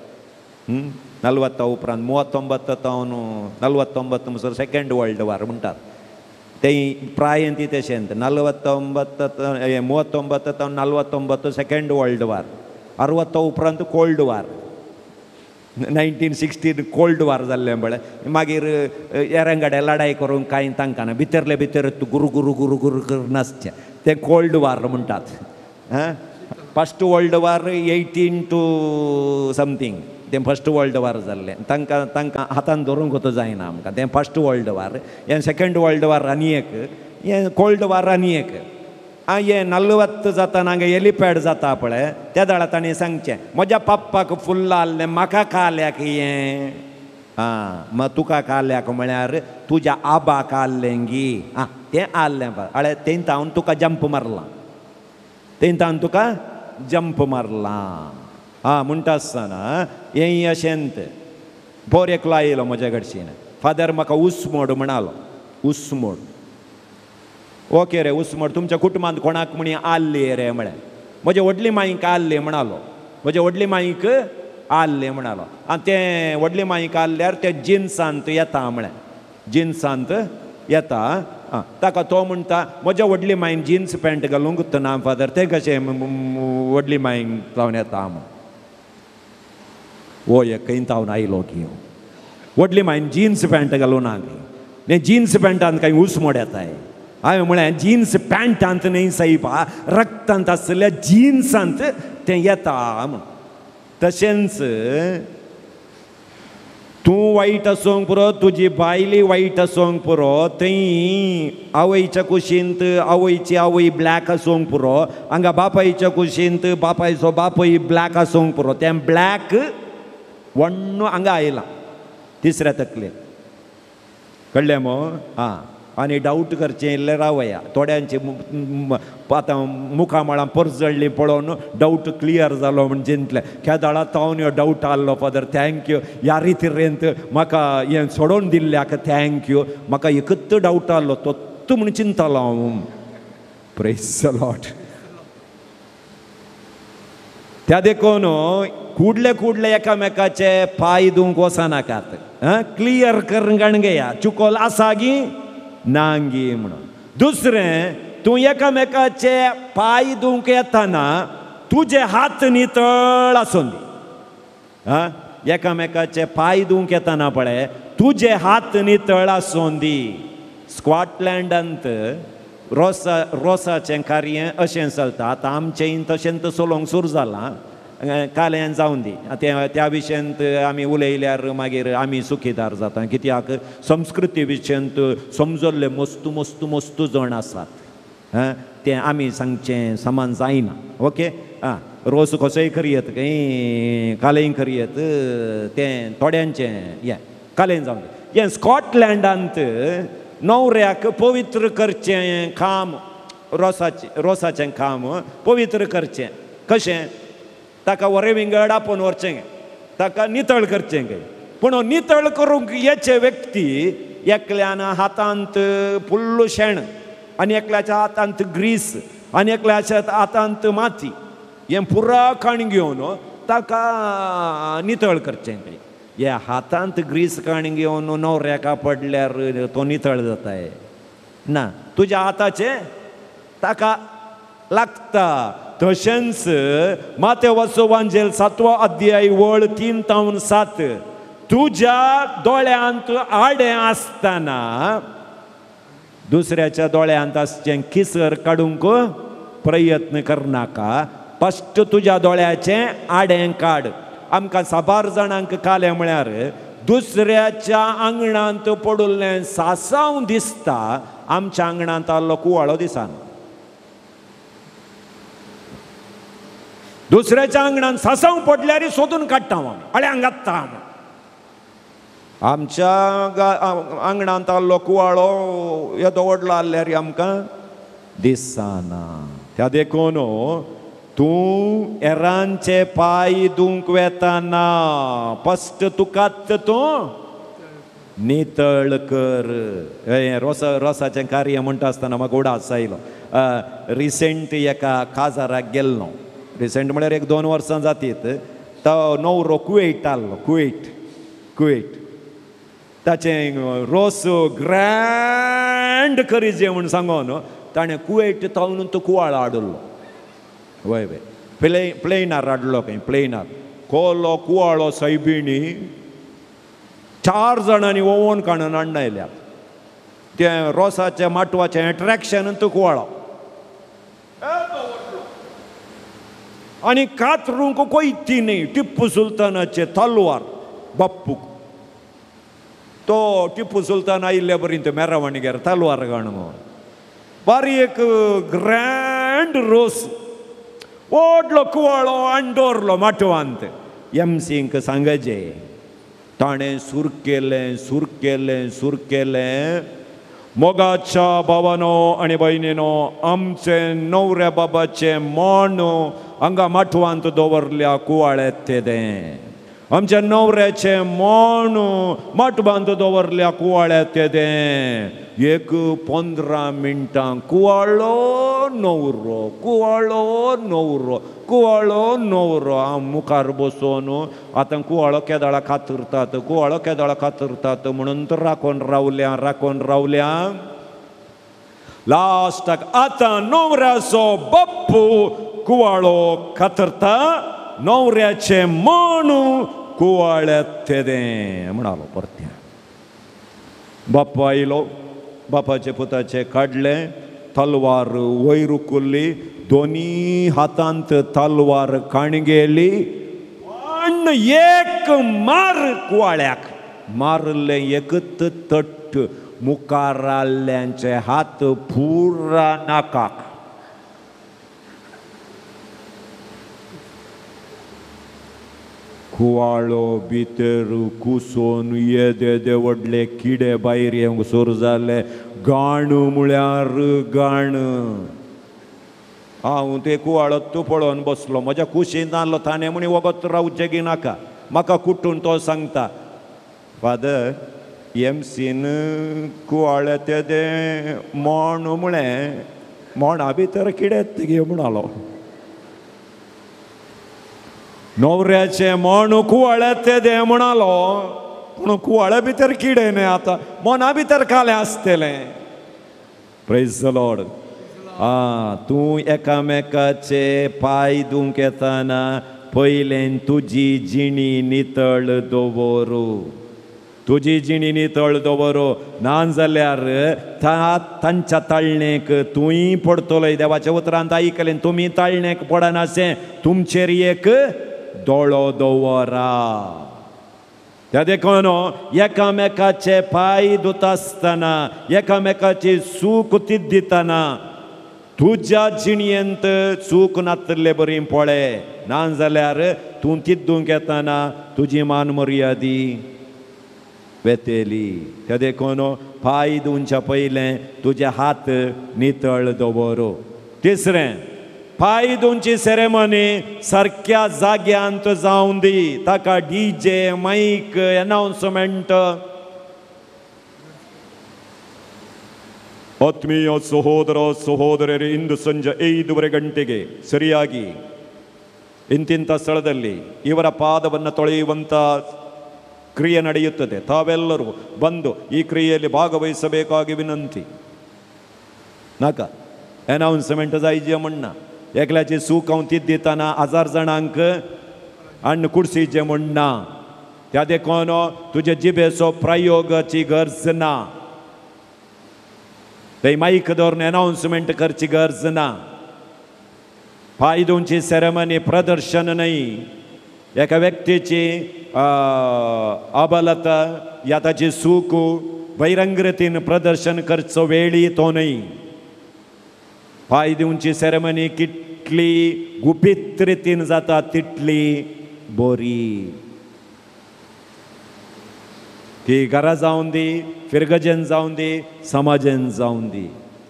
40 उपरांत 39 तावन 49 म्हणसर सेकंड वर्ल्ड वॉर म्हणटात. ते प्रायन ती तशेंत 49 39 तावन 49 सेकंड वर्ल्ड वॉर. 60 उपरांत कोल्ड वॉर. 1916 कोल्ड वॉर जाल्लें पळय. मागीर एरंगाडे लढाई करूंक कांय तांकां ना, भितरले भितर गुरू गुरू गुरू गुरू गुरू नासचे, ते कोल्ड वॉर म्हणटात. First world war 18 to something, तें फर्स्ट वर्ल्ड वॉर जाल्लें. तांकां हातान धरूंक वचूं जायना आमकां, तें फर्स्ट वर्ल्ड वॉर. हें सेकंड वर्ल्ड वॉर आनी एक, हें कोल्ड वॉर आनी एक. हें 40 जाताना हांगा हेलिपॅड जाता पळय, त्या दाळा ताणें सांगचें म्हज्या पप्पाक फुल्ल आसलें, म्हाका काल्याक हें. मागीर तुका काल्याक म्हळ्यार तुज्या आबाक आसलें गी. तें आसलें पळय, तें तावन तुका जंप मारला, तें तावन तुका जंप मारला. म्हणटा आसतना हें अशेंत बोर एकलो आयलो म्हज्या कडच्यान. फादर म्हाका उसमोड म्हणालो. उसमोड. ओके रे, उसमोड तुमच्या कुटुंबांत कोणाक म्हणी आल्ली रे म्हळें. म्हजे व्हडली मांयक आल्ली म्हणालो. म्हजे व्हडली मांयक आल्ली म्हणालो. तें व्हडली मांयक आल्ल्यार ते जिन्सांत येता म्हळें. जिन्सांत येता. ताका तो म्हणटा म्हज्या व्हडली मांयन जिन्स पॅन्ट घालूंक ना फादर, तें कशें व्हडली मांयक जावन येता म्हूण. वो एकय तावन आयलो की व्हडली मांयन जिन्स पॅन्ट घालूं ना गे. जिन्स पॅन्टांत कांय उसमोड येताय. हांवें म्हळें जिन्स पॅन्टांत न्ही साईबा, रक्तांत आसलेल्या जिन्सांत तें येता म्हूण. तशेंच तूं वायट आसूंक पुरो, तुजी बायली वायट आसूंक पुरो, थंय आवयच्या कुशींत आवयची आवय ब्लॅक आसूंक पुरो, हांगा बापायच्या कुशींत बापायचो बापूय ब्लॅक आसूंक पुरो. तें ब्लॅक वण्ण हांगा आयलां तिसऱ्या तकलेक. कळ्ळें मो? आनी डावट करचें इल्लें रावया. थोड्यांची आतां मुखामळां परजळ्ळीं पळोवन डावट क्लियर जालो म्हण चिंतलें. त्या दाळा तावन ह्यो डावट आहलो फादर, थँक्यू. ह्या रितीरेंत म्हाका हें सोडोवन दिल्ल्याक थँक्यू. म्हाका एकच डावट आहलो, तोच म्हूण चिंतलो हांव. Praise the Lord. त्या देखून कुडले एकामेकाचे पाय धुवंक वचनाकात. क्लियर करून घेया चुकोल आसा गी नांगी म्हणून. दुसरें, तूं एकामेकाचे पाय धुवंक येताना तुजे हात नितळ आसूं दी. एकामेकाचे पाय धुवंक येताना पळय तुजे हात नितळ आसूं दी. स्कॉटलँडांत रोसाचें कार्य अशें चलता. आतां आमचें तशेंच चलोवंक सुरू जालां. काल्यान जावन दी त्या विशयांत आमी उलयल्यार मागीर आमी सुखीदार जाता कित्याक संस्कृती विशयांत समजल्ले मस्तू मस्तू मस्तू जण आसात तें आमी सांगचें समान जायना ओके रोस कसोय करयत कालेय करयत तें थोड्यांचें हें कालेन जावन दी हें स्कॉटलँडांत न्हवऱ्याक पवित्र करचें काम रोसाचें काम पवित्र करचें कशें ताका वरें विंगड आपोवन व्हरचें ताका नितळ करचें पूण नितळ करूंक येचे व्यक्ती एकल्यान हातांत फुल्ल शेण आनी एकल्याच्या हातांत ग्रीस आनी एकल्याच्या हातांत माती हें पुरा काण घेवन ताका नितळ करचें हे हातांत ग्रीस काण घेवन न्हवऱ्याक पडल्यार तो नितळ जाताय ना तुज्या हाताचें ताका लागता तशेंच मातेवाचो वांजेल 7 अध्याय वळ 3-7 तुज्या दोळ्यांत आडें आसतना दुसऱ्याच्या दोळ्यांत आसचें किसर काडूंक प्रयत्न करनाका फस्ट तुज्या दोळ्याचें आडें काड आमकां 7 जाणांक काले म्हळ्यार दुसऱ्याच्या आंगणांत पडुल्लें सासांव दिसता आमच्या आंगणांत आसलो कुवाळो दिसाना दुसऱ्याच्या आंगणांत सासांव पडल्यार सोदून काडटा आमी आळ्यांक घालता आमच्या आंगणांत आसलो कुवाळो येदो व्हडलो आसल्यार आमकां दिसना त्या देखून तूं एरांचे पांय धुवंक वेताना फस्ट तुकाच तूं नितळ कर रोसाचें कार्य म्हणटा आसतना म्हाका उडास आयलो रिसेंट एका काजाराक गेल्लो रिसेंट म्हळ्यार 1-2 वर्सां जातीत तो न्हवरो कुवेट आहलो कुवेट ताचें रोस ग्रँड करी जेवण सांगून ताणें कुवेट तावन तो कुवाळो हाडलो वय प्लेनार हाडलो खंय प्लेनार कोलो कुवाळो सायबिणी 4 जाणांनी ओवोन काडून हाडून तें रोसाच्या माटवाचें एट्रॅक्शन तो कुवाळो आनी कातरूंक कोयती न्ही टिप्पू सुलतानाचे तलवार बाप्पूक तो टिप्पू सुलतान आयिल्ले पर्यंत मेरवणीगेर तलवार घालून बारीक ग्रँड रोस व्हडलो कुवाळो आनी दवरलो माटवांत एमसींक सांगचे ताणें सूर केलें मोगाच्या भावानो आनी भयणीनो आमचें न्हवऱ्या बाबाचें मोण हांगा माटवांत दवरल्या कुवाळ्यात तेदें आमच्या न्हवऱ्याचें मोण माटवांत दवरल्या कुवाळ्यात तेदें 15 मिनटां कुवाळो न्हवरो हांव मुखार बसून आतां कुवाळो केदाळा कातरतात म्हणून तर राखून रावल्या लास्टाक आतां न्हवऱ्याचो बाप्पू कुवाळो कातरता न्हवऱ्याचें मोण कुवाळ्यात तेदें म्हणालो परत्या बाप्पू आयलो बापाचे पुताचे काडलें तलवार वयर उखल्ली दोनी हातांत तलवार काणगेली पण एक मार कुवाळ्याक मारलें एकच तट्ट मुखार आल्ल्यांचे हात पुरा नाकाक कुवाळो भितर कुसोन येदे व्हडले किडे भायर येवंक सुरू जाले गाण म्हळ्यार गाण हांव ते कुवाळो पळोवन बसलो म्हज्या कुशीन नासलो ताणें म्हणी वगत रावचें गी नाका म्हाका कुट्टून तो सांगता फादर एमसीन कुवाळ्या तेदें मोण म्हळें मोणा भितर किडेत गे म्हणालो न्हवऱ्याचें मोण कुवाळ्यात तेदें म्हणालो पूण कुवाळ्या भितर किडे न्ही आतां मोना भितर कालें आसतलें प्रेज द लॉर्ड तूं एकामेकाचे पांय धुवंक येताना पयलें तुजी जिणी नितळ दवरू नाजाल्यार तांच्या ताळणेक तुंय पडतलो देवाच्या उतरांत आयकलें तुमी ताळणेक पडनाशें तुमचेर एक दोळो दवरा. त्या देखून एकामेकाचे पाय धुत आसतना, एकामेकाची सूख तीत दितना तुज्या जिणयेंत चूक नातले बरी पळे, ना जाल्यार तूं तिद्दूंक येतना तुजी मान मर्यादी वेतेली. त्या देखून पाय धुवच्या पयलें तुजे हात नितळ दवर. तिसरें, पाय धुवची सेरेमनी सारक्या जाग्यांत जावं दी. ताका DJ, माईक, अनाउन्समेंट. ಆತ್ಮೀಯ ಸಹೋದರ ಸಹೋದರರೇ, ಇಂದು ಸಂಜೆ 5:30 ಗಂಟೆಗೆ ಸರಿಯಾಗಿ ಇಂತಿಂಥ ಸ್ಥಳದಲ್ಲಿ ಇವರ ಪಾದವನ್ನು ತೊಳೆಯುವಂಥ ಕ್ರಿಯೆ ನಡೆಯುತ್ತದೆ. ತಾವೆಲ್ಲರೂ ಬಂದು ಈ ಕ್ರಿಯೆಯಲ್ಲಿ ಭಾಗವಹಿಸಬೇಕಾಗಿ ವಿನಂತಿ. नाका अनाउन्समेंट जायचे म्हणना. एकल्याची सूख हांव तीत दितना 1000 जाणांक अन्न कुडसीचे म्हणना. त्या देखून तुजे जिबेचो प्रयोगाची गरज ना. ते माईक धरून अनाउन्समेंट करची गरज ना. पाय धुवची सेरेमनी प्रदर्शन नाही. एका व्यक्तीची अबलता या ताची सूख बहिरंग रितीन प्रदर्शन करचो वेळी तो नाही. पाय दिवची सेरेमनी कितली गुपीत रितीन जाता तितली बरी. ती घरा जावन दी, फिरगजेन जावन दी, समाजेन जावन दी.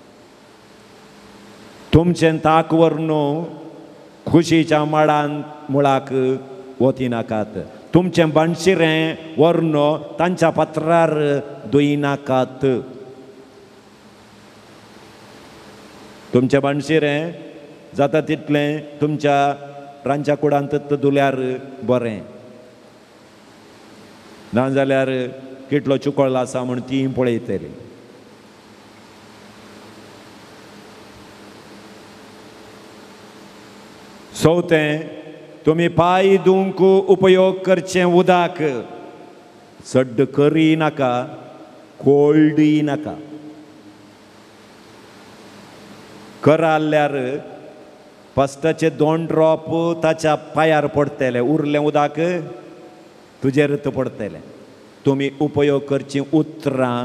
तुमचें ताक व्हरून खुशीच्या माडान मुळाक वती नाकात. तुमचें बनशिरें व्हरून तांच्या पत्रार दुयनाकात. तुमचें बनशिरें जाता तितलें तुमच्या रांदच्या कुडांत दुल्यार बरें. ना जाल्यार कितलो चुकळ्ळो आसा म्हूण ती पळयतली. चवथें, तुमी पाय धुवंक उपयोग करचें उदक सड्ड करी नाका, कोल्डूय नाका. कराल्यार फस्टाचे 2 ड्रॉप ताच्या पांयार पडटले, उरलें उदक तुजेर पडटलें. तुमी उपयोग करची उतरां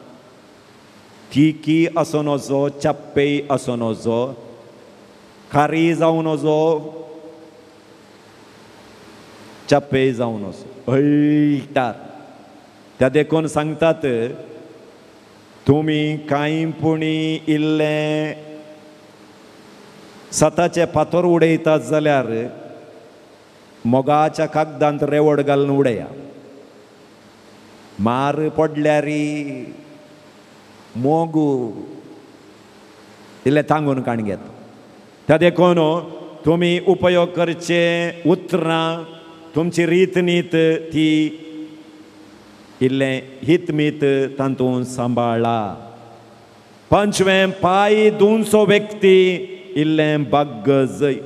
तिकी असो नजो, चप्पेय असो नजो, खारी जावन नजो, चप्पेय जावन नजो, हळटात. त्या देखून सांगतात, तुमी कांयपुणी इल्लें सताचे फातर उडयतात जाल्यार मोगाच्या कागदांत रेवड घालून उडया. मार पडल्यारी मोग इल्लें तांगून काण घेत. त्या देखून तुमी उपयोग करचे उतरां तुमची रीतनीत ती इल्लें हितमीत तातूंत सांबाळा. पंचवें, पाय धुवचो व्यक्ती इल्लें बाग्ग जय.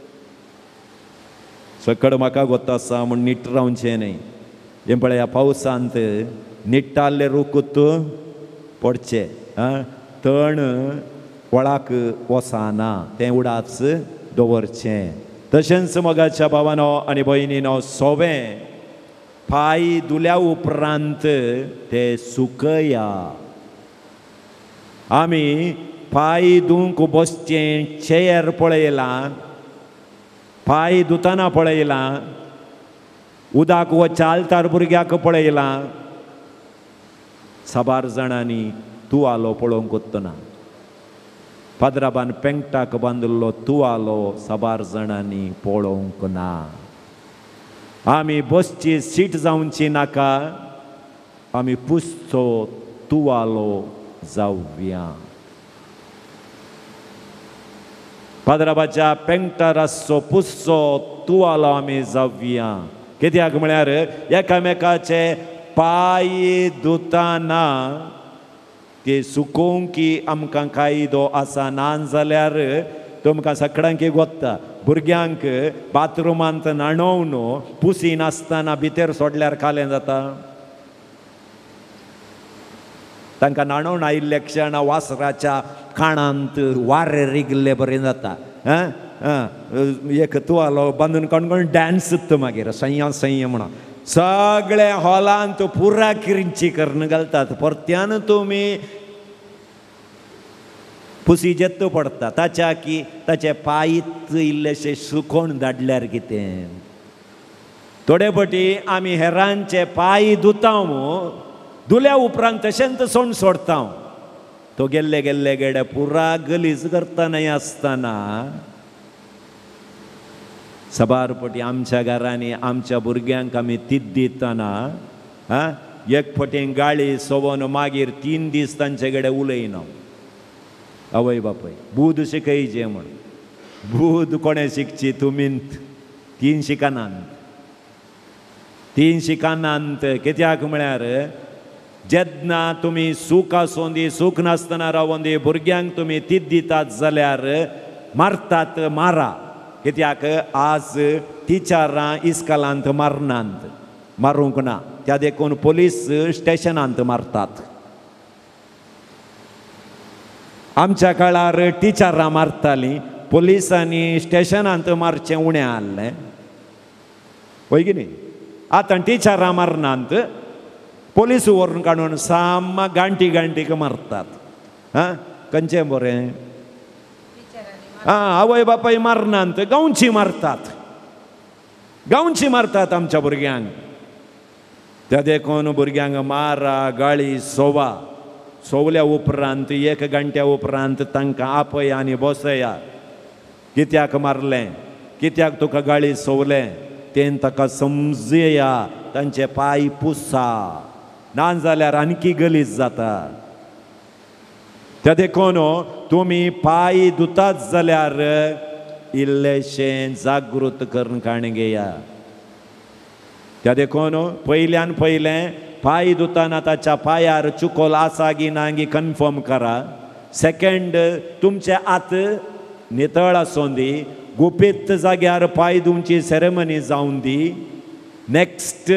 सकड म्हाका गोत आसा म्हूण नीट रावचें न्ही. हे पळय, ह्या पावसांत निट्टाल्ले रूख पडचे, तण वळाक वसाना, तें उडाच दवरचें. तशेंच मोगाच्या भावानो आनी भयणीनो, सोवें पाय धुल्या उपरांत ते सुकया. आमी पाय धुवंक बसचें चेयर पळयलां, पाय धुतना पळयलां, उदक वो चालतार भुरग्याक पळयलां. साबार जाणांनी तुवालो पळोवंक वतना, पाद्राबान पेंगटाक बांदिल्लो तुवालो साबार जाणांनी पळोवंक ना. आमी बसची सीट जावची नाका, आमी पुसचो तुवालो जावया. पाद्राबाच्या पेंगटार आसचो पुसचो तुवालो आमी जावया. कित्याक म्हळ्यार एकामेकाचे पाय धुताना ते सुकोवंकी आमकां कायदो आसा. ना जाल्यार तुमकां सगळ्यांक गोत्ता, भुरग्यांक बाथरुमांत न्हाणोवन पुसी नासतना भितर सोडल्यार कालें जाता. तांकां न्हाणोवन आयिल्ले क्षण वासराच्या काणांत वारें रिगले बरें जाता. एक तुवालो बांदून कोण कोण डान्स मागीर सय्या सय्य म्हणून सगळे हॉलांत पुरा किरंची करून घालतात. परत्यान तुमी पुसी जेत्त पडटा ताच्या की ताचे पायत इल्लेशे सुकोवन धाडल्यार कितें. थोडे फावटी आमी हेरांचे पाय धुता धुल्या उपरांत तशेंच सोण सोडता. तो गेल्ले गेल्ले गेडे पुरा गलीज करता न्हय आसतना सबारपटी आमच्या घरांनी आमच्या भुरग्यांक आमी तीत दितना एक फटेन गाळी सोबोन मागीर 3 दीस तांचे कडेन उलयना. आवय बापय बूद शिकयचे म्हण. बूद कोणें शिकची तुमींत 3 शिकनांत. 3 शिकनांत कित्याक म्हळ्यार जेन्ना तुमी सूख आसूं दी सूख नासतना रावोन दी भुरग्यांक तुमी तीत दितात जाल्यार मारतात मारा. कित्याक आज टिचरां इस्कॉलांत मारनात मारूंक ना त्या देखून पोलीस स्टेशनांत मारतात. आमच्या काळार टिचरां मारतालीं पोलिसांनी स्टेशनांत मारचें उणें आहलें पळय की न्ही. आतां टिचरां मारनात पोलीस व्हरून काडून साम गांठी गांठीक मारतात. खंयचें बरें. आवय बापाय मारनात गांवची मारतात. गांवची मारतात आमच्या भुरग्यांक. त्या देखून भुरग्यांक मारा गाळी सोवा. सोवल्या उपरांत 1 घंट्या उपरांत तांकां आपया आनी बसया. कित्याक मारलें कित्याक तुका गाळी सोवलें तें ताका समजया. तांचे पाय पुसा नाजाल्यार आणकी गलीज जाता. त्या देखून तुमी पाय धुतात जाल्यार इल्लेशें जागृत करून काण घेया. त्या देखून पयल्यान पयलें पाय धुताना ताच्या पायार चुकोल आसा की ना गी कन्फर्म करा. सेकंड तुमचे हात नितळ आसूं दी. गुपीत जाग्यार पाय धुवची सेरेमनी जावन दी. नेक्स्ट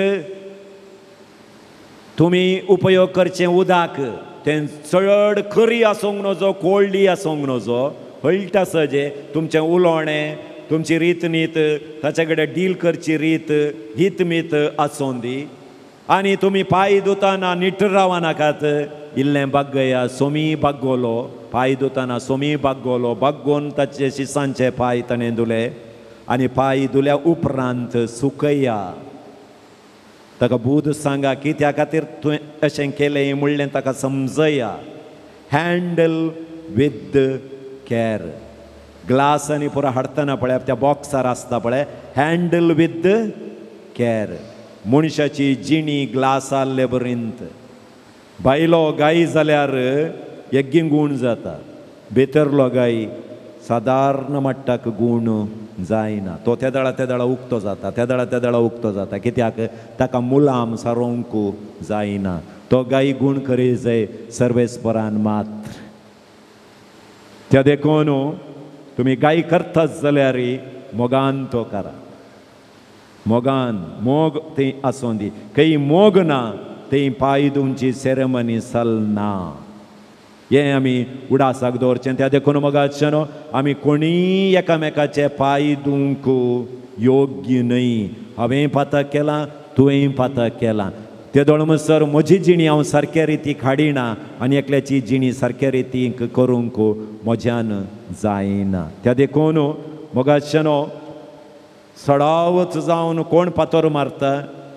तुमी उपयोग करचें उदक तें चड खरी आसूंक नजो कोल्डी आसूंक नजो हळट आसचें. तुमचें उलोवणें तुमची रीत नीत ताचे कडेन डील करची रीत हीत मीत आसूं दी. आनी तुमी पाय धुताना नीट रावा नाकात. इल्लें बागया सोमी बागोलो पाय धुताना सोमी बागोलो बागोवन ताचे शिसांचे पाय ताणें धुले आनी पाय धुल्या उपरांत सुकया. ताका बूद सांगा कित्या खातीर तुवें अशें केलें म्हणलें ताका समजया. Handle with care. ग्लास आनी पुरो हाडटना पळय त्या बॉक्सार आसता पळय हँडल विथ कॅर. मनशाची जिणी ग्लास आसले बरींत. बायलो गायी जाल्यार एग्गी गूण जाता. भितरलो गायी सादारण मट्टाक गूण जायना. तो त्या दाळा उक्तो जाता त्या दाळा उक्तो जाता. कित्याक ताका मुलाम सारोंक जायना. तो गायी गूण करी जाय सर्वेस्परान मात्र. त्या देखून तुमी गायी करतात जाल्यार मोगान तो करा. मोगान मोग थंय आसूं दी. खंय मोग ना थंय पाय धुवची सेरेमनी चलना. हें आमी उडासाक दवरचें. त्या देखून मोगाचें न्हू आमी कोणीय एकामेकाचे पाय धुवंक योग्य न्हय. हांवें पातक केलां तुवें पातक केलां. ते दोळमसर म्हजी जिणी हांव सारके रितीक हाडिना आनी एकल्याची जिणी सारके रितीक करूंक म्हज्यान जायना. त्या देखून मोगाचें न्हू सडावच जावन कोण पातोर मारता.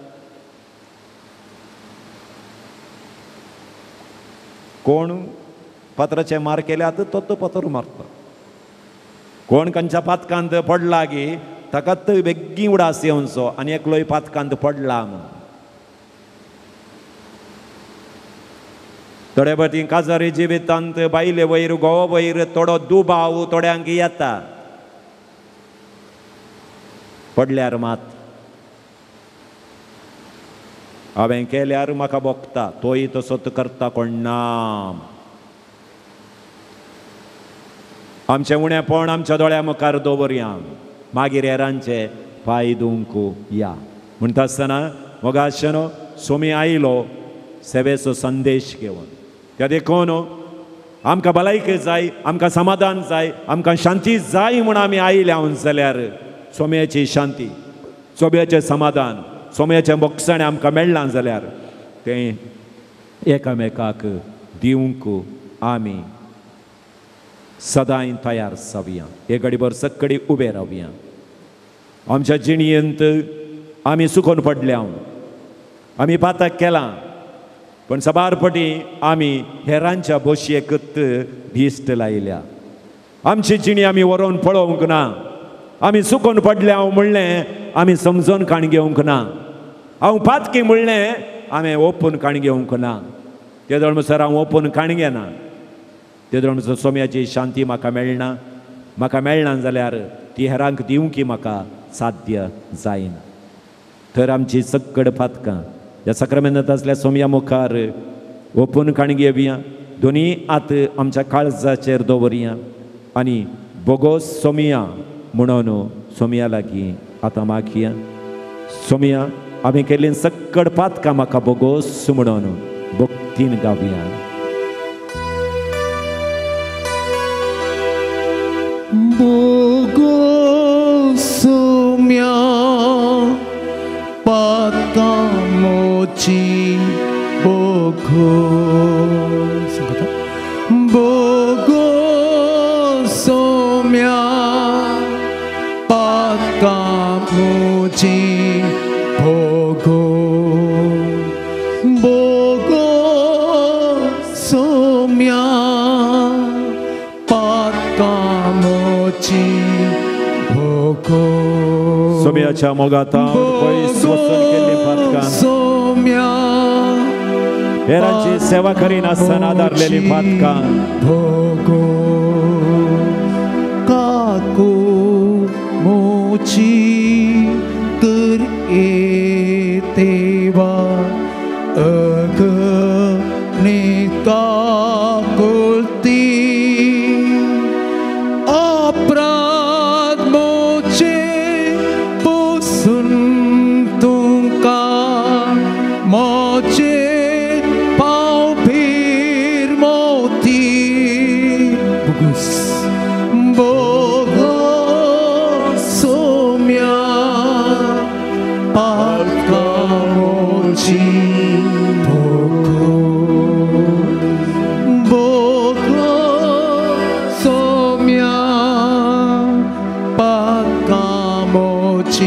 कोण पात्राचे मार केल्यात तो पातोर मारता. कोण खंयच्या पातकांत पडला की ताकाच बेग्गी उडास येवचो आनी एकलोय पातकांत पडला म्हूण. थोडे फावटी काजारी जिवितांत बायले वयर घोव वयर थोडो दुबाव थोड्यांक येता. पडल्यार मात हांवें केल्यार म्हाका भोगता तोय तसोच करता कोण ना. आमचें उणेंपण आमच्या दोळ्या मुखार दवरया. मागीर हेरांचे पाय धुवंक या. म्हणटा आसतना मोगाचें सोमी आयलो सेवेचो संदेश घेवन. त्या देखून आमकां भलायकी जाय, आमकां समाधान जाय, आमकां शांती जाय म्हूण आमी आयले हांव जाल्यार सोम्याची शांती, सोम्याचें समाधान, सोम्याचें मोक्षण आमकां मेळना जाल्यार तें एकामेकाक दिवंक आमी सदां तयार जावया, हे घडीभर सक्कडी उबे रावया. आमच्या जिणयेंत आमी सुखोन पडल्या, आमी पातक केलां, पण सबारपटी आमी हेरांच्या बोशयेकत दिश्ट लायल्या. आमची जिणी आमी व्हरोन पळोवंक ना, आमी सुखोन पडल्या म्हणलें आमी समजोन काण घेवंक ना, हांव पातकी म्हणलें हांवें ओपून काण घेवंक ना. तेदोळ म्हणसर हांव ओपून काण घेना, तेदोळ म्हणसर सोम्याची शांती म्हाका मेळना जाल्यार ती हेरांक दिवंकी म्हाका साध्य जायना. तर आमची सक्कड पातकां ह्या सक्रामेंतांतल्या सोम्या मुखार ओपून काण घेवया, दोनी हात आमच्या काळजाचेर दवरया आनी बोगोस सोम्या म्हणून सोम्या लागीं आतां मागया. सोम्या आमी केल्ली सक्कड पातकां म्हाका बोगोस म्हणून भक्तीन गावया. बोगोस सोम्या पातकां मोची बोगोस, बोगोस सोम्या पातकां मोची बोगोस, बोगोस सोम्या पातकां मोची बोगोस. सोम्याच्या मोगातां पयस वचून केल्ली पातकां, सोम्या हेरांची सेवा करीन आसतना आदारलेली पातकां, बोगोस काकू मोची कर तेवा अगणिका कोलती अपराध मोचे पुसून तुमका मोचे पाव भीर मोती बोगोस, बोगोस सोम्या पातकां मोची बोगोस, बोगोस सोम्या पातकां मोची.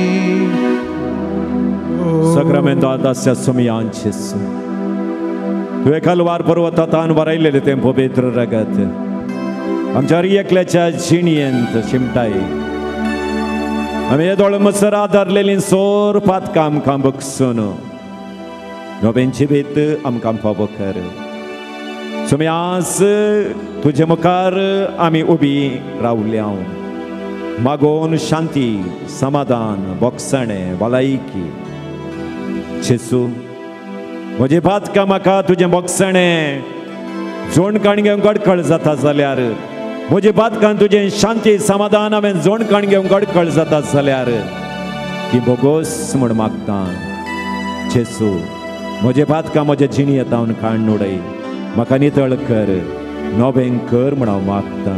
Sacramentato sia somiglianza. Tu e calvar पर्वतातान वरायलेले ते पवित्र रगत आमच्या एकल्याच्या जिणयेंत शिमटाय आमी येदोळ मसर आदारलेली सोर पातकां आमकां बगसून नोवेंची भीत आमकां फावो कर. सोम्यास तुजे मुखार आमी उबी रावल्या, मागोन शांती, समाधान, बोगसणे, भलायकी. जेसू म्हजी पातकां म्हाका तुजें बोगसणें जोड काण घेवंक अडखळ जाता जाल्यार, म्हजी पातकां तुजें शांती समाधान हांवें जोड काण घेवंक अडखळ जाता जाल्यार ती बोगोस म्हूण मागता. जेसू म्हजे पातकां म्हज्या जिणयेंतावन काण उडय, म्हाका नितळ कर, नवें कर म्हूण हांव मागता.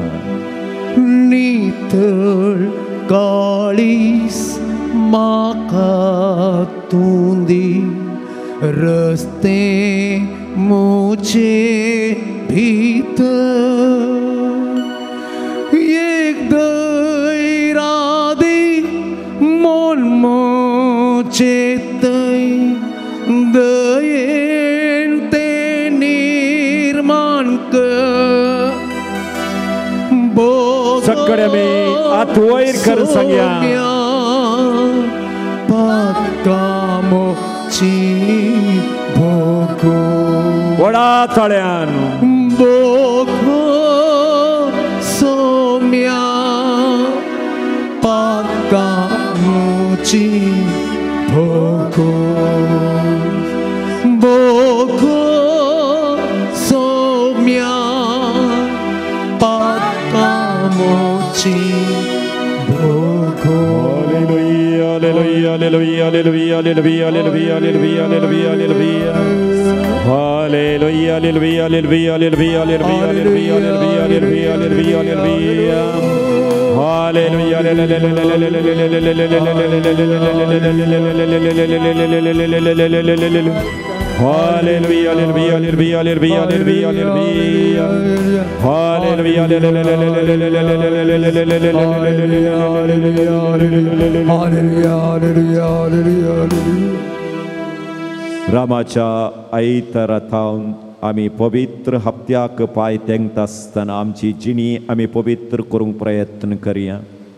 नितळ काळीस म्हाका तूं दी, रस्ते मोचे भितर एक दैरादी मोल मोचे तै दयेन ते निर्माण कर. सक्कडे आमी हात वयर कर सांगया. पातकां मोची बोगोस, वडा तळ्यान बोगोस सोम्या पातकां मोची बोगोस, बोगोस सोम्या पातकां मोची बोगोस. Hallelujah, hallelujah, hallelujah, hallelujah, hallelujah, hallelujah, hallelujah, hallelujah, hallelujah. Hallelujah, hallelujah, hallelujah, hallelujah, hallelujah, hallelujah, hallelujah, hallelujah, hallelujah. Hallelujah, hallelujah, hallelujah, hallelujah, रामाच्या आईच्या रथान आम्ही पवित्र हप्त्याक पाय तेंकता आसतना आमची जिणी आम्ही पवित्र करूंक प्रयत्न करुया.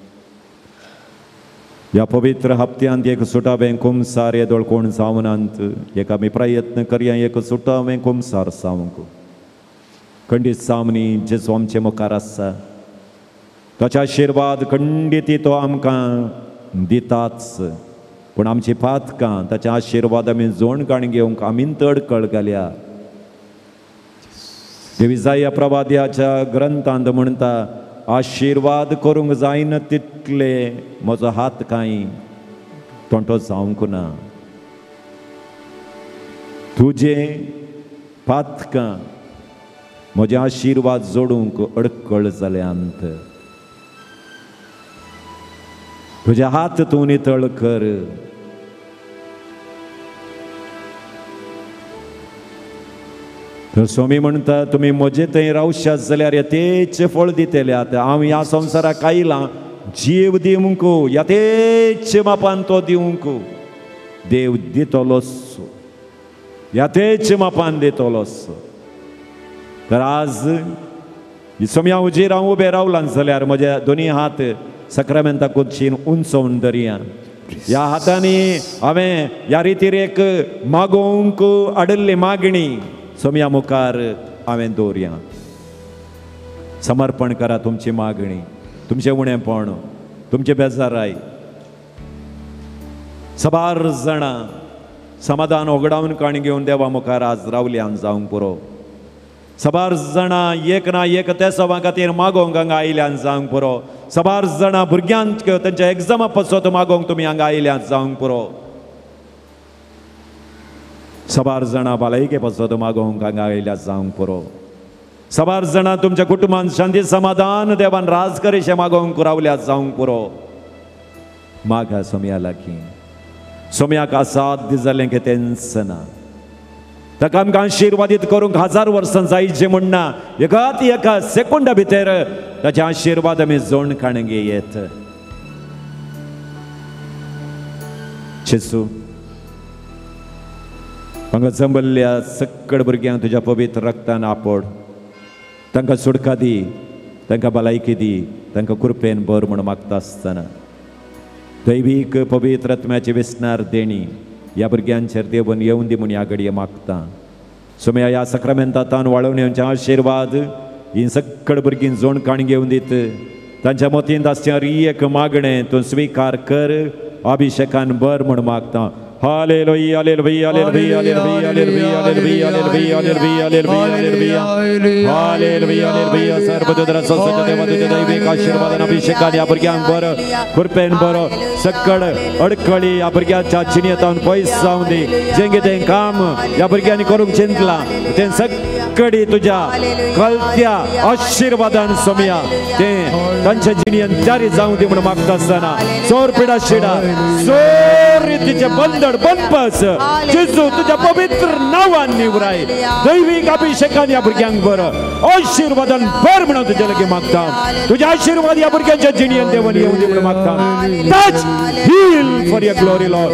ह्या पवित्र हप्त्यांत एक सुटावें कुमसार येदोळ कोण जावनांत एक आमी प्रयत्न करुया एक सुटावें कुमसार जावंक. खंडीत सामनी जेजू आमचे मुखार आसा ताचे आशिर्वाद खंडीत तो आमकां दिताच. पूण आमची पातकां ताचे आशिर्वाद आमी जोडकाण घेवंक आमी तडकळ घाल्या. इसाया प्रवाद्याच्या ग्रंथांत म्हणटा आशिर्वाद करूंक जायना तितले म्हजो हात कांय तोंटो जावंक ना. तुजे पातकां म्हजे आशिर्वाद जोडूंक अडकळ जाल्यांत तुझे हात तूं नितळ कर. स्वामी म्हणटा तुमी म्हजे थंय रावशात जाल्यार येतेच फळ दितल्यात. हांव ह्या संवसाराक आयलां जीव दिवंक येतेच मापान तो दिवंक देव दितलोच येतेच मापान दितलोच. तर आज सोम्या उजेर हांव उबें रावलां जाल्यार म्हजे दोनी हात सक्रामेंता कुर्चीन उंचोवन दरया. ह्या हातांनी हांवें ह्या रितीर एक मागोवंक आडल्ली मागणी सोम्या मुखार हांवें दवरया. समर्पण करा तुमची मागणी तुमचें उणेंपण तुमचे बेजाराय. सबार जाणां समाधान ओगडावन काणी घेवन देवा मुखार आज रावल्यान जावंक पुरो. सबार जाणां एक ना एक ते सभा खातीर मागोवंक हांगा आयल्यान जावंक पुरो. सबार जाणां भुरग्यांक तांच्या एग्जामा पासत मागोवंक तुमी हांगा आयल्यान जावंक पुरो. सबार जाणां भलायके पासत मागोवंक हांगा आयल्यान जावंक पुरो. सबार जाणां तुमच्या कुटुंबांत शांती समाधान देवान राज करेशें मागोवंक रावल्यात जावंक पुरो. मागा सोम्या लागीं सोम्याक आसाद जालें केतेंच ना. ताका आमकां आशिर्वादीत करूंक 1000 वर्सां जायचें म्हणना. एका सेकंडा भितर ताचे आशिर्वाद आमी जोडकाण घेयत. जेजू हांगा जमल्ल्या सक्कड भुरग्यांक तुज्या पवित्र रक्तान आपड. तांकां सुडका दी तांकां भलायकी दी तांकां कृपेन बर म्हूण मागता आसतना दैवीक पवित्र आत्म्याची विस्नार देणी ह्या भुरग्यांचेर देवन येवन दी म्हूण ह्या घडये मागता. सोम्या ह्या सक्रामेंतांत वाळून येवचे आशिर्वाद ही सक्कड भुरगीं जोडकाण घेवन दीत. तांच्या मतींत आसचें एक मागणें तूं स्विकार कर. अभिशेकान बर म्हूण मागता. हालेलुया hallelujah hallelujah hallelujah hallelujah hallelujah hallelujah hallelujah hallelujah hallelujah हालेलुया. सर्वदूतरा ससत देवा तुझे दैविक आशीर्वादान अभिषेकान ह्या भुरग्यांक बरो कृपेन बरो सक्कड अडकळी ह्या भुरग्याच्या चिनयेतान पयस जावं दी. जें कितें काम ह्या भुरग्यांनी करूंक चिंतलां तें सक्कडी तुज्या कलत्या आशिर्वादान सोम्या तें तांच्या जिणेंत जारी जावं दी म्हूण मागता आसतना चोर पिडा शिडा चोर रितीचे बंदड बंदपास जेजू तुझ्या पवित्र नावान निवराय. दैविक अभिषेकान ह्या भुरग्यांक बरो आशिर्वादान बर म्हणून तुजे लागीं मागता. तुझे आशिर्वाद ह्या भुरग्यांच्या जिणेंत देवन येवं दी म्हणून मागता. Touch heal for your glory Lord.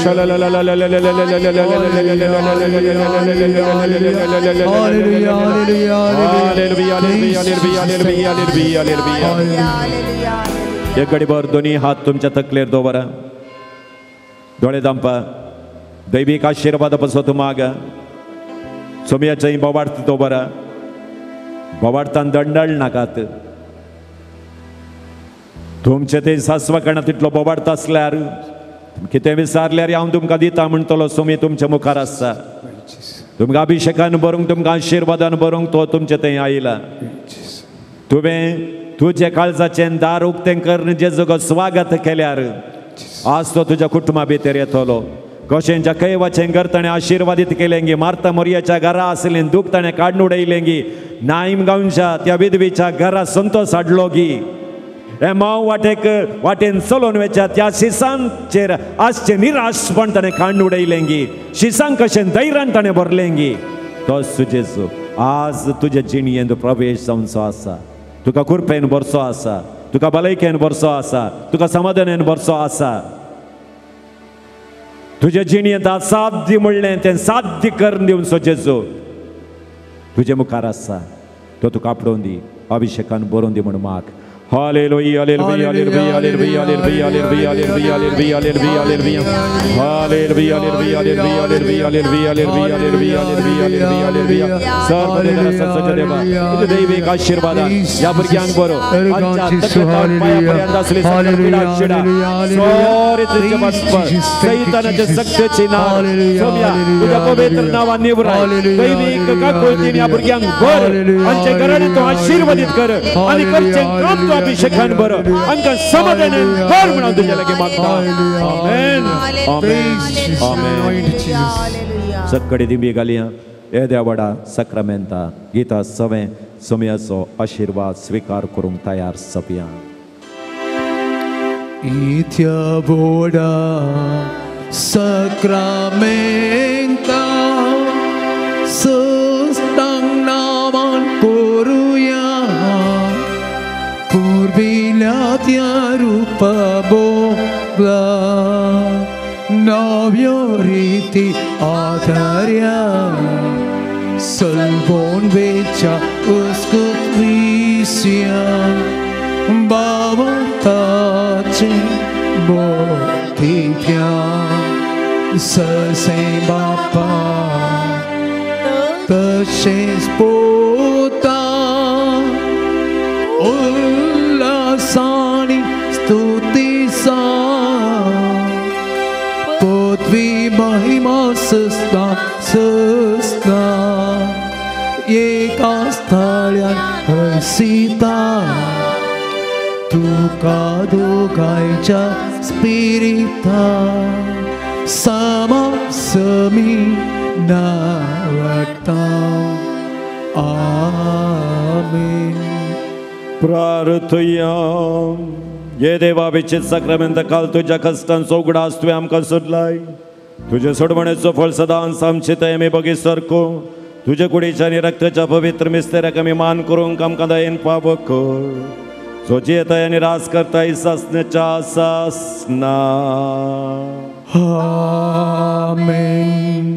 एक घडीभर दोन्ही हात तुमच्या तकलेर दवरा. डोळे दांपा. दैविक आशीर्वाद पासत मागा. सोम्याचें बोवार्थ दवरा. बोवार्थान दंडळ नाकात. तुमचे ते सासवा कणा तितलो बोवार्थ आसल्यार कितें विचारल्यार हांव तुमकां दिता म्हणटलो. सोमी तुमच्या मुखार आसा. तुमकां अभिशेकान बरोवंक तुमकां आशिर्वादान बरोवंक तो तुमचे थंय आयला. तुवें तुजे काळजाचें दार उक्तें करन जेजूक स्वागत केल्यार आज तो तुज्या कुटुंबा भितर येतलो. कशेंच्या कैवाचें घर ताणें आशिर्वादीत केलेंगी. मार्ता मोरयाच्या घरा आसलें दूख ताणें काडून उडयलेंगी. नाईम गांवच्या त्या विधवेच्या घरा संतोष हाडलो गी. हे मांव वाटेन चलोवन वयच्या त्या शिसांचेर आसचें निराशपण ताणें काडून उडयलेंगी. शिसांक कशें धैर्यान ताणें भरलेंगी. तोच जेजू आज तुज्या जिणयेंत प्रवेश जावचो आसा. तुका कृपेन बरचो आसा. तुका भलायकेन बरचो आसा. तुका समाधानान बरचो आसा. तुझ्या जिणयेंत असाध्य म्हणलें तें साध्य करून दिवचो जेजू तुजे मुखार आसा. तो तुका आपडोवन दी. अभिषेकान बरोवन दी म्हण माग. हालेलुया hallelujah hallelujah hallelujah hallelujah hallelujah hallelujah hallelujah hallelujah hallelujah hallelujah hallelujah hallelujah hallelujah hallelujah hallelujah हालेलुया सर्व सच्चा देवा तुझे दैविक आशीर्वाद या भुरग्यांक बरो आजच्या तकलेर पायापर्यंत असली सगळी पीडा शिडा सोरी तुझे बसपर सैतानाचे सत्तेची नाव सोम्या तुझ्या पवित्र नावान निवराय. दैविक काकुळतीन या भुरग्यांक बर आमचे घराने तो आशीर्वादित कर आणि करचे काम अभिषेकान बरो अंका समाधानान कर म्हणून तुझ्या लागी मागता. आमेन आमेन आमेन. सकडी दिंबी घालया हे देवाडा सक्रामेंता गीता सवे सोम्याचो आशीर्वाद स्वीकार करूंक तयार सपया. इत्या बोडा सक्रामेंता सुस्तांग नावान करूया. पूर्विल्या त्या रूपा बोगला नव्यो रीती आधार्या सलबोन वेच्या उस्कुत विसया बावताचे बोधित्या ससे बापा तशेच पोता उल्लासानी स्तुतीसा पृथ्वी महिमा सस्ता सस्ता एका स्थळ्यान हसीता. तुका दोगांयच्या स्पिरिता समा समी नावडटा. आमेन. प्रार्थया ये देवा विचित साक्रामेंत काल तुझ्या कष्टांचो उगडास तुवें आमकां सोडलाय. तुझे सोडवणेचो फळ सदांच आमचे थंय आमी बगी सारको तुझे कुडीच्या आनी रक्ताच्या पवित्र मिस्तेराक आमी मान करूंक आमकां दयेन पाव कर. जो जियेताय आनी रास करताय सासण्याच्या सासना. आमेन.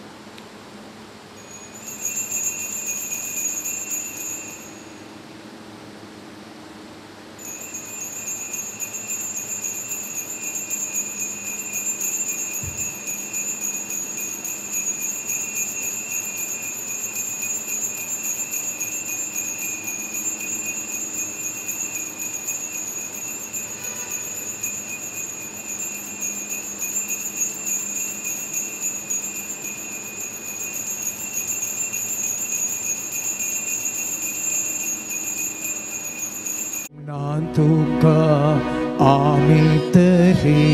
तुका आमी तरी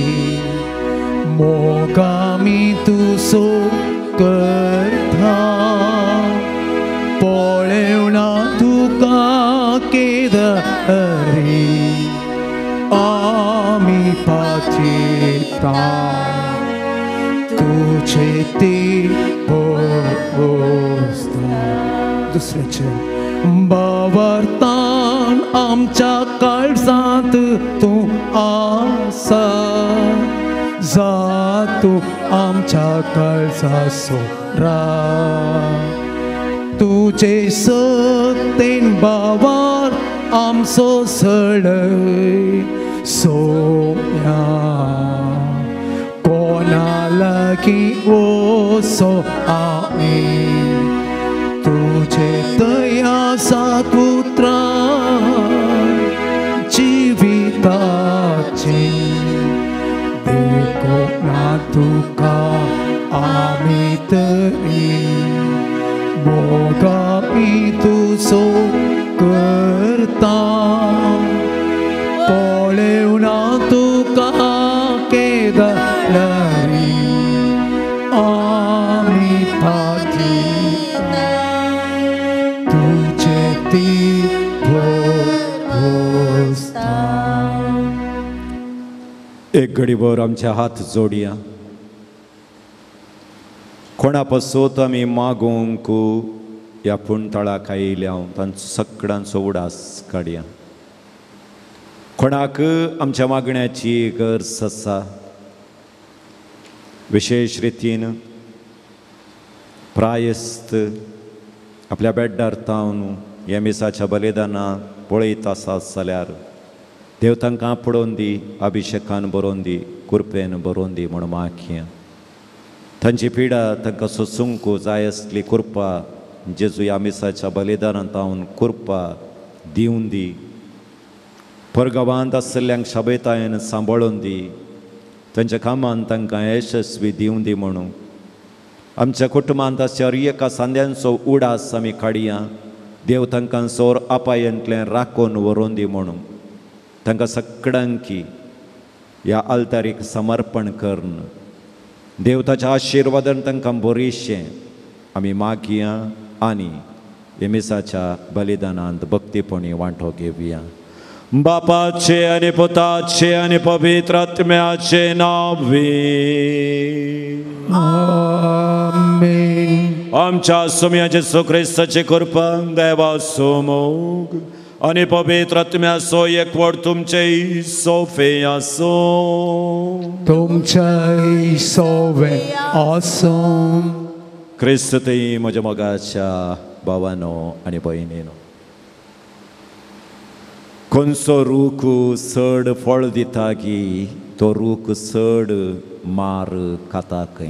मोगामी तुसो करता. पळेवना तुका केदारी आमी पाचिता. तुझे ती पोस्ता दुसऱ्याचे बावार्तान आमच्या काळजात तू आसा. जा तू आमच्या काळजा सोरा. तुझे सत्तेन बावार आमचो सळय सोया. कोणा लागीं वचो आमी तुझे दया सापुत्रा जिविताची देखो ना तुका आमी तरी मोगामी तुसो करता. पळेवना तुका केदारी एक घडीभर आमचे हात जोडया. कोणा पासत आमी मागोवंक ह्या पुणतळाक आयल्या तांचो सगळ्यांचो उडास काडया. कोणाक आमच्या मागण्याची गरज आसा, विशेष रितीन प्रायस्त आपल्या बेड्डार तावन ह्या मिसाच्या बलिदानां पळयत आसात जाल्यार देव तांकां पडोवन दी, अभिशेकान बरोवन दी, कृपेन बरोवन दी म्हूण मागया. तांची पिडा तांकां सोसूंक जाय आसली कृपा जेजू ह्या मिसाच्या बलिदानांत तावन कृपा दिवन दी. परगांवांत आसल्ल्यांक शाबेतायेन सांबाळून दी. तांच्या कामांत तांकां यशस्वी दिवन दी म्हणून आमच्या कुटुंबांत हर एका सांद्यांचो उडास आमी काडया. देव तांकां सोर अपायांतलें राखून व्हरून दी म्हणून तांकां सगळ्यांकी ह्या आल्तारीक समर्पण करून देव ताच्या आशिर्वादान तांकां बरीशें आमी मागया आनी हे मिसाच्या बलिदानांत भक्तीपणी वांटो घेवया. बापाचे आनी पुताचे आनी पवित्र आत्म्याचे नांवे आमेन. आमच्या सुम्या जेसू ख्रिस्ताची कृपा, देवाचो मोग आनी पवित्र आत्म्याचो एकवट तुमचे सोफे आसो. तुमचे सोवे आसो. क्रिस्त ते म्हज्या मोगाच्या भावानो आनी भयणीनो, खंयचो रूख चड फळ दिता की तो रूख चड मार खाता खंय.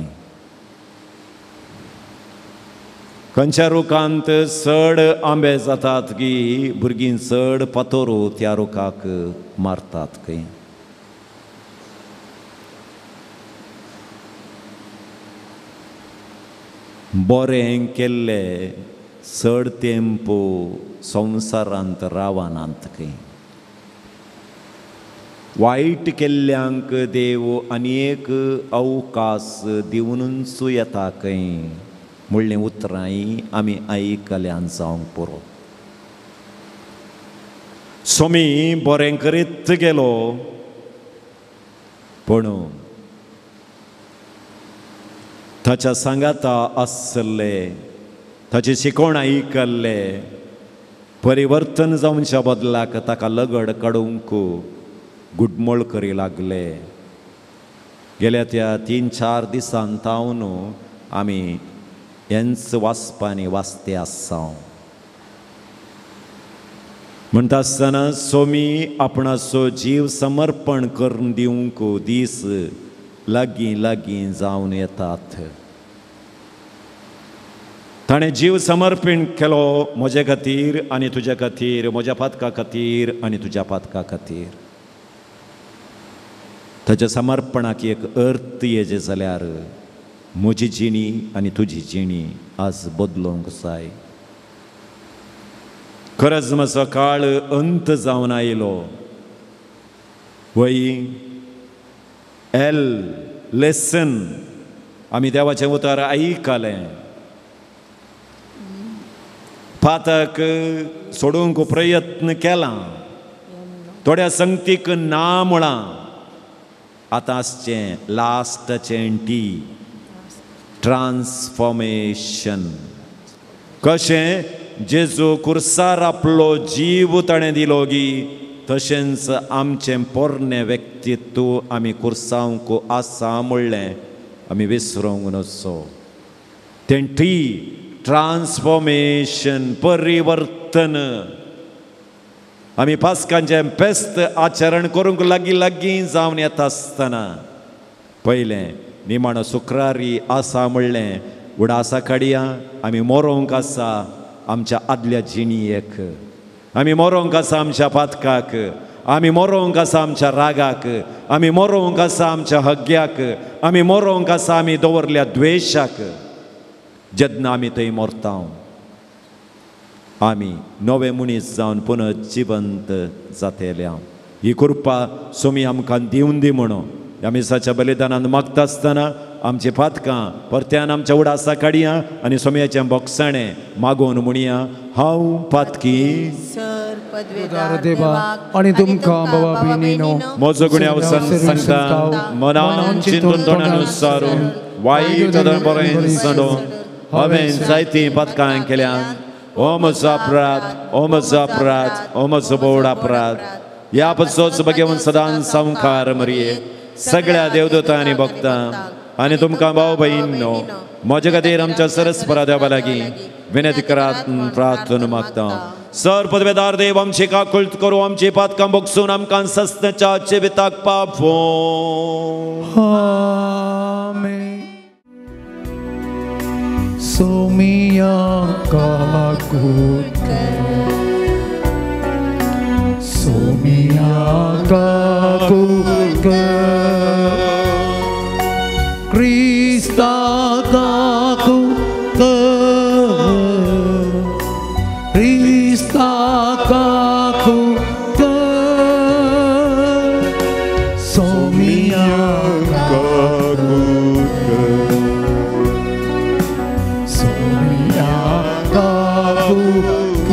खंयच्या रुखांत चड आंबे जातात की भुरगीं चड पातोरू त्या रुखाक मारतात खंय. बरें केल्लें चड तेंप संवसारांत रावनात खंय. वायट केल्ल्यांक देव आनीक अवकाश दिवनूच येता खंय म्हणलें उतरांय आमी आयकल्यान जावंक पुरो. सोमी बरें करीत गेलो पूण ताच्या सांगाता आसले, ताची शिकोवण आयकल्ले, परिवर्तन जावच्या बदलाक ताका लगड काडूंक गुडमोळ करी लागले. गेल्या त्या 3-4 दिसान तावन आमी हेंच वाचपांनी वाचते आसा. म्हणटा आसतना सोमी आपणाचो जीव समर्पण करून दिवंक दीस लागीं लागीं जावन येतात. ताणें जीव समर्पण केलो म्हजे खातीर आनी तुज्या खातीर, म्हज्या पातका खातीर आनी तुज्या पातका खातीर. ताच्या समर्पणाक एक अर्थ येजे जाल्यार म्हजी जिणी आनी तुजी जिणी आज बदलूंक जाय. खरंच म्हजो काळ अंत जावन आयलो. वय एल लेसन आमी देवाचें उतर आयकलें. पातक सोडूंक प्रयत्न केला, थोड्या संगतीक ना म्हळां. आतां आसचें लास्टचें ट्रान्सफॉर्मेशन. कशें जेजू कुर्सार आपलो जीव ताणें दिलो गी तशेंच आमचें पोरनें व्यक्तित्व आमी कुर्सावंक आसा म्हणलें आमी विसरूंक नजो. तें ट्रान्सफॉर्मेशन, परिवर्तन आमी पास्कांचें फेस्त आचरण करूंक लागीं जावन येता आसतना पयलें निमाणो शुक्रारी आसा म्हणलें उडासा काडया. आमी मोरोंक आसा आमच्या आदल्या जिणयेक, आमी मोरोंक आसा आमच्या पातकाक, आमी मोरोंक आसा आमच्या रागाक, आमी मोरोंक आसा आमच्या हग्याक, आमी मोरोंक आसा आमी दवरल्या द्वेशाक. जेन्ना आमी थंय मोरता आमी नवे मनीस जावन पुनर्जिवंत जातले. ही कृपा सोमी आमकां दिवन दी म्हणून ह्या मिसाच्या बलिदानांत मागता आसतना आमची पातकां परत्यान आमच्या उडासा काडया आनी सोम्याचें बोगसाणें मागोवन म्हणया, हांव पातकी पदवेदार देवाक आणि तुमकां बाबा भयणीनो म्हजो गुन्यांव सांगता मनान चिंतून तोंडानुसारून वायट बरें सडून हांवें जायतीं पथकां केल्यात ओ म्हजो अपराध ओ म्हजो अपराध ओ म्हजो बोड अपराध ह्या पसोच बगेवन सदां संवकार मरिये सगळ्या देवदूतां आनी भक्तां आनी तुमकां भाव भयणीनो म्हजे खातीर आमच्या सरस्परा देवा लागीं विनंती करात प्रार्थना मागता सर पदवेदार देव आमची काकुळट करूं आमची पातकां बोगसून आमकां सस्नाच्या जिविताक पावो आमेन सोमिया काकुळट सोमिया काकुळट क्रिस्ता काकुळट क्रिस्ता काकुळट सोमिया काकुळट सोमिया काकुळट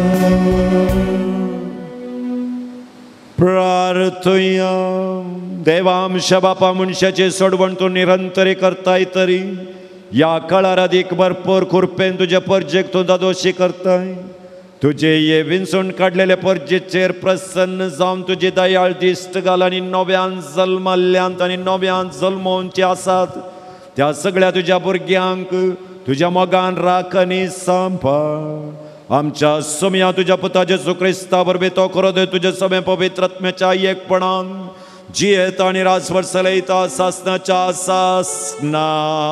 प्रार्थया देवांश बापा मनशाचे सोडवण तूं निरंतरी करताय तरी या काळार अधिक भरपूर कृपेन तुज्या परजेक तूं दादोशी करताय तुजे ये विंचून काडलेले परजेचेर प्रसन्न जावन तुजी दयाळ दिश्ट घाल आनी नव्यान जल्माल्यांत आनी नव्यान जल्मोवनचे आसात त्या सगळ्या तुज्या भुरग्यांक तुज्या मोगान राख आनी सांबाळ आमच्या सोम्या तुज्या पुता जेजू क्रिस्ता बरबी तो करो दे तुजे सगळे पवित्र आत्म्याच्या एकपणान जियेता आनी राजभर चलयता सासनाच्या सासना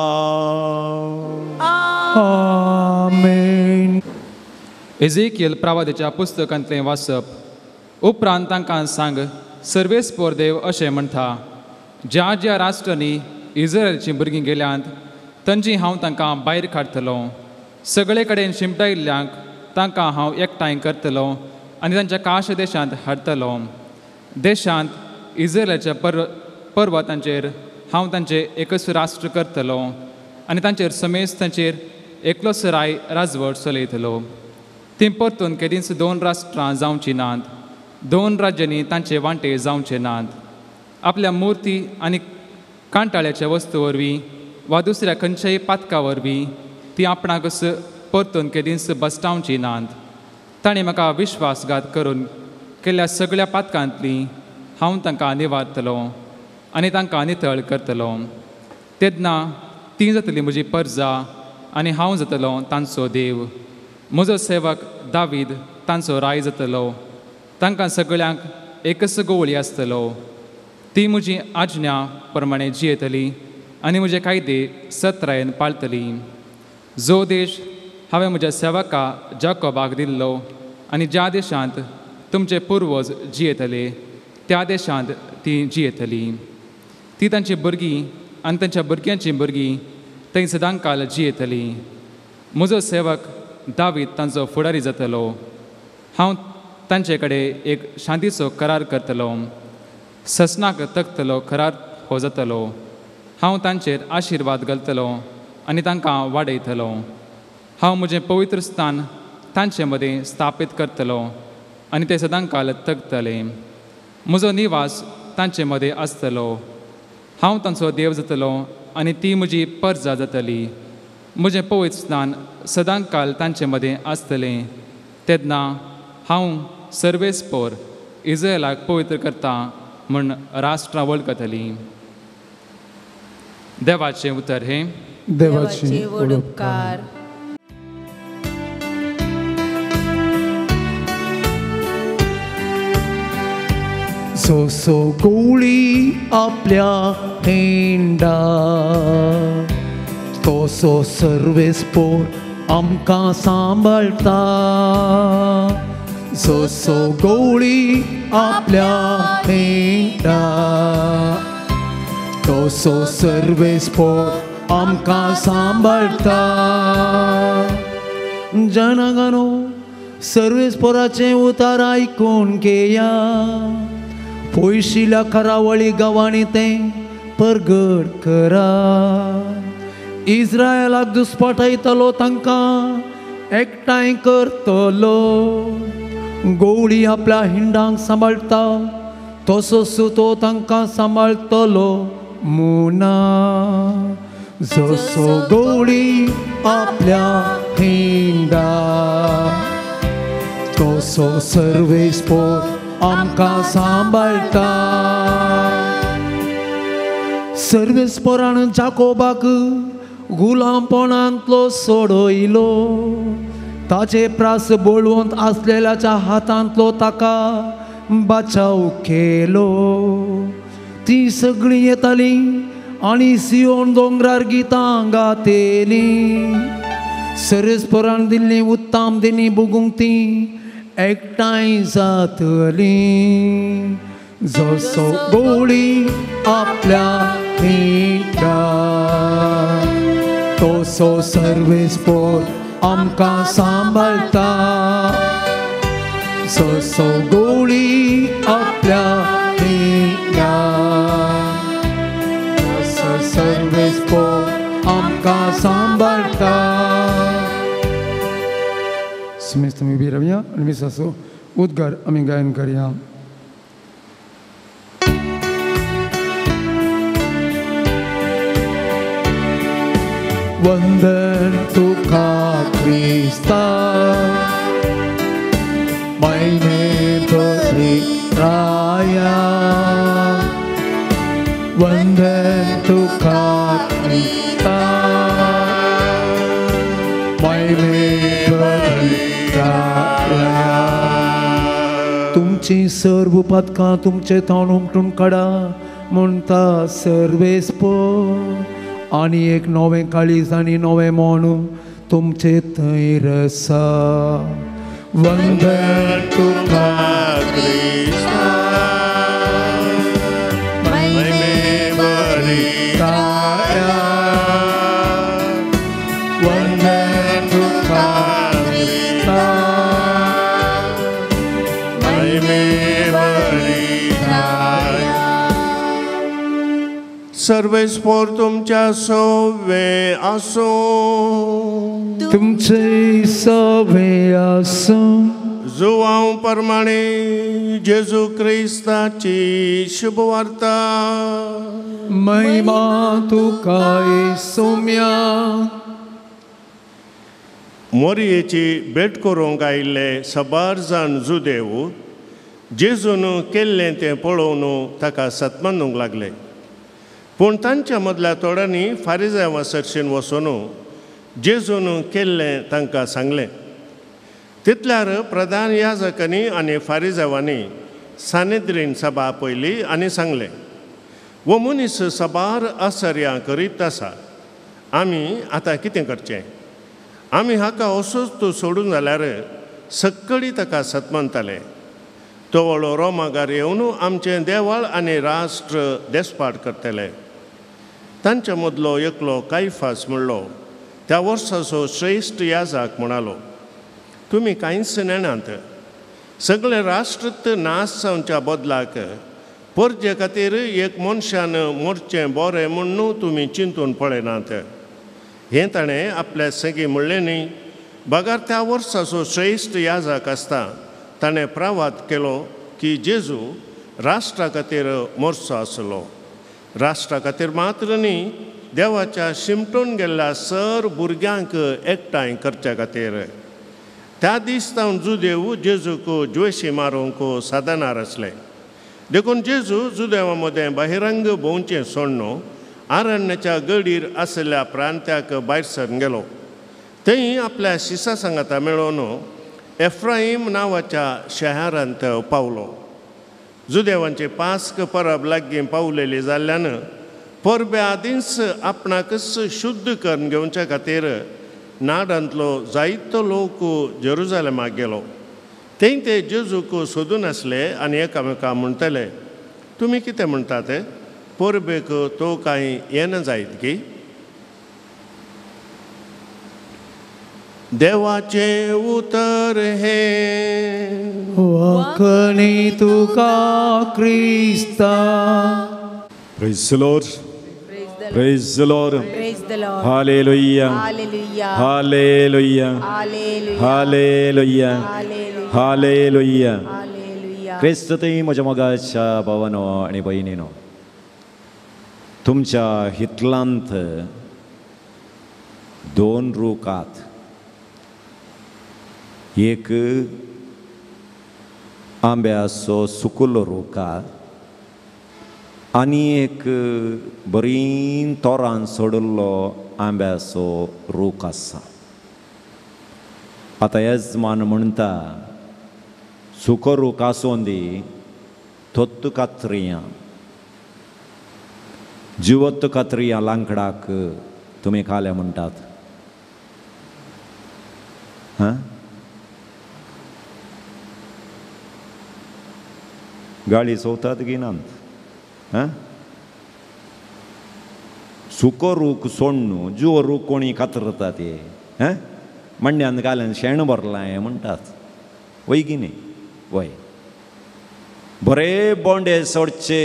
आमेन एझेकियल प्रवादीच्या पुस्तकांतलें वाचप उपरांत तांकां सांग सर्वेस्पोर देव अशें म्हणटा ज्या ज्या राष्ट्रांनी इस्रायलचीं भुरगीं गेल्यांत तांची हांव तांकां भायर काडटलो सगळे कडेन शिमटायिल्ल्यांक तांकां हांव एकठांय करतलो आनी तांच्या काश देशांत हाडटलो देशांत इस्रायलाच्या पर्वतांचेर हांव तांचें एकच राष्ट्र करतलो आनी तांचेर समेस्त तांचेर एकलोच राय राजवट चलयतलो ती परतून केदींच दोन राष्ट्रां जावची नात दोन राज्यांनी तांचे वांटे जावचे नात आपल्या मुर्ती आनी कांटाळ्याच्या वस्तू वरवीं वा दुसऱ्या खंयच्याय पातका वरवीं ती आपणाकच परतून केदींच बसटावची नात ताणें म्हाका विश्वासघात करून केल्ल्या सगळ्या पातकांतली हांव तांकां निवारतलो आनी तांकां नितळ करतलो तेन्ना ती जातली म्हजी परजा आनी हांव जातलो तांचो देव म्हजो सेवक दावीद तांचो राय जातलो तांकां सगळ्यांक एकच गोवळी आसतलो ती म्हजी आज्ञा प्रमाणे जियेतली आनी म्हजे कायदे सत्रायेन पाळटली जो देश हांवें म्हज्या सेवका जाकोबाक दिल्लो आनी ज्या देशांत तुमचे पुर्वज जियेतले त्या देशांत ती जियेतली ती तांची भुरगीं आनी तांच्या भुरग्यांची भुरगीं थंय सदांकाल जियेतली म्हजो सेवक दावीद तांचो फुडारी जातलो हांव तांचे कडेन एक शांतीचो करार करतलो ससनाक तकतलो करार हो जातलो हांव तांचेर आशिर्वाद घालतलो आनी तांकां वाडयतलो हांव म्हजें पवित्र स्थान तांचे मदें स्थापीत करतलो आनी ते सदांकाल तगतले म्हजो निवास तांचे मदें आसतलो हांव तांचो देव जातलो आनी ती म्हजी परजा जातली म्हजें पवित्र स्थान सदांकाल तांचे मदें आसतलें तेन्ना हांव सर्वेस्पोर इस्रायलाक पवित्र करता म्हूण राष्ट्रां वळखतलीं देवाचें उतर हे देवाची उपकार सो गोळी आपल्या हेंडा तसो सर्वेस्पोर आमकां सांबाळटा सो गोळी आपल्या हेंडा तसो सर्वेस्पोर आमकां सांबाळटा जनगणो सर्वेस्पोराचें उतार आयकून घेया पयशिल्या करावळी गांवांनी तें परगट करा इस्रायलाक दुस्पटायतलो तांकां एकठांय करतलो गोवळी आपल्या हिंडांक सांबाळटा तसो तो तांकां सांबाळटलो मुना जसो गोवळी आपल्या हिंडा तसो सर्वेस्पोर आमकां सांबाळटा सर्वेस्पोरान जाकोबाक गुलामपणांतलो सोडयलो ताचे प्रास बोळवंत आसलेल्याच्या हातांतलो ताका बचाव केलो ती सगळीं येताली आनी सियोन दोंगरार गितां गातेली सर्वेस्पोरान दिल्ली उत्तम दिनी बुगूंक ती एकठांय जातली जसो गोवळी आपल्या हिंडा तसो सर्वेस्पोर आमकां सांबाळटा जसो गोवळी आपल्या हिंडा तसो सर्वेस्पोर आमकां सांबाळटा स्मिथ तुमी उबी रावया आनी मिसाचो उद्गार आमी गायन करया वंदन तुका क्रिस्ता महिमे बरी राया वंदन तुका क्रिस्ता महिमे बरी राया तुमची सर्व पदकां तुमचे तोंड उमटून काडा म्हणटा सर्वेस्पोर आनी एक नवें काळीज आनी नवें मोन तुमचे थंय आसा वंदन तुका क्रिस्ता महिमे बरी राया वंदन तुका क्रिस्ता महिमे बरी राया सर्वेस्पोर तुमच्या सोवे आसो तुमचे सवे आसो जुवांव प्रमाणे जेजू क्रिस्ताची शुभवार्ता महिमा तुका येसुम्या मोरयेची भेट करूंक आयिल्ले सबार जाण जुदेव जेजून केल्लें तें पळोवन ताका सतमानूंक लागले पूण तांच्या मदल्या थोड्यांनी फारिजांवा सरशीन वचून जेजून केल्लें तांकां सांगलें तितल्यार प्रधान याजकांनी आनी फारिजांवांनी सानेद्रीन सभा आपयली आनी सांगलें वो मनीस सबार आश्चर्यां करीत आसा आमी आतां कितें करचें आमी हाका असोच तूं सोडून जाल्यार सक्कळी ताका सतमानताले तो व्हडलो रोमाघार येवन आमचें देवाळ आनी राष्ट्र देसपाट करतले तांच्या मदलो एकलो कायफास म्हणलो त्या वर्साचो श्रेश्ठ याजक म्हणालो तुमी कांयच नेणात सगळे राष्ट्र नाश जावच्या बदलाक परजे खातीर एक मनशान मोरचें बरें म्हूण तुमी चिंतून पळयनात हें ताणें आपल्या सगळीं म्हणलें न्ही बगार त्या वर्साचो श्रेश्ठ याजक आसता ताणें प्रावाद केलो की जेजू राष्ट्रा खातीर मोरचो आसलो राष्ट्रा खातीर मात्र न्ही देवाच्या शिमटून गेल्ल्या सर भुरग्यांक एकठांय करच्या खातीर त्या दीस जावन जुदेव जेजूक ज्वेशी मारूंक साधनार आसले देखून जेजू जुदेवा मदें बहिरंग भोंवचें सोडून आरण्याच्या गडीर आसलेल्या प्रांत्याक भायर सरून गेलो थंय आपल्या शिसा सांगाता मेळोवन एफ्राईम नांवाच्या शहरांत पावलो जुदेवांचे पास्क परब लागीं पावलेली जाल्ल्यान परबे आदींच आपणाकच शुद्ध करून घेवच्या खातीर नाडांतलो जायतो लोक जेरुजालेमाक गेलो थंय ते जेजूक सोदून आसले आनी एकामेकां म्हणटले तुमी कितें म्हणटात परबेक तो कांय येना जायत की देवाचे उतर हे वखणी तुका क्रिस्ता Praise the Lord. Praise the Lord. Praise the Lord. Hallelujah. Hallelujah. Hallelujah. Hallelujah. Hallelujah. Hallelujah. हालेलुया. हालेलुया. क्रिस्तुती म्हज्या मोगाच्या भावानो आनी भयणीनो, तुमच्या हितलांत 2 रुखात, एक आंब्याचो सुकुलो रूख आनी एक बरी तोरान सोडिल्लो आंब्याचो रूख आसा. आतां येजमान म्हणटा, सुको रूख आसूं दी तोत्तु कात्रियां, जिवत्त कात्रियां लांकडाक तुमी खाले म्हणटात. गाळी चोवतात गिनांत. सुको रूख सोड न्हू, जुवो रूख कोणी कातरता ते मंड्यान घालन शेण भरलां हें म्हणटात. वय की न्ही? वय. बरे बोंडे सोडचे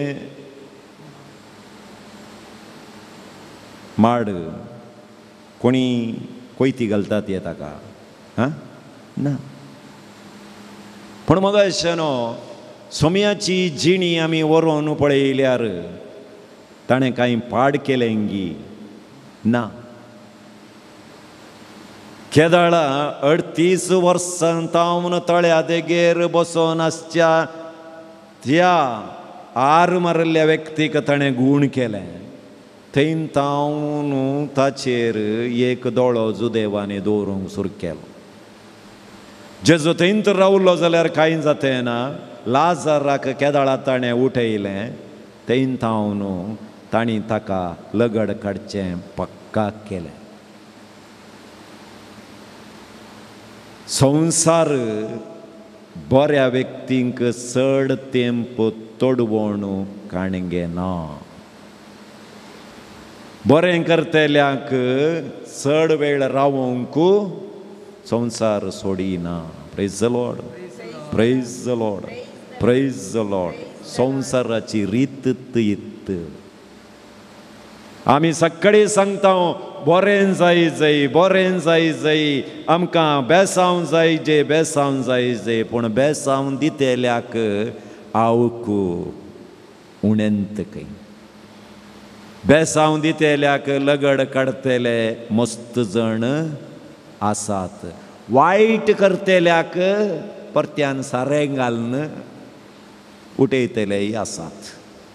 माड कोणी कोयती घालतात हे ताका ना. पूण मग अशें न्हू, सोम्याची जिणी आमी व्हरून पळयल्यार ताणें कांय पाड केलें गी ना. केदाळा 38 वर्सां तावन तळ्या देगेर बसोन आसच्या त्या आर मारिल्ल्या व्यक्तीक ताणें गूण केलें. थंय तावन ताचेर एक दोळो जुदेवानी दवरूंक सुरू केलो. जेजू थंयच रावलो जाल्यार कांय जातें ना. लाजाराक केदाळा ताणें उठयलें. थंय तावन तांणी ताका लगड काडचें पक्का केलें. संवसार बऱ्या व्यक्तींक चड तेंप तोडवण काणगे ना. बरें करतल्याक चड वेळ रावूंक संवसार सोडिना. Praise the Lord, praise the Lord, praise the Lord. संवसाराची रीत इत्त. आमी सकाळी सांगता बरें जाय, बरें जाय, आमकां बेसांव जाय, बेसांव जाय. पूण बेसांव दितेल्याक आवक उणेंत खंय. बेसांव दितेल्याक लगड काडतेले मस्त जण आसात. वायट करतेल्याक परत्यान सारें घालन उठयतलेय आसात.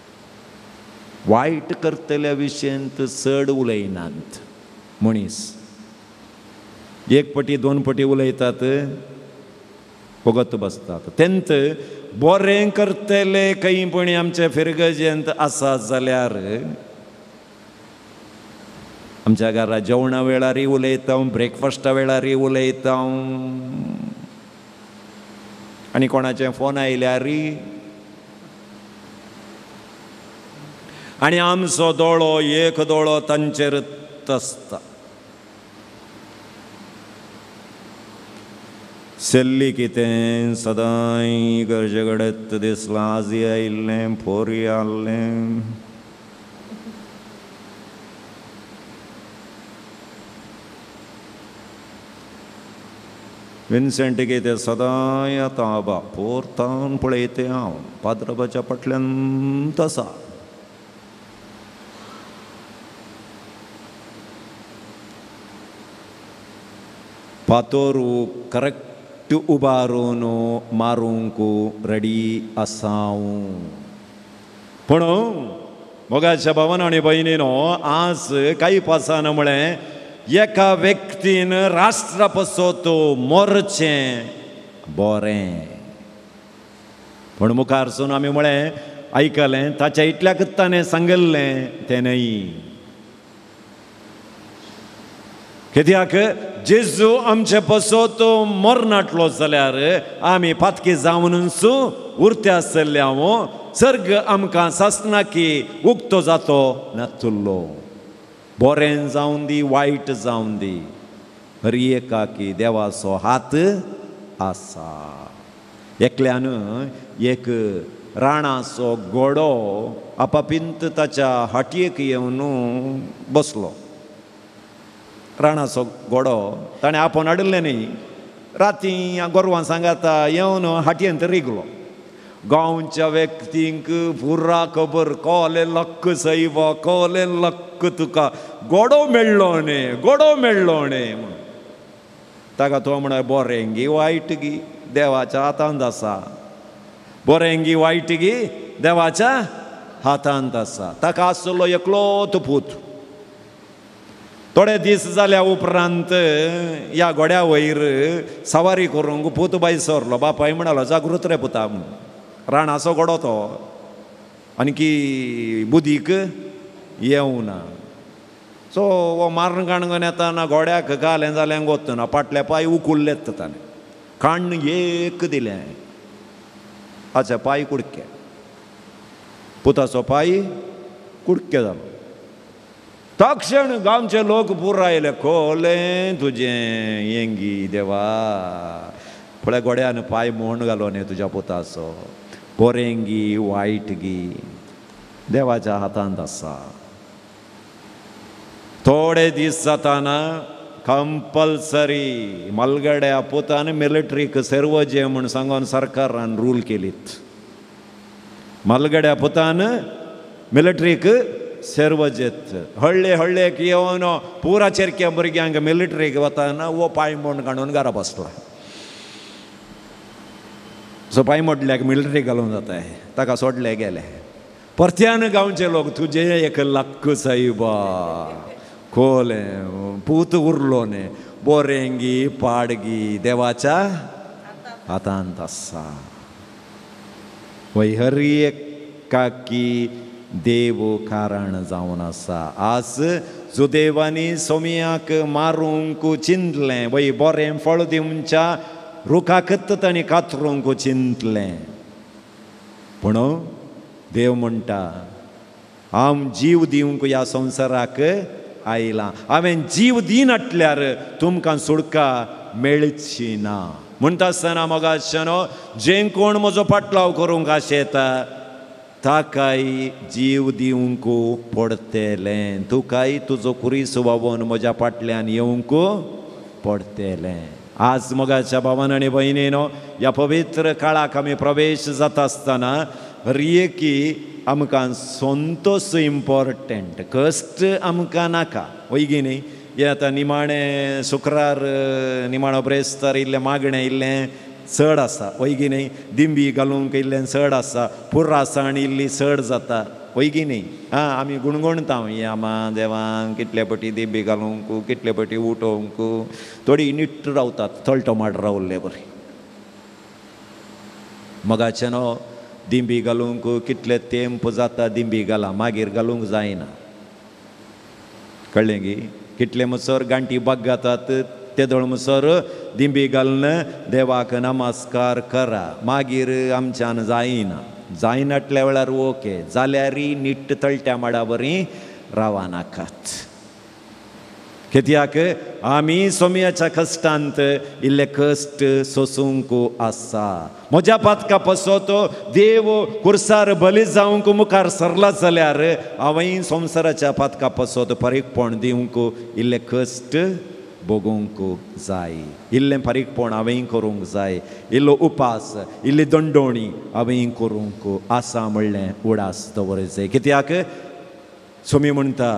वायट करतल्या विशयंत चड उलयनात मनीस. एक पटी 2 पटी उलयतात, फगत बसतात. तेंत बरें करतले खंयपणी आमचे फिरगजेंत आसा जाल्यार आमच्या घरा जेवणा वेळारी उलयता, ब्रेकफास्टा वेळारी उलयता, आनी कोणाचे फोन आयल्यारी आनी आमचो दोळो एक दोळो तांचेर आसता. सेल्ली कितें सदांय गरजे घडत दिसलां. आजी आयिल्लें, फोरी आसलें, विन्सेंट कितें सदांय आतां आबा पोरतावन पळयतें हांव पाद्रबाच्या फाटल्यान तसा. पातोरू करेक्ट उबारून मारूंक रेडी आसाव. पूण मोगाच्या भावानो आनी भयणीनो, आज काही पासान म्हळें एका व्यक्तीन राष्ट्रा पसत मोरचें बरें. पूण मुखारसून आमी म्हळें आयकलें ताच्या इतल्याक ताणें सांगिल्लें तें न्हय. कित्याक जेजू आमचे पसत मरनाटलो जाल्यार आमी पातकी जावनूच उरते आसल्यावो सर्ग आमकां सासना की उक्तो जातो नासलो. बरें जावन दी, वायट जावन दी, हर एकाकी देवाचो हात आसा. एकल्यान एक राणाचो गोडो आपापिंत ताच्या हाटयेक येवन बसलो. राणाचो गोडो ताणें आपोवन हाडिल्लें न्ही, राती गोरवां सांगाता येवन हाटयेंत रिगलो गांवच्या व्यक्तींक पुरा खबर कोले लक्क सैवा कोले लक्क तुका गोडो मेळ्ळो न्ही म्हण ताका तो म्हण बरें गी वायट गी देवाच्या हातांत आसा बरें गी वायट गी देवाच्या हातांत आसा ताका आसलो एकलोत पूत थोडे दीस जाल्या उपरांत ह्या घोड्या वयर सवारी करूंक पूत बाई सरलो बापाय म्हणालो जागृत रे पुता म्हूण राणाचो घोडो तो आनी की बुदीक येवना सो हो मारण काणगोन येताना घोड्याक घालें जालें गोतना फाटल्या पांय उकुल्लेत ताणें काण्ण एक दिलें हाचे पांय कुडके पुताचो पांय कुडके जालो तक्षण गांवचे लोक पुरो आयले खोलें तुजें येंगी देवा पळय घोड्यान पांय मोहन घालो न्ही तुज्या पुताचो बरें गी वायट गी देवाच्या हातांत आसा थोडे दीस जाताना कंपल्सरी मलगड्या पुतान मिलिटरीक सेर्वजे म्हूण सांगून सरकारान रूल केलीत मलगड्या पुतान मिलिटरीक सेर्वजेत हळ्ळे हळ्ळेक येवन पुरा चेरक्या भुरग्यांक मिलिटरीक वताना हो पांय मोड काडून घरा बसला सो पांय मोडल्याक मिलिटरी घालून जाताय ताका सोडले गेले परत्यान गांवचे लोक तुजे एक लक्क साईबा खोलें पूत उरलो न्ही बोरेंगी पाडगी देवाच्या हातांत आसा वय हर एकाकी देव कारण जावन आसा आज सुदैवानी सोमयाक मारूंक चिंतलें वय बरें फळ दिवच्या रुखाकत तांणी कातरूंक चिंतलें पूण देव म्हणटा हांव जीव दिवंक ह्या संवसाराक आयलां हांवें जीव दिनाटल्यार तुमकां सुडका मेळची ना म्हणटा आसतना मोगाशनो जे कोण म्हजो पाटलाव करूंक आशेता ताकाय जीव दिवंक पडटलें तुकाय तुजो कुरीस वावोन म्हज्या फाटल्यान येवंक पडटलें आज मोगाच्या भावान आनी भयणीनो ह्या पवित्र काळाक आमी प्रवेश जाता आसतना रियेकी आमकां संतोष इम्पॉर्टंट कश्ट आमकां नाका वयगी न्ही हे आतां निमाणें शुक्रार निमाणो ब्रेस्तार इल्लें मागणें इल्लें चड आसा वयगी न्ही दिंबी घालूंक इल्लें चड आसा पुर्रासाण इल्ली चड जाता वयगी न्ही आमी गुणगुणता यामा देवांक कितले पटी दिंबी घालूंक कितले पटी उठोवंक थोडी निट्ट रावतात तळटो माड रावल्ले बरें मोगाचें न्हू दिंबी घालूंक कितले तेंप जाता दिंबी घाला मागीर घालूंक जायना कळ्ळें गी कितले म्हणसर गांठी बागातात तेदोळ म्हणसर दिंबी घालून देवाक नमस्कार करा मागीर आमच्यान जायना जायनाटल्या वेळार ओके जाल्यारय निट्ट तळट्या माडा बरीं रावा नाकात कित्याक आमी सोमयाच्या कश्टांत इल्ले कश्ट सोसूंक आसा म्हज्या पातका पसत देव कुर्सार बली जावंक मुखार सरला जाल्यार हांवें संवसाराच्या पातका पसत फारीकपण दिवंक इल्ले कश्ट भोगूंक जाय इल्लें फारीकपण हांवें करूंक जाय इल्लो उपास इल्ली दंडोवणी हांवें करूंक आसा म्हणलें उडास दवरचें कित्याक सोमी म्हणटा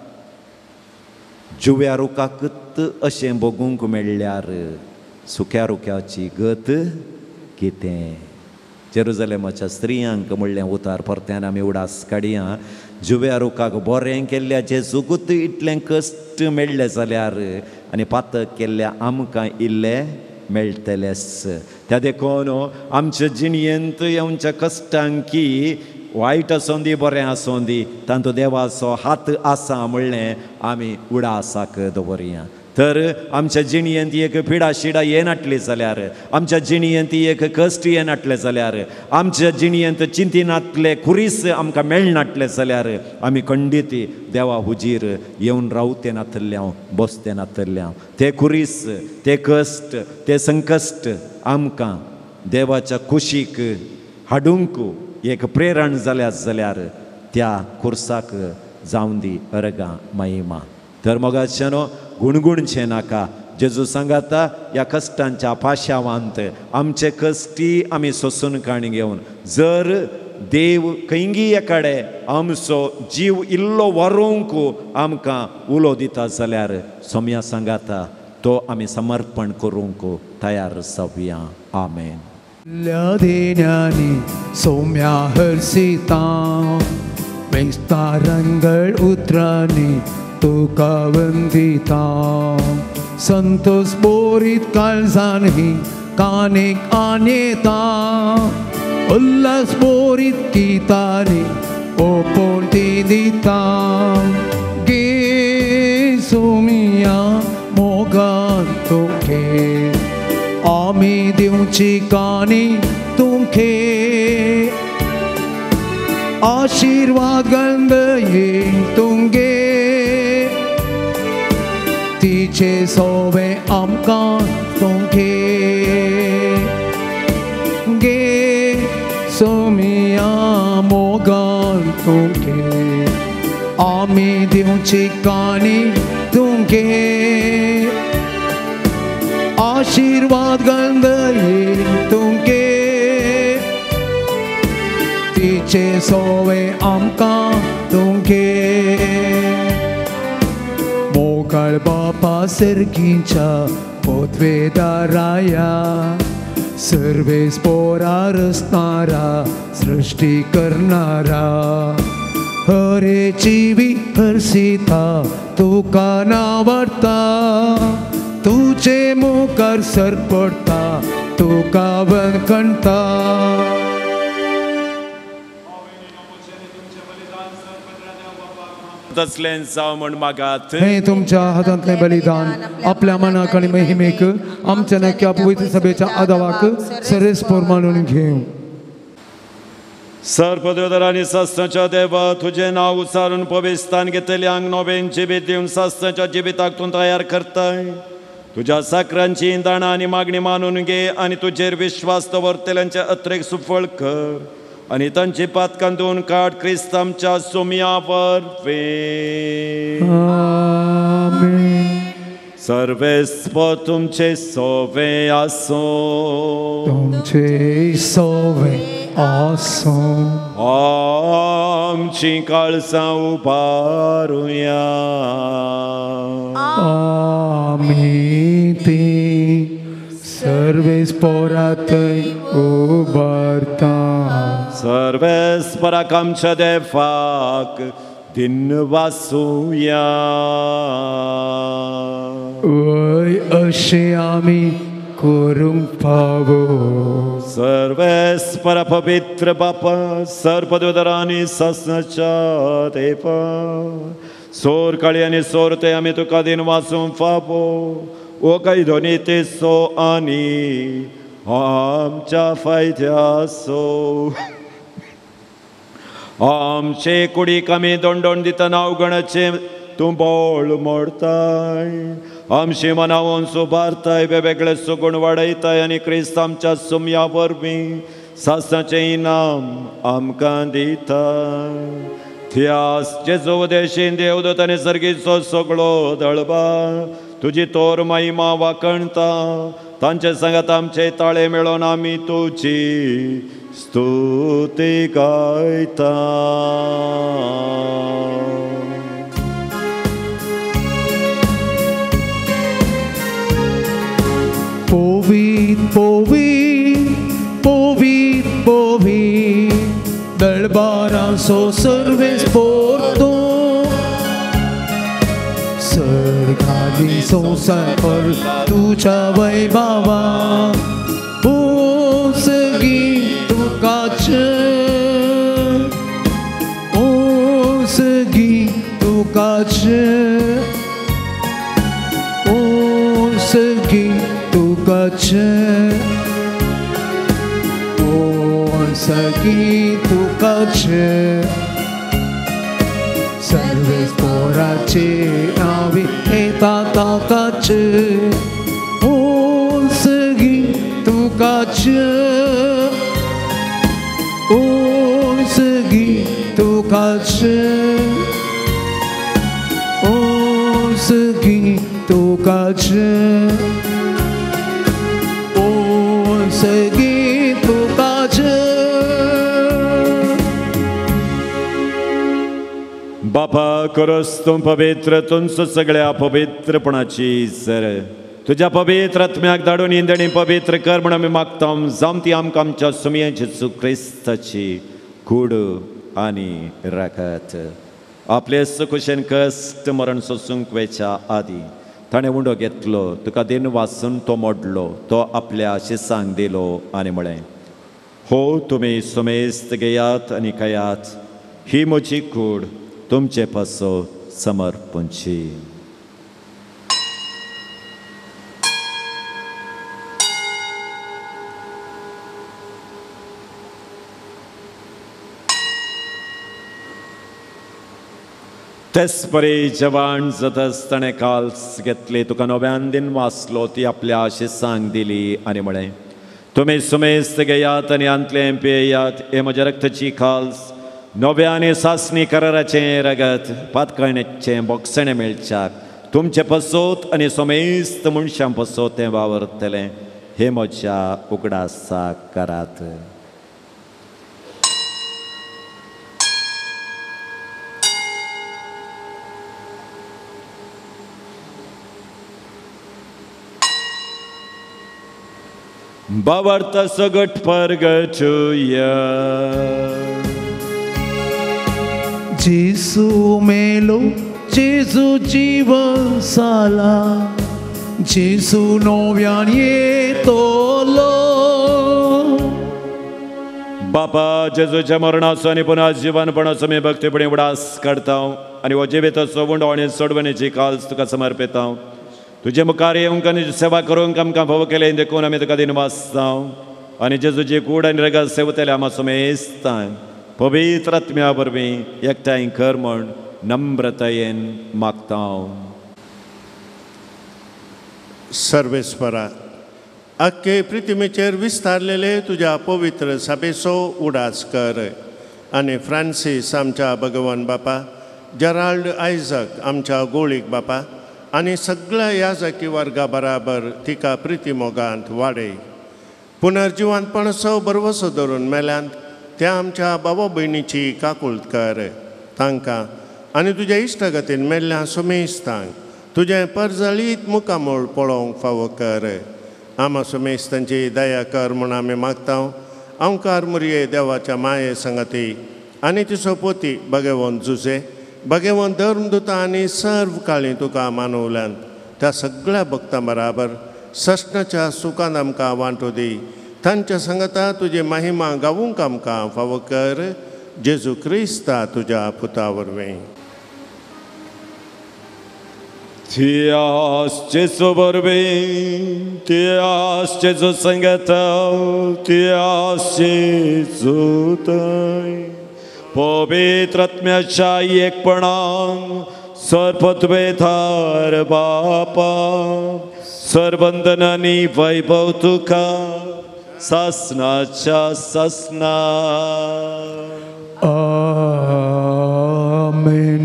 जुव्या रुखाकत अशें भोगूंक मेळ्ळ्यार सुक्या रुख्याची गत कितें जेरुजलेमाच्या स्त्रियांक म्हणलें उतार परत्यान आमी उडास काडया जुव्या रुखाक बरें केल्ल्या जेजूकूत इतलें कश्ट मेळ्ळे जाल्यार आनी पातक केल्ल्या आमकां इल्लें मेळटलेंच त्या देखून आमच्या जिणयेंत येवच्या कश्टांकी वायट आसूं दी बरें आसूं दी तांचो देवाचो हात आसा म्हणलें आमी उडासाक दवरया तर आमच्या जिणयेंत एक पिडा शिडा येनाटली जाल्यार आमच्या जिणयेंत एक कश्ट येनाटले जाल्यार आमच्या जिणयेंत चिंतिनातले कुरीस आमकां मेळनाटले जाल्यार आमी खंडीत देवा हुजीर येवन रावते नातल्ल्या बसते नातल्ल्या ते कुरीस ते कश्ट ते संकश्ट आमकां देवाच्या कुशीक हाडूंक एक प्रेरण जाल्यार त्या कुर्साक जावन दी अर्गां महिमा तर मोगाचें गुणगुणचें नाका जेजू सांगाता ह्या कश्टांच्या पाशावांत आमचे कश्टी आमी सोसून काणी घेवन जर देव खंयी एकाडे आमचो जीव इल्लो व्हरूंक आमकां उलो दिता जाल्यार सोम्या सांगाता तो आमी समर्पण करूंक तयार जावया. आमेन. देण्यानी सौम्या हर्षिता बेस्तारंगळ उतरांनी तुका वंदिता संतोष बोरीत काळजांनी कानीक आनेता उल्हास बोरीत गीतांनी ओपोण ती दिता गे सोमिया मोगान तुमके आमी दिवची कानी तुमके आशीर्वाद गंध येईन तुमगे तिचे सोवे आमकां तुमके गे सोमिया मोगान तुमके आमी दिवची कानी तुमके आशीर्वाद गंध येईन तुमके तिचे सोवे आमकां तुमके मोगाळ बापा सर्गीच्या पोतवेदाराया सर्वेस पोरार असणारा सृष्टी करणारा हरेची हर्षिता तुका नावडता तुझे मुखार सरपडता तुका वळखणता तसलें जावं म्हण मागात. हे तुमच्या हातांतले बलिदान आपल्या मनाक आनी महिमेक आमच्या नक्या पवित्र सभेच्या आदावाक सर्वेस्पोर मानून घेऊ. सर्पदेवदारांनी सासणाच्या देवा तुझे नाव उचारून पवित्रान घेतल्यांक नवें जिबीत दिवन सासणाच्या जिबिताक तूं तयार करताय. तुझ्या साकरांची इंदाणां आनी मागणी मानून घे आनी तुजेर विश्वास दवरतल्यांचे अत्रेक सुफळ कर आनी तांची पातकां दोन काड क्रिस्त आमच्या सोम्या वरवीं. सर्वेस्प तुमचे सोवे आसो तुमचे सोवे आसो आमची काळजां उबारुया. आमी ती सर्वेस्पोरांतय उबारता. सर्वेस्पराक आमच्या देवाक दिन वासुया. वय अशें आमी करूंक फावो. सर्वेस्पर पवित्र बापा सर्पदेवदारांनी सासणाच्या देवा सोर काळी आनी सोर ते आमी तुका दिन वाचूंक फावो. ओ काही दोनी ते सो आनी आमच्या फायद्यासो आमचे कुडीक आमी दोंडोण दितना अवगणाचे तूं बोळ मोडताय. आमची मनावून सुबारताय वेगवेगळे सुगूण वाडयताय आनी क्रिस्त आमच्या सोम्या वरवीं सासणाचें इनाम आमकां दिताय. त्यास जेजू उदेशीन देवदूत आनी सर्गीचो सगळो दळबा तुजी तोर महिमा वाखणता. तांचे सांगात आमचे ताळे मेळोन आमी तुजी स्तुती गायता. पोवीत पोवीत पोवीत पोवीत दळबारांचो सर्वेस्पोर तूं सर्गादी संसार पर तुझ्या वैभवा ओसगी तुकाच ओसगी तुकाच ओसगी तुकाच ओसगी तुकाच सर्वेस्पोराचे नावे येता ताकाच ओसगी तुकाच ओसगी तुकाच ओसगी तुकाचे ओ सगळी तुकाचे बापा करोस तूं पवित्र तुमचो सगळ्या पवित्रपणाची सर तुझ्या पवित्र आत्म्याक धाडून इंदणी पवित्र कर म्हणून आमी मागता जावं ती आमकां आमच्या सुमये जेजू क्रिस्ताची कूड आनी राखत आपले सुखुशेन कश्ट मरण सोसूंक वेच्या आदी ताणें उंडो घेतलो तुका दिन वाचून तो मोडलो तो आपल्या शिसांक दिलो आनी म्हळें हो तुमी सुमेस्त घेयात आनी खायात ही म्हजी कूड तुमचे पासो समर्पणची तेच परी जवान जाताच ताणें काल्स घेतली तुका नव्यान दिन वाचलो ती आपल्या शिसांक दिली आनी म्हळें तुमी सुमेस्त घेयात आनी अंतले पियेयात हे म्हज्या रक्ताची काल्स नव्याने सासणी कराराचें रगत पातकणेचें बोगसणें मेळच्याक तुमचे पसोत आनी सोमेस्त मनशां पसोत तें वावरतलें हे म्हज्या उगडासाक करात बावर्ता सगट परगटुया जेसू मेलो जेसू जीवन साला जेसू नव्यान येतलो बापा जेजूच्या मरणाचो आनी पुन्हा जिवनपणाचो मी भक्तीपणी उडास काडता आनी हो जिविताचो उंडो आनी सोडवणेची काल्स तुका समर्पिता तुजे मुखार येवंक आनी सेवा करूंक आमकां फावो केले देखून आमी तुका दिन वाचता आनी जेजूची कूड आनी रगत सेवतले आमा सुमेस्तां पवित्र आत्म्या वरवीं एकठांय कर म्हूण नम्रतायेन मागता सर्वेस्परा अख्खे पृथ्वीचेर विस्तारलेले तुज्या पवित्र सभेचो उडास कर आनी फ्रांसीस आमच्या भगवान बापा जेराल्ड आयझक आमच्या गोळीक बापा आनी सगळ्या याजकी वर्गा बराबर तिका प्रिती मोगांत वाडय पुनर्जिवंतपणाचो बरवसो धरून मेल्यांत त्या आमच्या बाबा भयणीची काकुळट कर तांकां आनी तुज्या इश्टगतीन मेल्ल्या सुमेस्तांक तुजें परजळीत मुखामोळ पळोवंक फावो कर आमा सुमेस्तांची दया कर म्हूण आमी मागता अवकार मुरये देवाच्या माये संगती आनी तिचो पोती भगवंत जुजे भगवंत धर्मदूता आनी सर्व काळी तुका मानवल्यान त्या सगळ्या भक्तां बराबर सष्णाच्या सुखान आमकां वांटो दी तांच्या संगता तुजी महिमा गावूंक आमकां फावो कर जेजू क्रिस्ता तुज्या पुता वरवीं Jesu वरवीं Jesu संगता Jesu ताय पवित्र आत्म्याच्या एकपणान सर्वत्वेधार बापा सर्वंदनांनी वैभव तुका सासनाच्या सासना आमेन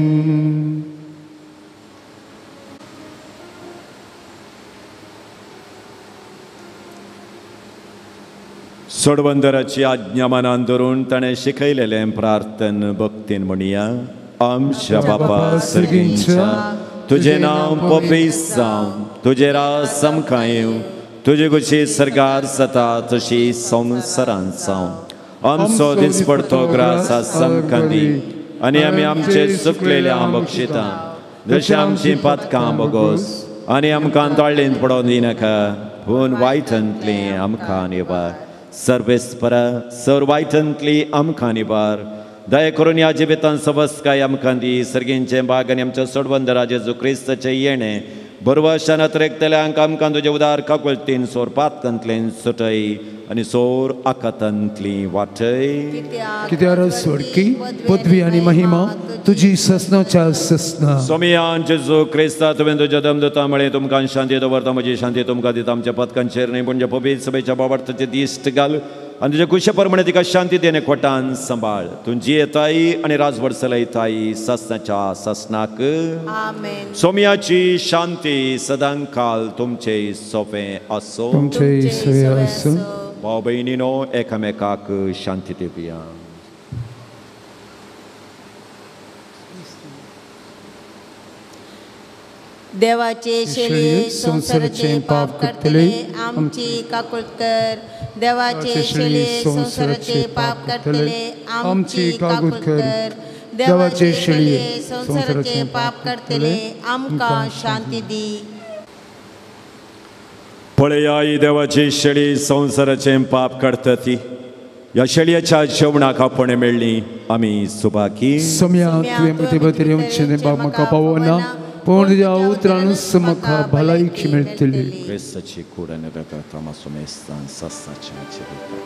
सोडवंदराची आज्ञा मनान धरून ताणें शिकयलेलें प्रार्थन भक्तीन म्हणया आमच्या बापा सर्गींच्या तुजें नांव पवित्र जावं तुजें राज आमकां येवं तुजे कुशी सरकार जाता तशी संवसारांत जावं आमचो दिसपडतो ग्रास आमकां दी आनी आमी आमचे चुकलेल्या बक्षिता जशें आमची पातकां बोगोस आनी आमकां ताळ्ळेंत पडोवन दिनाका पूण वायटांतली आमकां निबार सर्वेस्परा सर्वायटांतली आमकां निबार दया करून ह्या जिवितांत सबस्काय आमकां दी सर्गींचें भाग आनी आमच्या सोडवंदरा जेजू क्रिस्ताचें येणें बरवशान अतिरेकतल्यांक आमकां तुजे उदार काकुळटीन सोर पातकांतल्यान सुटय आनी सोर आकांतांतली वाटय कित्यार स्वर्गी पदवी आनी महिमा तुजी ससनाच्या ससना सोमियान जेजू क्रिस्ता तुवें तुज्या दमदता म्हळें तुमकां शांती दवरता म्हजी शांती तुमकां दिता आमच्या पदकांचेर न्ही म्हणजे पवित्र सभेच्या बाबतींत दिश्ट घाल आनी तुजे कुशे प्रमाणे तिका शांती देणे खोटान सांबाळ. तुजी येताई आनी राजवड चलयताई ससनाच्या ससनाक. आमेन. सोम्याची शांती सदां काल तुमचे सोपे असो. तुमचे सोय असो. भाव भयणीनो एकामेकाक शांती दिवया. देवाचे शेळये संसाराचे पाप करतले आमची काकुळकर. देवाचे शेळये संसाराचे पाप करतले आमची काकुळकर. देवाचे शेळये संसाराचे पाप करतले आमकां शांती दी. पळया ही देवाची शेळी संसाराचे पाप काडटा ती. ह्या जेवणाक आपण मेळ्ळी आमी सुभागी. सोम्या तुवें प्रतिबद्ध येवचें बाब म्हाका पावना पूण तुज्या उतरानुस म्हाका भलायकी मेळटली. क्रिस्ताची कूड आनी रगत आमा सोमेस्तान ससाच्या जिविताक.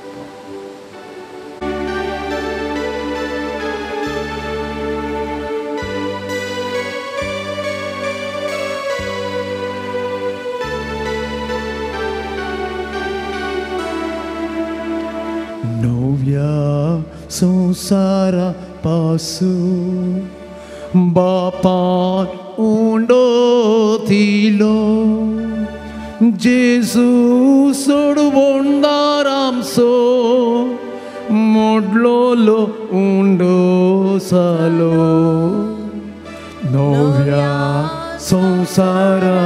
नव्या संसारा पासून बापान उंडो दिलो जेजू सोडवोंडार आमचो मोडलोलो उंडो जालो. नव्या संसारा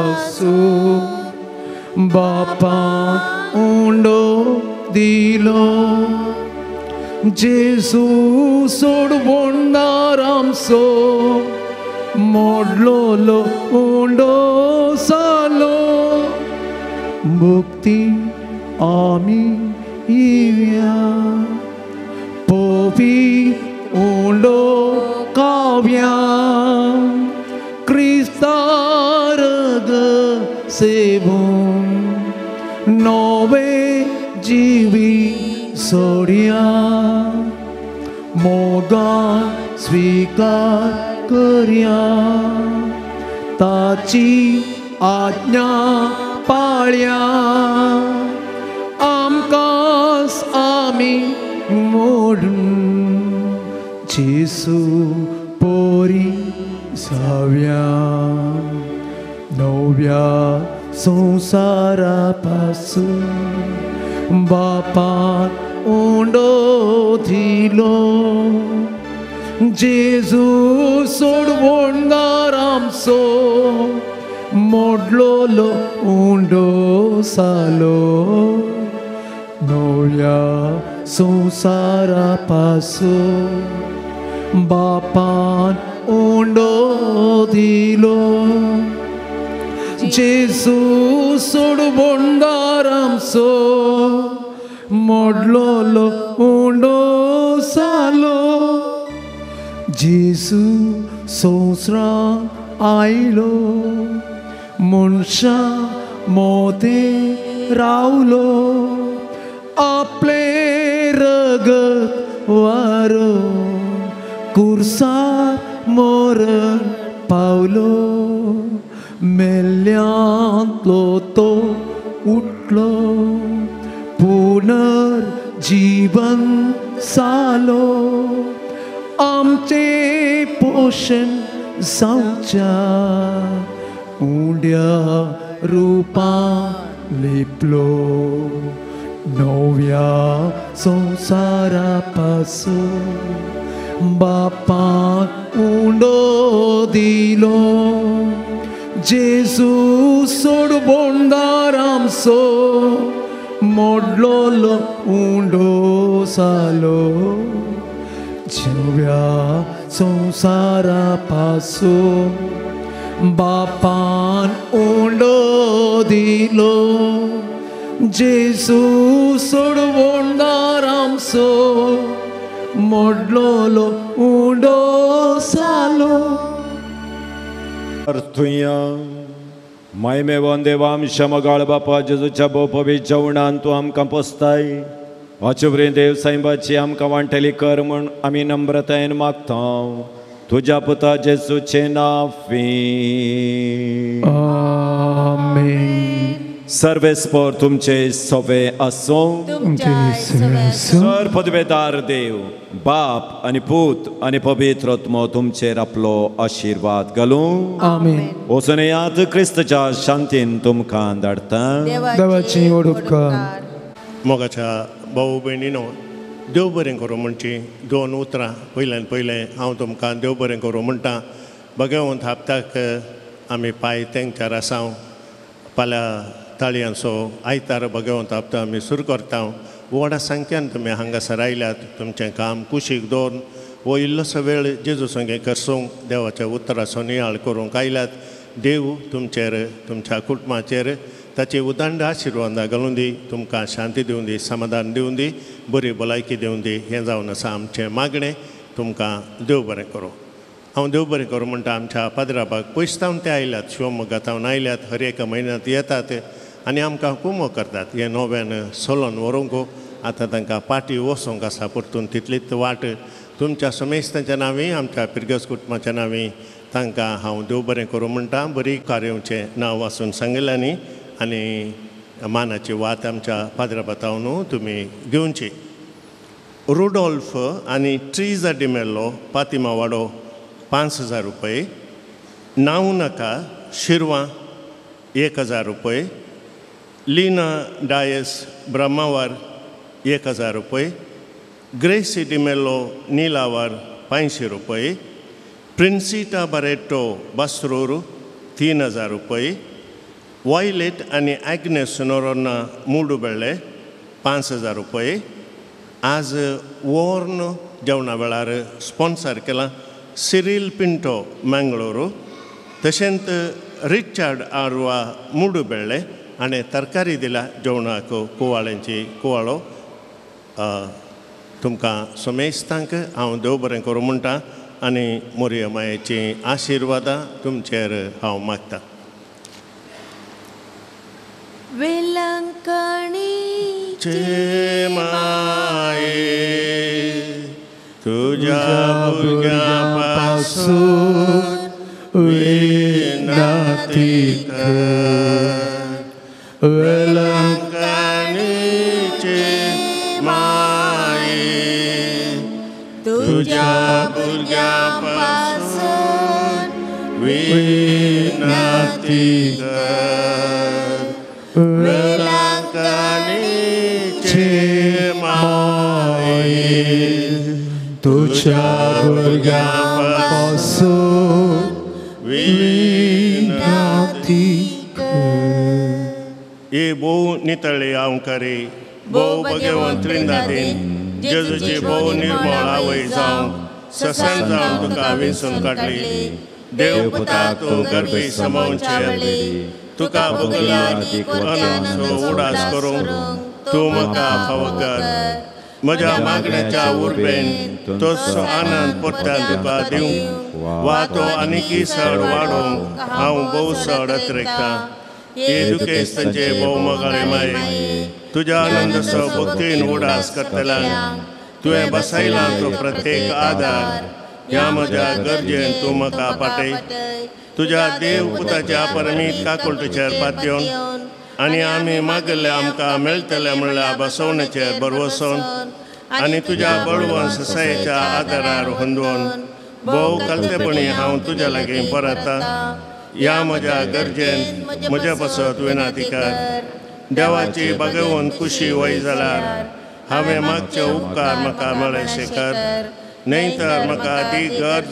पासून बापान उंडो दिलो जेजू सोडवोंडार आमचो मोडलोलो उंडो जालो. मुक्ती आमी येवया पोवी उंडो काव्या क्रिस्तार सेवून नवे जीवी सोडिया मोगान स्वीकार करया ताची आज्ञा पाळ्या आमकांच आमी मोडून जेसू पोरी जाव्या. नव्या संसारा पासून बापान उंडो दिलो जेजू सोडवोंडार आमचो मोडलोलो उंडो जालो. नव्या संसारा पासून बापान उंडो दिलो जेजू सोडवोंडार आमचो मोडलोलो उंडो जालो. जेजू संवसारांत आयलो मनशां मोदें रावलो आपले रगत वारो कुर्सार मरण पावलो. मेल्ल्यांतलो तो उठलो पुनर्जीवन जालो आमचे पोषण जावच्या उंड्या रुपान लिपलो. नव्या संसारा पासून बापान उंडो दिलो जेजू सोडवोंडार आमचो मोडलोलो उंडो जालो. नव्या संसारा पासून बापान उंडो दिलो जेजू सोडवोंडार आमचो मोडलोलो उंडो जालो. अर्थुया मायमे वंदेवांश मगाळ बापा जेजूच्या बोपवी जेवणान तूं आमकां पोसताय अचुबरी देव साईबाची आमकां वांटेली कर म्हूण आमी नम्रतायेन मागता तुज्या पुता जेजूचे नांव. आमेन. सर्वेस्पर तुमचे सवे असो. तुमच्या सगळ्या सर पदवेदार देव बाप आणि पूत आणि पवित्र आत्मा तुमचेर आपलो आशीर्वाद घालूं. आमेन. वचनयात क्रिस्ताच्या शांतीन तुमकां धाडटा. देवाची ओडुपकार. मोगाच्या भाऊ भयणीनो, देव बरें करूं म्हणची 2 उतरां पयल्यान पयलें हांव तुमकां देव बरें करूं म्हणटा. भगवंत हप्त्याक आमी पांय तेंच्यार आसा. फाल्यां ताळयांचो आयतार भगवंत हप्तो आमी सुरू करता. व्हडा संख्यान तुमी हांगासर आयल्यात. तुमचें काम कुशीक दवरून हो इल्लोसो वेळ जेजू संगे करसूंक देवाच्या उतराचो नियाळ करूंक आयल्यात. देव तुमचेर तुमच्या कुटुंबाचेर ताची उदंड आशिर्वाद घालून दी. तुमकां शांती दिवूं दी, समाधान दिवूं दी, बरी भलायकी दिवूं दी. हें जावन आसा आमचें मागणें. तुमकां देव बरें करूं. हांव देव बरें करूं म्हणटा आमच्या पाद्राबाग पयसतावन ते आयल्यात, शिवमोगातावन आयल्यात. हर एका म्हयन्यांत येतात आनी आमकां कुमो करतात. हें नव्यान सोलोन व्हरूंक आतां तांकां पाटी वचोंक आसा. परतून तितलीच वाट. तुमच्या समेस्तांच्या नांवी, आमच्या पिरगस कुटुंबाच्या नांवी तांकां हांव देव बरें करूं म्हणटा. बरी कार्याचें नांव वाचून सांगलांनी आनी मानाची वात आमच्या पाद्राबातावन तुमी घेवची. रुडोल्फ आनी ट्रीजा डिमेल्लो पातिमा वाडो 5,000 रुपये. नांव नाका शिरवां 1,000 रुपये. लीना डायस ब्रह्मावार 1,000 रुपये. ग्रेसी डिमेल्लो नीलावार 500 रुपये. प्रिन्सिटा बारेटो बास्रोर 3,000 रुपये. वॉयलेट आनी ॲग्नेस नोरोना मुडुबेळे 5,000 रुपये. आज वॉर्न जेवणा वेळार स्पॉन्सर केला सिरील पिंटो मंगळूरू. तशेंच रिचार्ड आरवा मुडुबेळे आनी तरकारी दिला जेवणाक कुवाळ्यांची कुवाळो. तुमकां समेस्तांक हांव देव बरें करूं म्हणटा आनी मोरया मायेची आशिर्वादां तुमचेर हांव मागतां. वेलंकणीचे माये तुझ्या भुरग्यां पासून विनंती कर. वेलंकणीचे माये तुझ्या भुरग्यां पासून विनंती कर. वेलंकणीचे माये तुझ्या भुरग्यां-पासून विनंती कर. ये भोव नितळे आवकारी, भोव भगवंत त्रिंदादीन, जेजूची भोव निर्मळ आवय जावं ससन जावन तुका विंचून काडली. देव पुता तूं गर्भी समावचे तुका भोगला अनंत उडास करूंक तूं म्हाका फाव कर. म्हज्या मागण्याच्या उर्बेन तोचो आनंद परत्यान तुका दिवंक वा तो आनीकी चड वाडोवंक हांव भोव चड अतिरिक्ता. येदुकेस्तांचे भोव मोगाळे माये तुज्या आनंदाचो भक्तीन उडास करतल्यांक तुवें बसयला तो प्रत्येक आदार. ह्या म्हज्या गरजेन तूं म्हाका पाटय. तुज्या देव पुताच्या परमीत काकुळटेचेर पातयेवन आनी आमी मागले आमकां मेळटले म्हणल्यार बसवणेचेर बरवसून आनी तुज्या बळवंत ससायेच्या आदारार हुंदोवन भोव कलतेपणी हांव तुज्या लागीं परता. ह्या म्हज्या गरजेन म्हजे पासत विनंती कर. देवाची भगवंत खुशी वय जाल्यार हांवें मागचे उपकार म्हाका मेळशे कर. न्हय तर म्हाका ती गरज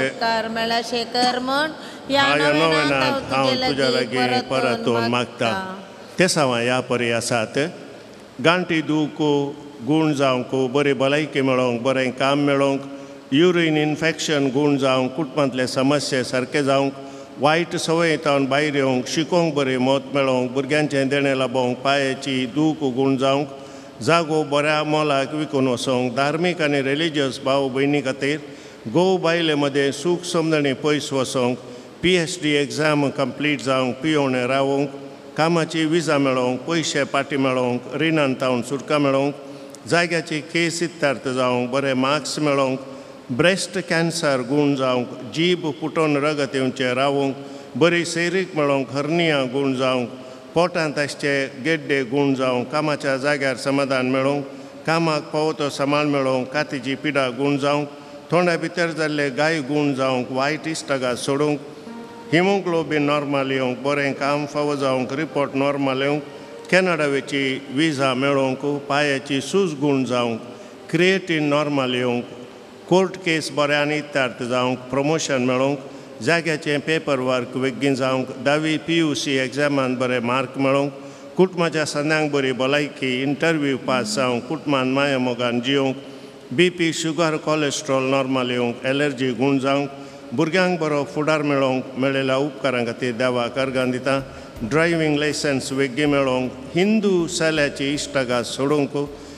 मेळशे कर म्हण ह्या नोवेनांत हांव तुज्या लागीं परतून मागता. ते सावा ह्या परी आसात. गांठी दूख गूण जावंक, बरी भलायकी मेळोवंक, बरें काम मेळोवंक, युरीन इन्फेक्शन गूण जावंक, कुटुंबांतले समस्ये सारके जावंक, वायट संवयेंतावन भायर येवंक, शिकोवंक बरी मत मेळोवंक, भुरग्यांचें देणें लाबोवंक, पांयाची दूख गूण जावंक, जागो बऱ्या मोलाक विकून वचोवंक, धार्मीक आनी रिलिजियस भाव भयणी खातीर गोव बायले मदें सूख समजणी पयस वचोवंक, PhD एग्जाम कंप्लीट जावंक, पियोवणे रावंक, कामाची विजा मेळोवंक, पयशे पाटी मेळोवंक, रिणांतावन सुटका मेळोवंक, जाग्याची केस इत्तार्थ जावंक, बरे मार्क्स मेळोवंक, ब्रेस्ट कॅन्सर गूण जावंक, जीब फुटोवन रगत येवचे रावंक, बरी सैरीक मेळोवंक, हर्निया गूण जावंक, पोटांत आसचे गेड्डे गूण जावंक कामाच्या जाग्यार समाधान मेळोवंक कामाक फावो तो सांबाळ मेळोवंक कातीची पिडा गूण जावंक तोंडा भितर जाल्ले गाय गूण जावंक वायट इश्टागात सोडूंक हिमोग्लोबीन नॉर्मल येवंक बरें काम फावो जावंक रिपोर्ट नॉर्मल येवंक कॅनडा वेची विजा मेळोवंक पांयाची सूज गूण जावंक क्रिएटीन नॉर्मल येवंक कोर्ट केस बऱ्यान इत्यार्थ जावंक प्रमोशन मेळोवंक जाग्याचें पेपर वर्क बेगीन जावंक 10वी PUC एग्जामांत बरे मार्क मेळोवंक कुटुंबाच्या सद्यांक बरी भलायकी इंटरव्यू पास जावंक कुटुंबान माया मोगान जियोंक BP शुगर कोलेस्ट्रॉल नॉर्मल येवंक एलर्जी गूण जावंक भुरग्यांक बरो फुडार मेळोवंक मेळिल्ल्या उपकारां खातीर देवाक अर्गां दिता ड्रायव्हिंग लायसन्स बेगी मेळोवंक हिंदू साल्याची इश्टागात सोडूंक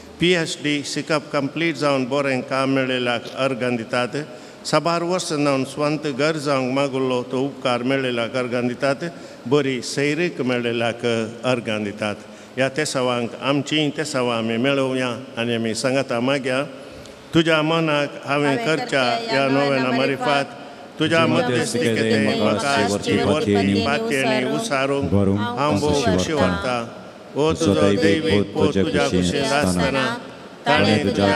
PhD शिकप कंप्लीट जावन बरें काम मेळिल्ल्याक अर्गां दितात साबार वर्स जावन स्वंत घर जावंक मागुल्लो तो उपकार मेळिल्ल्याक अर्गां दितात बरी सैरीक मेळिल्ल्याक अर्गां दितात ह्या तेसावांक आमचीं तेसावां आमी मेळोवया आनी आमी सांगाता मागया तुज्या मनाक हांवें करच्या ह्या नोवेना मारिफात तुज्या मध्यस्थिकेन म्हाका आसची वर्तनी पातयेणी उसारूंक हांव भोव खुशी वाडटा ओ तुजो दैवीक पो तुज्या कुशीन आसतना ताणें तुज्या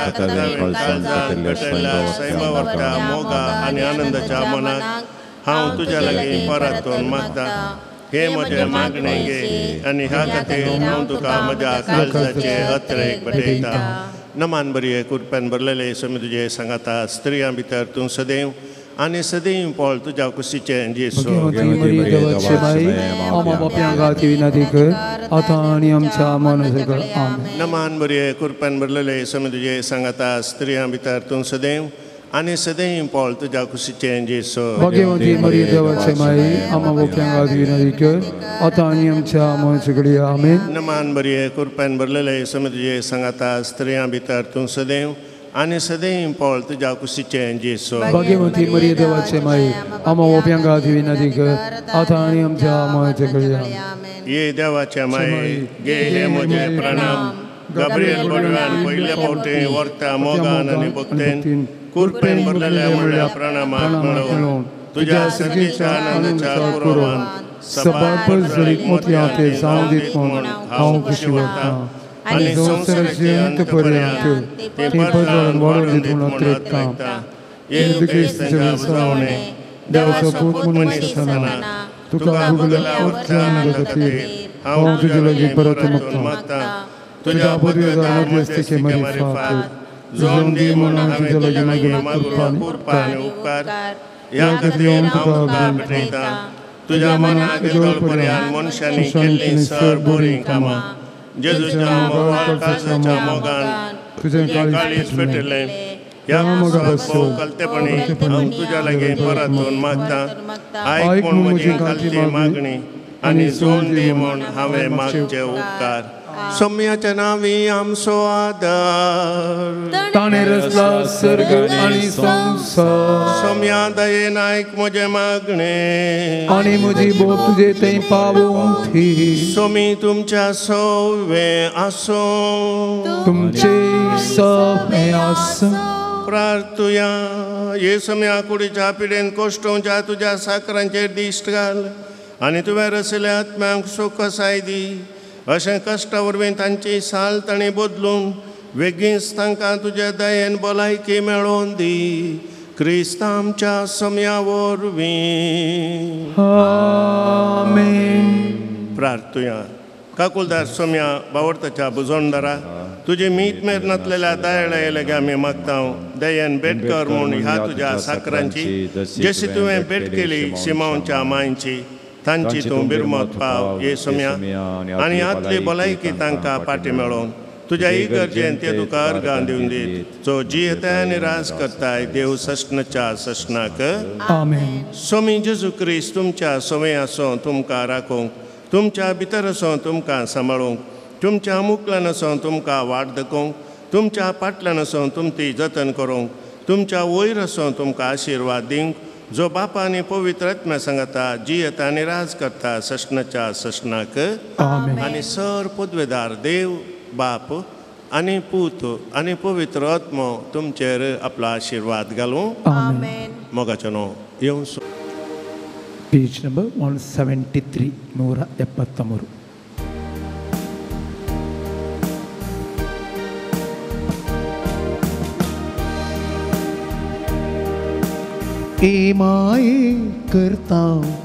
काळजांत घडयल्ल्या सैमावरच्या मोगा आनी आनंदाच्या मनाक हांव तुज्या लागीं परत करून मागता हे म्हजे मागणे घे आनी ह्या खातीर हांव तुका म्हज्या काळजाचे अत्रेक भेटयता नमान बरी कृपेन भरलेले समी तुजे सांगाता स्त्रियां भितर तूं सदैव आनी सदैव पळ तुज्या कुशीचें जेसू देवाचे बाई आमा बाप्यां गाती विनंती कर आता आणि आमच्या मनसेकर आमेन नमान बरी कृपेन भरलेले समी तुजे सांगाता स्त्रियां भितर तूं सदैव आनी सदैव पळ तुज्या कुशीचें जेसू भाग्यवती मरी देवाचे बाई आमा बाप्यां गाती विनंती कर आता आणि आमच्या मनसेकर आमेन नमान बरी कृपेन भरलेले समी तुजे सांगाता स्त्रियां भितर तूं सदैव आनी सदैव पळ तुज्या कुशीचें जेसू भाग्यवती मरी देवाचे बाई आमा बाप्यां गाती विनंती कर आता आणि आमच्या मनसेकर आमेन ये देवाच्या माये गे हे म्हजे प्रणाम गब्रियल बडव्यान पयले फावटी वर्ता मोगान आनी भक्तेन कृपेन भरलेल्या म्हणल्या प्रणामाक मेळोवन तुज्या सगळीच्या आनंदाच्या पुरवान सबार परिसरीक मोतयां ते जावं दीत म्हूण हांव खुशी वाडटा आनी संवसाराचे अंत पर्यंत ते पदवान वाडोवन दीत म्हूण अत्रेकता येशू क्रिस्ताच्या बुजावणे देवाचो पूत म्हणून आसतना तुका भुगल्या उत्साहान खातीर हांव तुजे लागीं परत मागता तुज्या पदवेदार मध्यस्थीचे मारिफात जावन दी म्हूण हांव तुजे लागीं कृपा आनी उपकार ह्या खातीर हांव तुका भेटयता तुज्या मनाक जवळपर्यंत मनशांनी केल्लीं सर बरीं कामां जेजूच्या काळजाच्या मोगान तुजें काळीज पेटयलें ह्या मोगा कलतेपणी हांव तुज्या लागीं परत येवन मागता आयक म्हूण म्हजी खालची मागणी आनी जोड दी म्हूण हांवें मागचे उपकार सोम्याच्या नांवी आमचो आदार ताणें रचला सर्ग आनी संवसार सोम्या दयेन आयक म्हजे मागणे आनी म्हजी बोट तुजे थंय पावोवंक थी सोमी तुमच्या सव्वे आसूं तुमचे सवें आसूं प्रार्थुया ये सोम्या कुडीच्या पिडेन कोश्टोवच्या तुज्या साकरांचेर दिश्ट घाल आनी तुवें रचयल्या आत्म्यांक सुखसाय दी अशें कश्टा वरवीं तांची साल ताणें बदलून वेगींच तांकां तुज्या दयेन भलायकी मेळोवन दी क्रिस्त आमच्या सोम्या वरवीं आमेन प्रार्थुया काकुलदार सोम्या बावडताच्या बुजोंडदारा तुजी मीत मेर नातलेल्या दयाळा येलेगे आमी मागता दयेन भेट कर म्हूण ह्या तुज्या साकरांची जशी तुवें भेट केली सिमोनच्या मांयची तांची तूं बिरमत पाव ये सोम्या आनी आतली भलायकी तांकां पाटी मेळोवन तुज्या इगर्जेन ते तुका अर्गां दिवन दीत जो जियेताय आनी राज करताय देव सशनाच्या सशनाक आमेन सोमी जेजू क्रिस्त तुमच्या सवय आसूं तुमकां राखोवंक तुमच्या भितर आसूं तुमकां सांबाळूंक तुमच्या मुखल्यान आसूं तुमकां वाट दाखोवंक तुमच्या फाटल्यान आसूं तुमची जतन करूंक तुमच्या वयर आसूं तुमकां आशिर्वाद दिवंक जो बापा आनी पवित्र आत्म्या सांगता जियेता आनी राज करता सशनाच्या सशनाक आमेन आनी सर पदवेदार देव बाप आनी पूत आनी पवित्र आत्मो तुमचेर आपलो आशिर्वाद घालूं आमेन मोगाचो न्हू येवं पेज नंबर 173 173 माये करता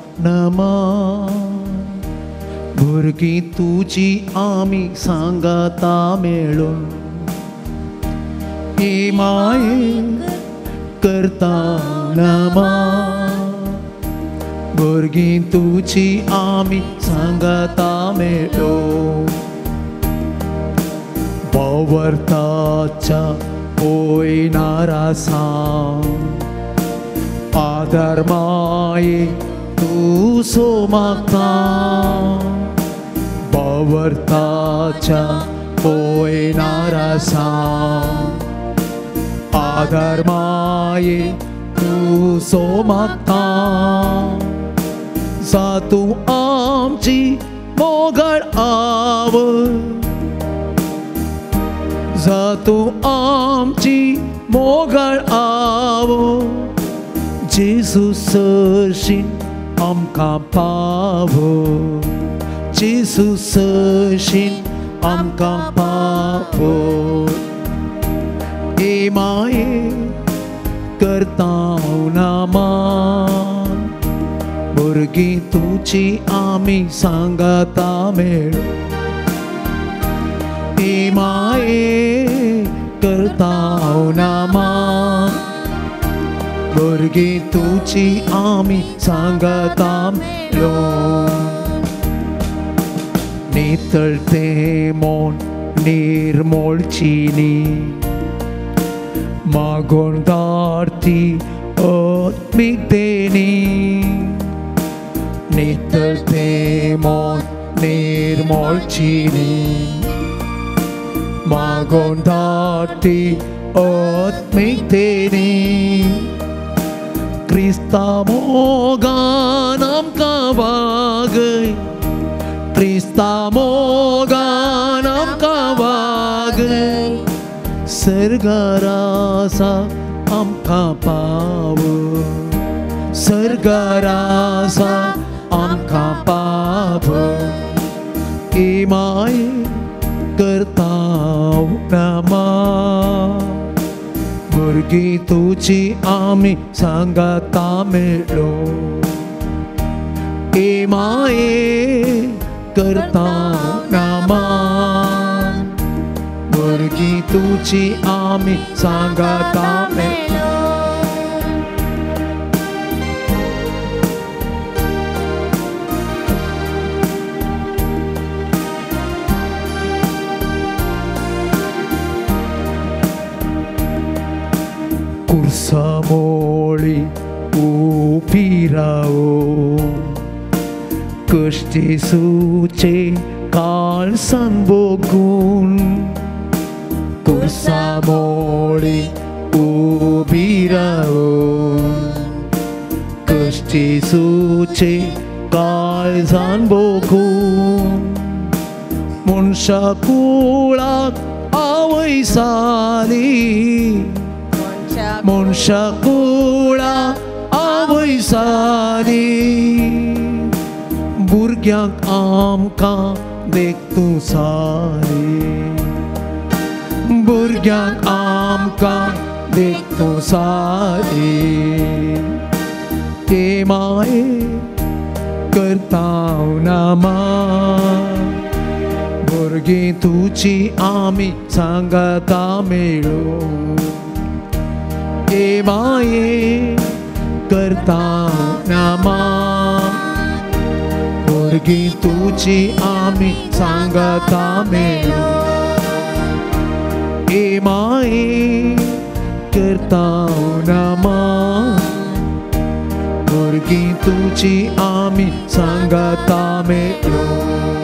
नमन भुरगीं तुजी आमी सांगाता मेळून माये करता नमन भुरगीं तुजी आमी सांगाता मेळून वावरताच्या पळयणारा सांग आदार माये तूं सो मागता वावरताच्या पळयणारा सांग आदार माये तूं सो मागता जा तूं आमची मोगळ आवड जा तूं आमची मोगळ आवड जेजू सरशीन आमकां पावड जेजू सरशीन आमकां पावड माये करता नमन भुरगीं तुजी आमी सांगाता मेळून माये करता नमन भुरगीं तुजी आमी सांगाता मेळून नितळते मोन निर्मोळचिनी मागोन दारती आत्मिकतेनी नितळते मोन निर्मोळचिनी मागोन दारती आत्मिकतेनी क्रिस्ता मोगान आमकां वागय क्रिस्ता मोगान आमकां वागय सर्गारासा आमकां पाव सर्गारासा आमकां पाव माये करता नमन भुरगीं तुजी आमी सांगाता मेळून माये करता नमन भुरगीं तुजी आमी सांगाता मेळून कुर्सामोळी उबी रावो कश्टेसूचे काळसान बोगून कुर्सामोळी उबी रावो कश्टेसूचे काळजान बोगून मनशा कुळाक आवयसाली मनशा कुळाक आवयसाली भुरग्यांक आमकां देखतूं सारी भुरग्यांक आमकां देखतूं सारी माये करता नमन भुरगीं तुजी आमी सांगाता मेळून माये करता नमन भुरगीं तुजी आमी सांगाता मेळून माये करता नमन भुरगीं तुजी आमी सांगाता मेळून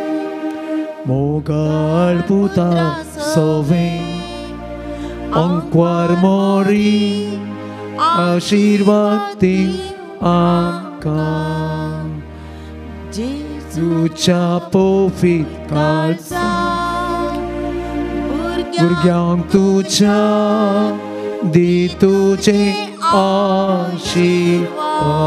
मोगाळ पुता सोवें अंक्वार मोरी आशीर्वाद दी आमकां जेजूच्या पोफीत काळजा भुरग्यांक तुज्या दी तुजे आशीर्वाद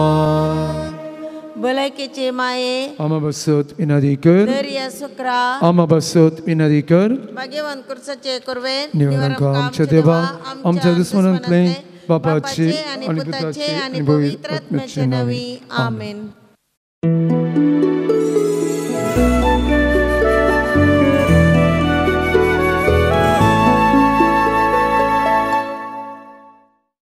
भलायकेचे माये आमा बसत विनंती कर दर्या सुकरा आमा बसत विनंती कर भाग्यवान कुर्साचे कुरवेन निवडणुका आमच्या देवा आमच्या दुश्मनांतले बापाचे आणि आणि पुताचे पुत्राचे आणि आणि पवित्र पवित्र आत्म्याचे नावे आमेन.